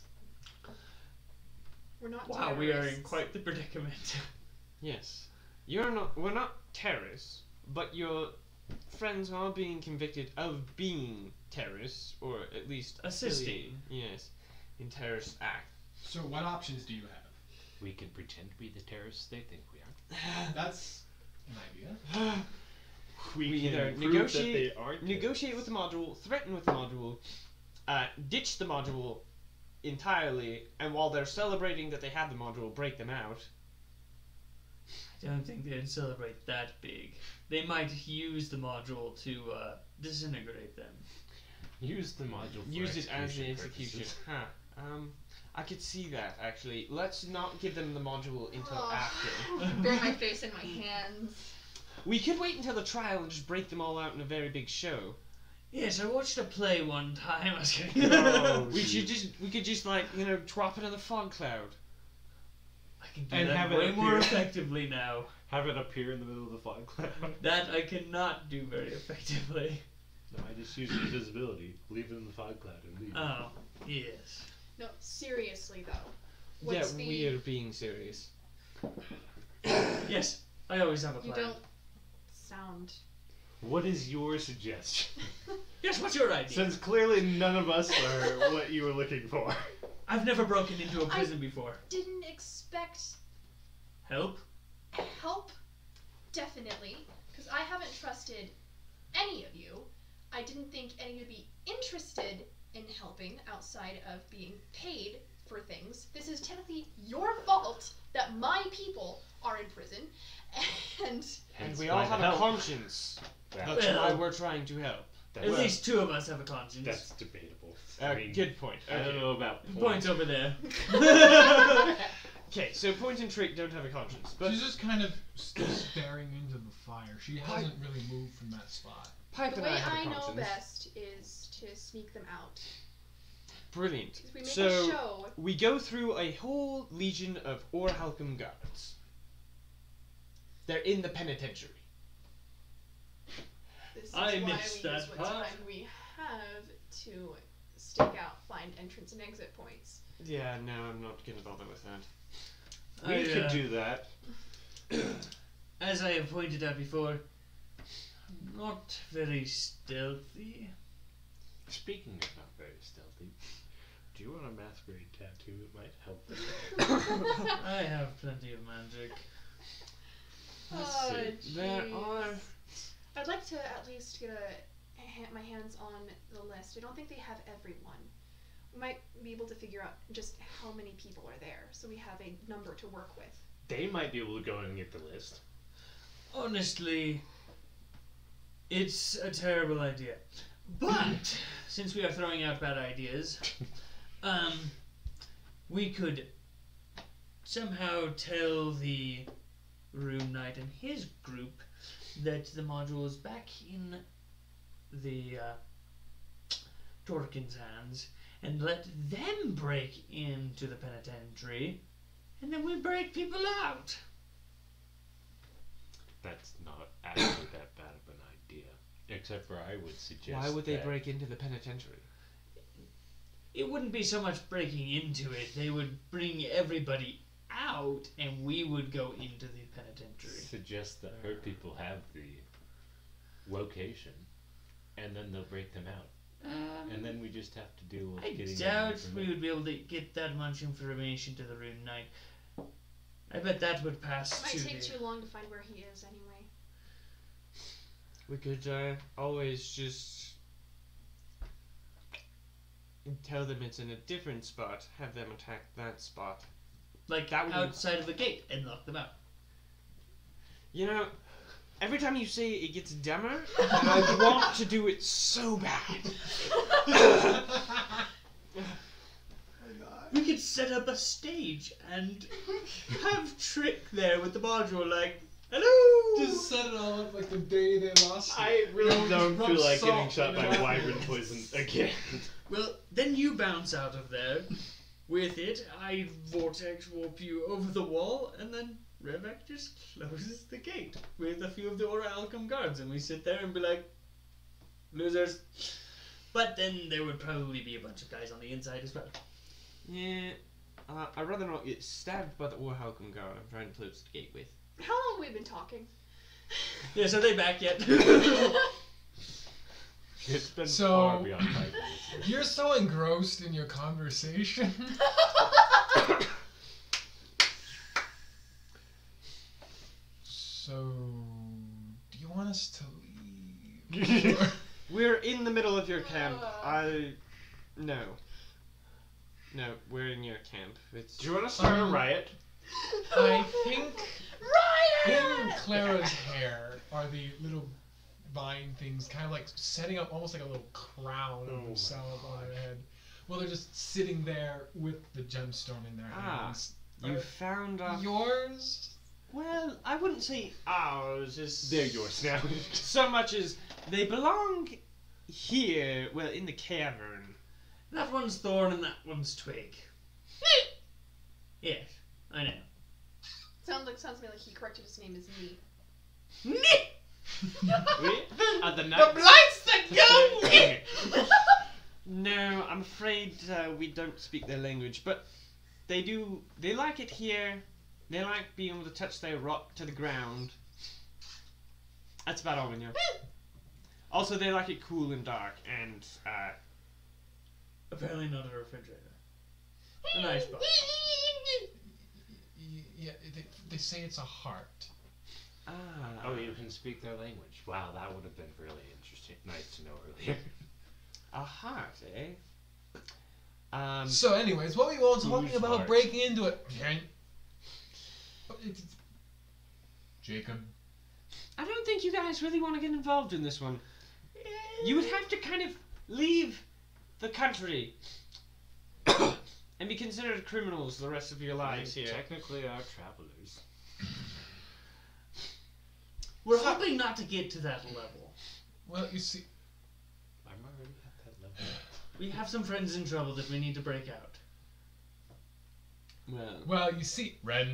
S4: We're not
S3: Wow, we are in
S4: terrorists.
S3: quite the predicament.
S1: yes, you're not. We're not terrorists, but your friends are being convicted of being terrorists, or at least
S3: Assisting.
S1: affiliating, yes, in terrorist act.
S2: So what options do you have?
S5: We can pretend to be the terrorists they think we are.
S2: That's an idea.
S5: We,
S1: We
S5: can
S1: either
S5: prove
S1: negotiate-
S5: that they aren't
S1: Negotiate with the module, threaten with the module, uh, ditch the module entirely, and while they're celebrating that they have the module, break them out.
S3: I don't think they'd celebrate that big. They might use the module to uh, disintegrate them.
S5: Use the module. For
S1: use it as the
S5: execution
S1: execution.
S5: purposes.
S1: Huh. Um, I could see that actually. Let's not give them the module until
S4: Oh.
S1: after.
S4: Bury my face in my hands.
S1: We could wait until the trial and just break them all out in a very big show.
S3: Yes, I watched a play one time. I was kidding.
S5: Oh,
S1: We
S5: shoot.
S1: should just we could just like you know drop it in the fog cloud.
S3: I can do
S5: And
S3: that
S5: have it
S3: way more
S5: appear.
S3: effectively now.
S5: Have it appear in the middle of the fog cloud.
S3: That I cannot do very effectively.
S5: No, I just use invisibility. Leave it in the fog cloud and leave.
S3: Oh, yes.
S4: No, seriously though. What's
S1: yeah,
S4: the,
S1: we are being serious.
S3: Yes, I always have a
S4: You
S3: plan.
S4: don't sound.
S5: What is your suggestion?
S3: Yes, what's your idea?
S5: Since clearly none of us are what you were looking for.
S3: I've never broken into a
S4: I-
S3: prison before.
S4: Didn't expect
S3: Help?
S4: help. Definitely, because I haven't trusted any of you. I didn't think any would be interested in helping outside of being paid for things. This is technically your fault that my people are in prison, and
S1: And
S5: Hence
S1: we
S5: why
S1: all have
S5: the
S1: a
S5: help.
S1: conscience.
S5: That-
S1: That's
S3: Well-
S1: why we're trying to help.
S5: that's,
S3: At least two of us have a conscience.
S5: that's debatable.
S1: Uh,
S5: I mean,
S1: good point.
S5: I don't
S1: Okay.
S5: know about
S3: Points
S5: points.
S3: over there.
S1: Okay, so Point and Trick don't have a conscience, but
S2: She's just kind of still staring into the fire. She hasn't really moved from that spot.
S1: Pipe
S4: the
S1: and
S4: way
S1: I have
S4: I
S1: a
S4: know
S1: conscience.
S4: best is to sneak them out.
S1: Brilliant.
S4: If we make
S1: So
S4: a show,
S1: we go through a whole legion of Orhalcum guards. They're in the penitentiary.
S4: this is
S3: I
S4: why
S3: missed
S4: we
S3: that
S4: use what
S3: part.
S4: time we have to stake out, find entrance and exit points.
S1: Yeah, no, I'm not gonna bother with that.
S5: We
S3: I,
S5: could
S3: uh,
S5: do that.
S3: As I have pointed out before, I'm not very stealthy.
S5: Speaking of not very stealthy, do you want a masquerade tattoo? It might help.
S3: I have plenty of magic.
S1: Let's
S4: Oh,
S1: see. There
S4: jeez.
S1: are.
S4: I'd like to at least get a, a ha- my hands on the list. I don't think they have everyone. We might be able to figure out just how many people are there, so we have a number to work with.
S5: They might be able to go and get the list.
S3: Honestly, it's a terrible idea. But since we are throwing out bad ideas, um, we could somehow tell the Room Knight and his group that the module is back in the uh, Torkin's hands, and let them break into the penitentiary, and then we break people out.
S5: That's not actually that bad of an idea. Except for I would suggest.
S1: Why would they
S5: that-
S1: break into the penitentiary?
S3: It wouldn't be so much breaking into it. They would bring everybody out, and we would go into the penitentiary.
S5: Suggest that hurt people have the location, and then they'll break them out,
S3: Um,
S5: and then we just have to deal with
S3: I
S5: getting
S3: doubt
S5: them
S3: we would be able to get that much information to the Rune Knight. I bet that would pass
S4: It might
S3: to
S4: take
S3: the...
S4: too long to find where he is anyway.
S1: We could uh, always just tell them it's in a different spot, have them attack that spot.
S3: like
S1: that would be-
S3: outside of the gate and lock them out.
S1: You know, every time you say it, it gets dumber, and I want to do it so bad.
S3: We could set up a stage and have Trick there with the module, like, hello.
S2: Just set it all up like the day they lost.
S5: I really
S2: You know,
S5: don't
S2: rub
S5: feel like
S2: salt,
S5: getting shot
S2: you
S5: by
S2: know?
S5: wyvern poison again.
S3: Well, then you bounce out of there with it. I vortex warp you over the wall, and then Revek just closes the gate with a few of the Oralcum guards, and we sit there and be like, losers. But then there would probably be a bunch of guys on the inside as well.
S1: Yeah, uh, I'd rather not get stabbed by the Orhalcum guard I'm trying to close the gate with.
S4: How long have we been talking?
S3: Yeah, so they back yet?
S5: It's been
S2: So-
S5: far beyond five minutes.
S2: You're so engrossed in your conversation. So, do you want us to leave? Or-
S1: We're in the middle of your camp.
S4: Uh.
S1: I. No. No, we're in your camp. It's.
S5: Do you want to start a
S2: Um,
S5: riot?
S2: I think in
S4: Riot!
S2: Clara's hair are the little vine things, kind of like setting up almost like a little crown
S5: Oh
S2: of
S5: my
S2: themselves on their head. Well, they're just sitting there with the gemstone in their
S1: Ah,
S2: hands.
S1: You
S2: Are
S1: found our.
S2: yours?
S1: Well, I wouldn't say ours. Is
S5: They're yours now.
S1: so much as they belong here. Well, in the cavern.
S3: That one's thorn and that one's twig. Yes, I know.
S4: Sounds like sounds to me like he corrected his name as me.
S1: We- At the
S2: The
S1: night.
S2: blights that go!
S1: No, I'm afraid uh, we don't speak their language, but they do. They like it here. They like being able to touch their rock to the ground. That's about all we know. Also, they like it cool and dark, and uh,
S3: Apparently not a refrigerator. A nice box.
S2: Y- Yeah, they, they say it's a heart.
S1: ah,
S5: Oh, you can speak their language. Wow, that would have been really interesting. Nice to know earlier.
S1: a heart, eh? Um,
S2: So, anyways, what we were talking
S5: Whose
S2: about
S5: heart?
S2: breaking into it. Ken- Jacob.
S1: I don't think you guys really want to get involved in this one. You would have to kind of leave the country and be considered criminals the rest of your lives
S5: We
S1: here.
S5: technically are travelers.
S3: We're hoping not to get to that level.
S2: Well, you see,
S5: I'm already at that level.
S3: We have some friends in trouble that we need to break out.
S1: Well,
S2: well, you see, Ren.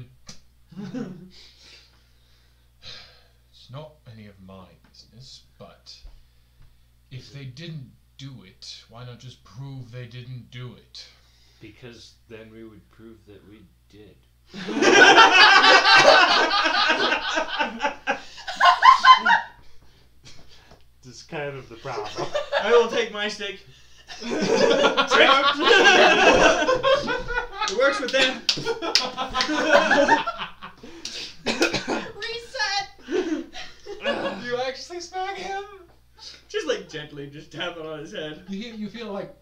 S2: It's not any of my business, but if they didn't do it, why not just prove they didn't do it?
S5: Because then we would prove that we did. This is kind of the problem.
S3: I will take my stick. It works with them.
S4: Reset!
S2: You actually smack him?
S3: Just like gently, just tap it on his head.
S2: You hear, you feel like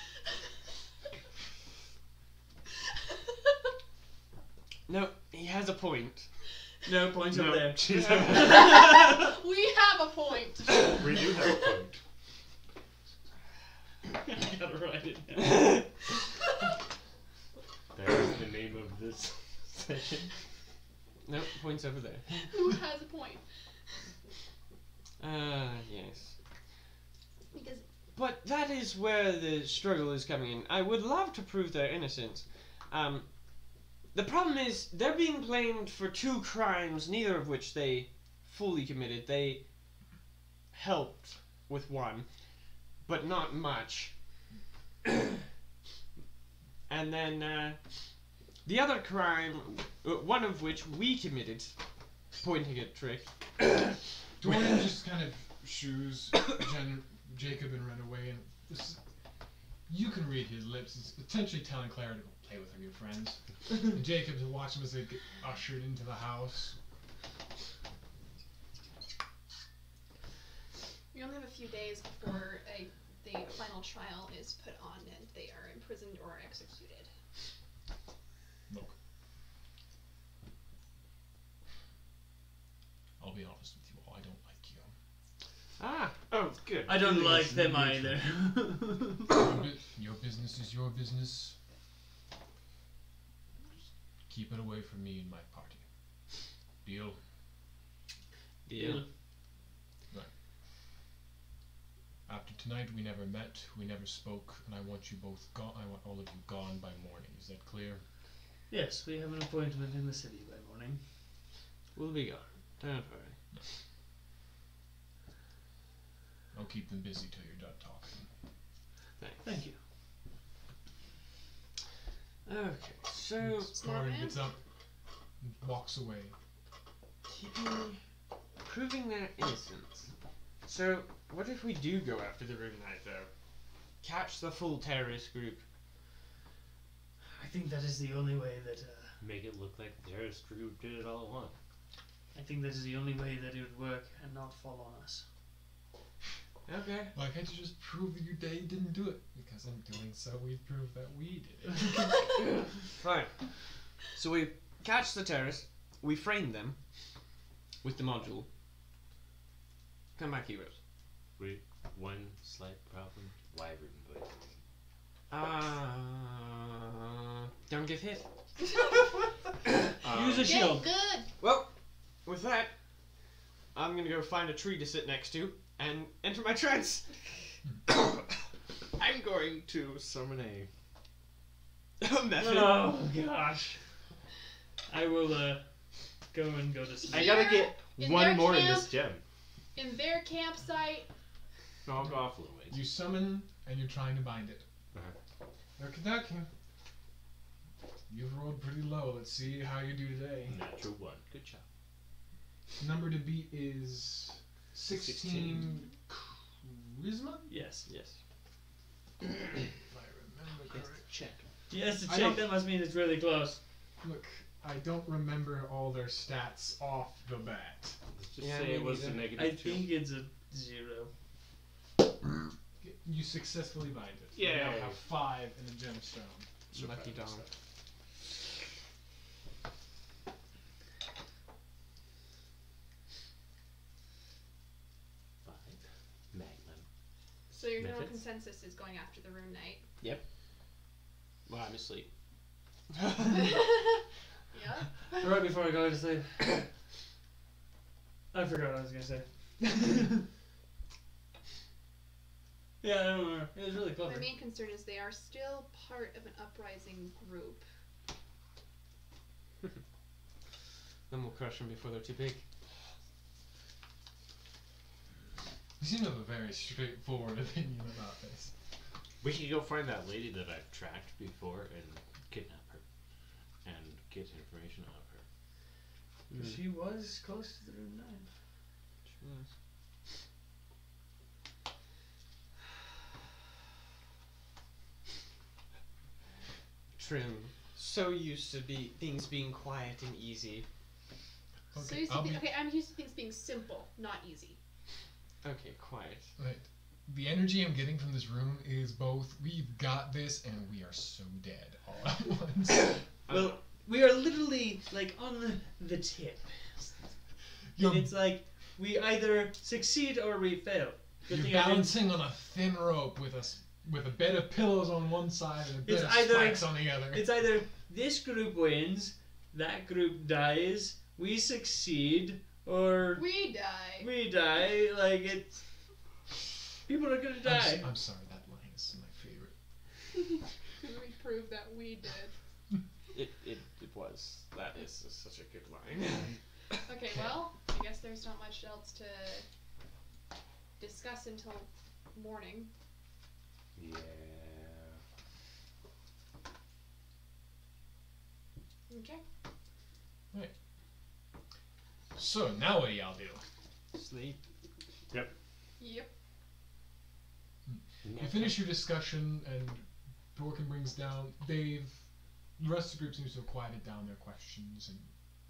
S1: no, he has a point.
S3: No, points over there.
S5: she's
S4: We have a point.
S5: we do have a point.
S3: I gotta write it down.
S5: There's the name of this session.
S1: No, points over there.
S4: Who has a point?
S1: Ah, yes.
S4: Because
S1: But that is where the struggle is coming in. I would love to prove their innocence. Um, the problem is they're being blamed for two crimes, neither of which they fully committed. They helped with one, but not much. And then uh, the other crime, uh, one of which we committed, pointing at Trick.
S2: Dorian just kind of shoos Jen, Jacob and Ren away, and this, you can read his lips. It's potentially telling Clara to go play with her new friends. And Jacob to watch them as they get ushered into the house.
S4: we only have a few days before a, the final trial is put on and they are imprisoned or executed.
S2: Look, I'll be honest with you all. I don't like you.
S1: Ah,
S5: Oh, good.
S3: I don't
S5: Feelings
S3: like them
S5: neutral.
S3: either.
S2: Your bu- Your business is your business. Just keep it away from me and my party. Deal?
S1: deal.
S2: After tonight, we never met, we never spoke, and I want you both gone. I want all of you gone by morning. Is that clear?
S3: Yes, we have an appointment in the city by morning.
S1: We'll be gone. Don't worry.
S2: I'll keep them busy till you're done talking.
S3: Thank you.
S1: Okay, so
S4: Smart
S2: Dorian
S4: man.
S2: gets up and walks away.
S1: keeping, proving their innocence. So, what if we do go after the room night, though? Catch the full terrorist group.
S3: I think that is the only way that. Uh,
S5: Make it look like the terrorist group did it all at once.
S3: I think that is the only way that it would work and not fall on us.
S1: Okay.
S2: Why can't you just prove that you day didn't do it? Because in doing so, we prove that we did it.
S1: Fine. So we catch the terrorists, we frame them with the module. Come back, heroes.
S5: We one slight problem: wyvern poisoning.
S1: Uh, don't get hit.
S5: Um,
S3: Use a
S4: Get
S3: shield.
S4: good.
S1: Well, with that, I'm gonna go find a tree to sit next to and enter my trance. I'm going to summon a, a method.
S3: Oh gosh. I will uh go and go to sleep.
S5: I gotta
S4: Here,
S5: get
S4: in
S5: one
S4: their
S5: more in
S4: camp-
S5: this gem.
S4: In their campsite,
S5: No, I'll go off a little ways.
S2: You summon and you're trying to bind it.
S5: Uh-huh.
S2: Okie dokie. You've rolled pretty low. Let's see how you do today.
S5: Natural one. Good job.
S2: Number to beat is sixteen charisma?
S3: Yes.
S1: Yes.
S2: If I remember correct.
S5: Check.
S3: Yes, to
S2: I
S3: check
S2: don't-
S3: that must mean it's really close.
S2: Look, I don't remember all their stats off the bat.
S5: Let's just
S1: Yeah,
S5: say
S1: me
S5: it was a
S1: neither.
S5: negative
S3: I
S5: two.
S3: think it's a zero.
S2: You successfully bind it. You
S5: Yay.
S2: now have five in the gemstone.
S1: Lucky dog.
S5: Five. Magnum.
S4: so your general
S5: Methods?
S4: consensus is going after the Rune Knight.
S1: Well, I'm asleep.
S4: Yeah.
S3: Right before I go to sleep. I forgot what I was gonna say. Yeah, I don't remember. It was really clever.
S4: My main concern is they are still part of an uprising group.
S1: Then we'll crush them before they're too big.
S2: You seem to have a very straightforward opinion about this.
S5: We could go find that lady that I've tracked before and kidnap her. And get information out of her.
S3: She was close to the room nine.
S1: Trim. So used to be things being quiet and easy.
S4: so
S2: Okay,
S4: used to
S2: I'll
S4: thi-
S2: be-
S4: okay, I'm used to things being simple, not easy.
S1: Okay, quiet.
S2: Right. The energy I'm getting from this room is both we've got this and we are so dead all at once.
S3: Well, we are literally like on the, the tip.
S2: You're,
S3: It's like we either succeed or we fail. Good
S2: you're
S3: thing I didn't-
S2: balancing on a thin rope with a s- with a bed of pillows on one side and a bed
S3: It's
S2: of
S3: either-
S2: spikes on the other.
S3: It's either this group wins, that group dies, we succeed, or
S4: We die.
S3: we die. Like it's people are gonna
S2: I'm,
S3: die.
S2: s- I'm sorry, that line is my favorite.
S4: We prove that we did.
S1: It, it, it was. That is such a good line.
S4: Okay, well, I guess there's not much else to discuss until morning.
S5: Yeah.
S4: Okay.
S2: So now what do y'all do?
S1: Sleep.
S4: Yep.
S2: You finish your discussion and Dworkin brings down they've the rest of the group seems to have quieted down their questions and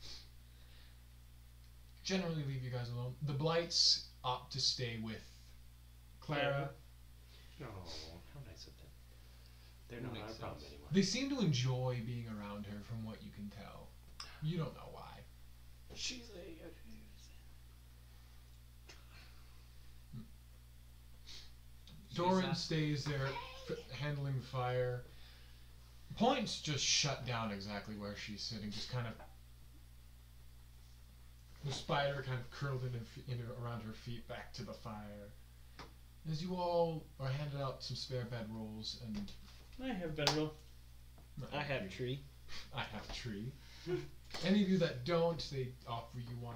S2: generally leave you guys alone. The Blights opt to stay with Clara.
S5: Oh, how nice of them. They're not
S1: Makes
S5: our problem
S1: sense.
S5: anymore.
S2: They seem to enjoy being around her from what you can tell. You don't know why.
S5: She's a.
S2: Doran
S1: a-
S2: stays there f- handling the fire. Point's just shut down exactly where she's sitting, just kind of. The spider kind of curled in, her fe- in her, around her feet back to the fire. As you all are handed out some spare bedrolls and.
S3: I have bedroll.
S1: I have a tree.
S2: I have a tree. Any of you that don't, they offer you one.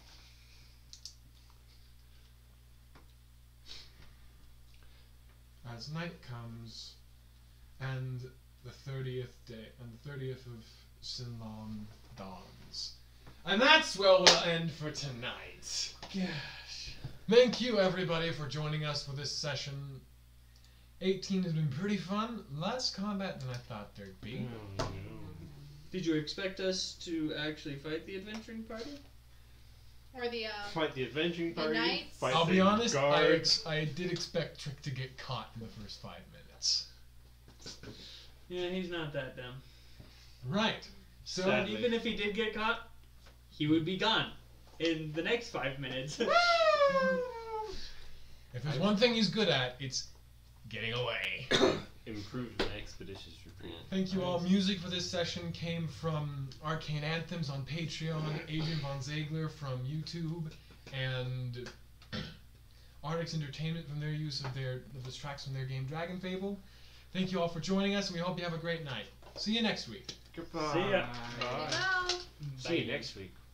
S2: As night comes, and the thirtieth day, and the thirtieth of Sinlon dawns, and that's where we'll end for tonight.
S3: Gosh.
S2: Thank you, everybody, for joining us for this session. eighteen has been pretty fun. Less combat than I thought there'd be.
S5: Oh,
S3: Did you expect us to actually fight the adventuring party?
S4: Or the, uh,
S5: Fight the avenging
S4: The
S5: party.
S4: knights?
S5: Fight
S2: I'll
S5: the
S2: be honest, I,
S5: guards.
S2: ex- I did expect Trick to get caught in the first five minutes.
S3: Yeah, he's not that dumb.
S2: Right. So,
S5: Sadly.
S3: Even if he did get caught, he would be gone in the next five minutes.
S2: If there's one thing he's good at, it's getting away.
S5: Improved and expeditious retreat.
S2: Thank you all. Music for this session came from Arcane Anthems on Patreon, Adrian Von Ziegler from YouTube, and Artix Entertainment from their use of their of the tracks from their game Dragon Fable. Thank you all for joining us, and we hope you have a great night. See you next week.
S1: Goodbye.
S3: See ya.
S1: Bye.
S4: Well.
S5: See you next week.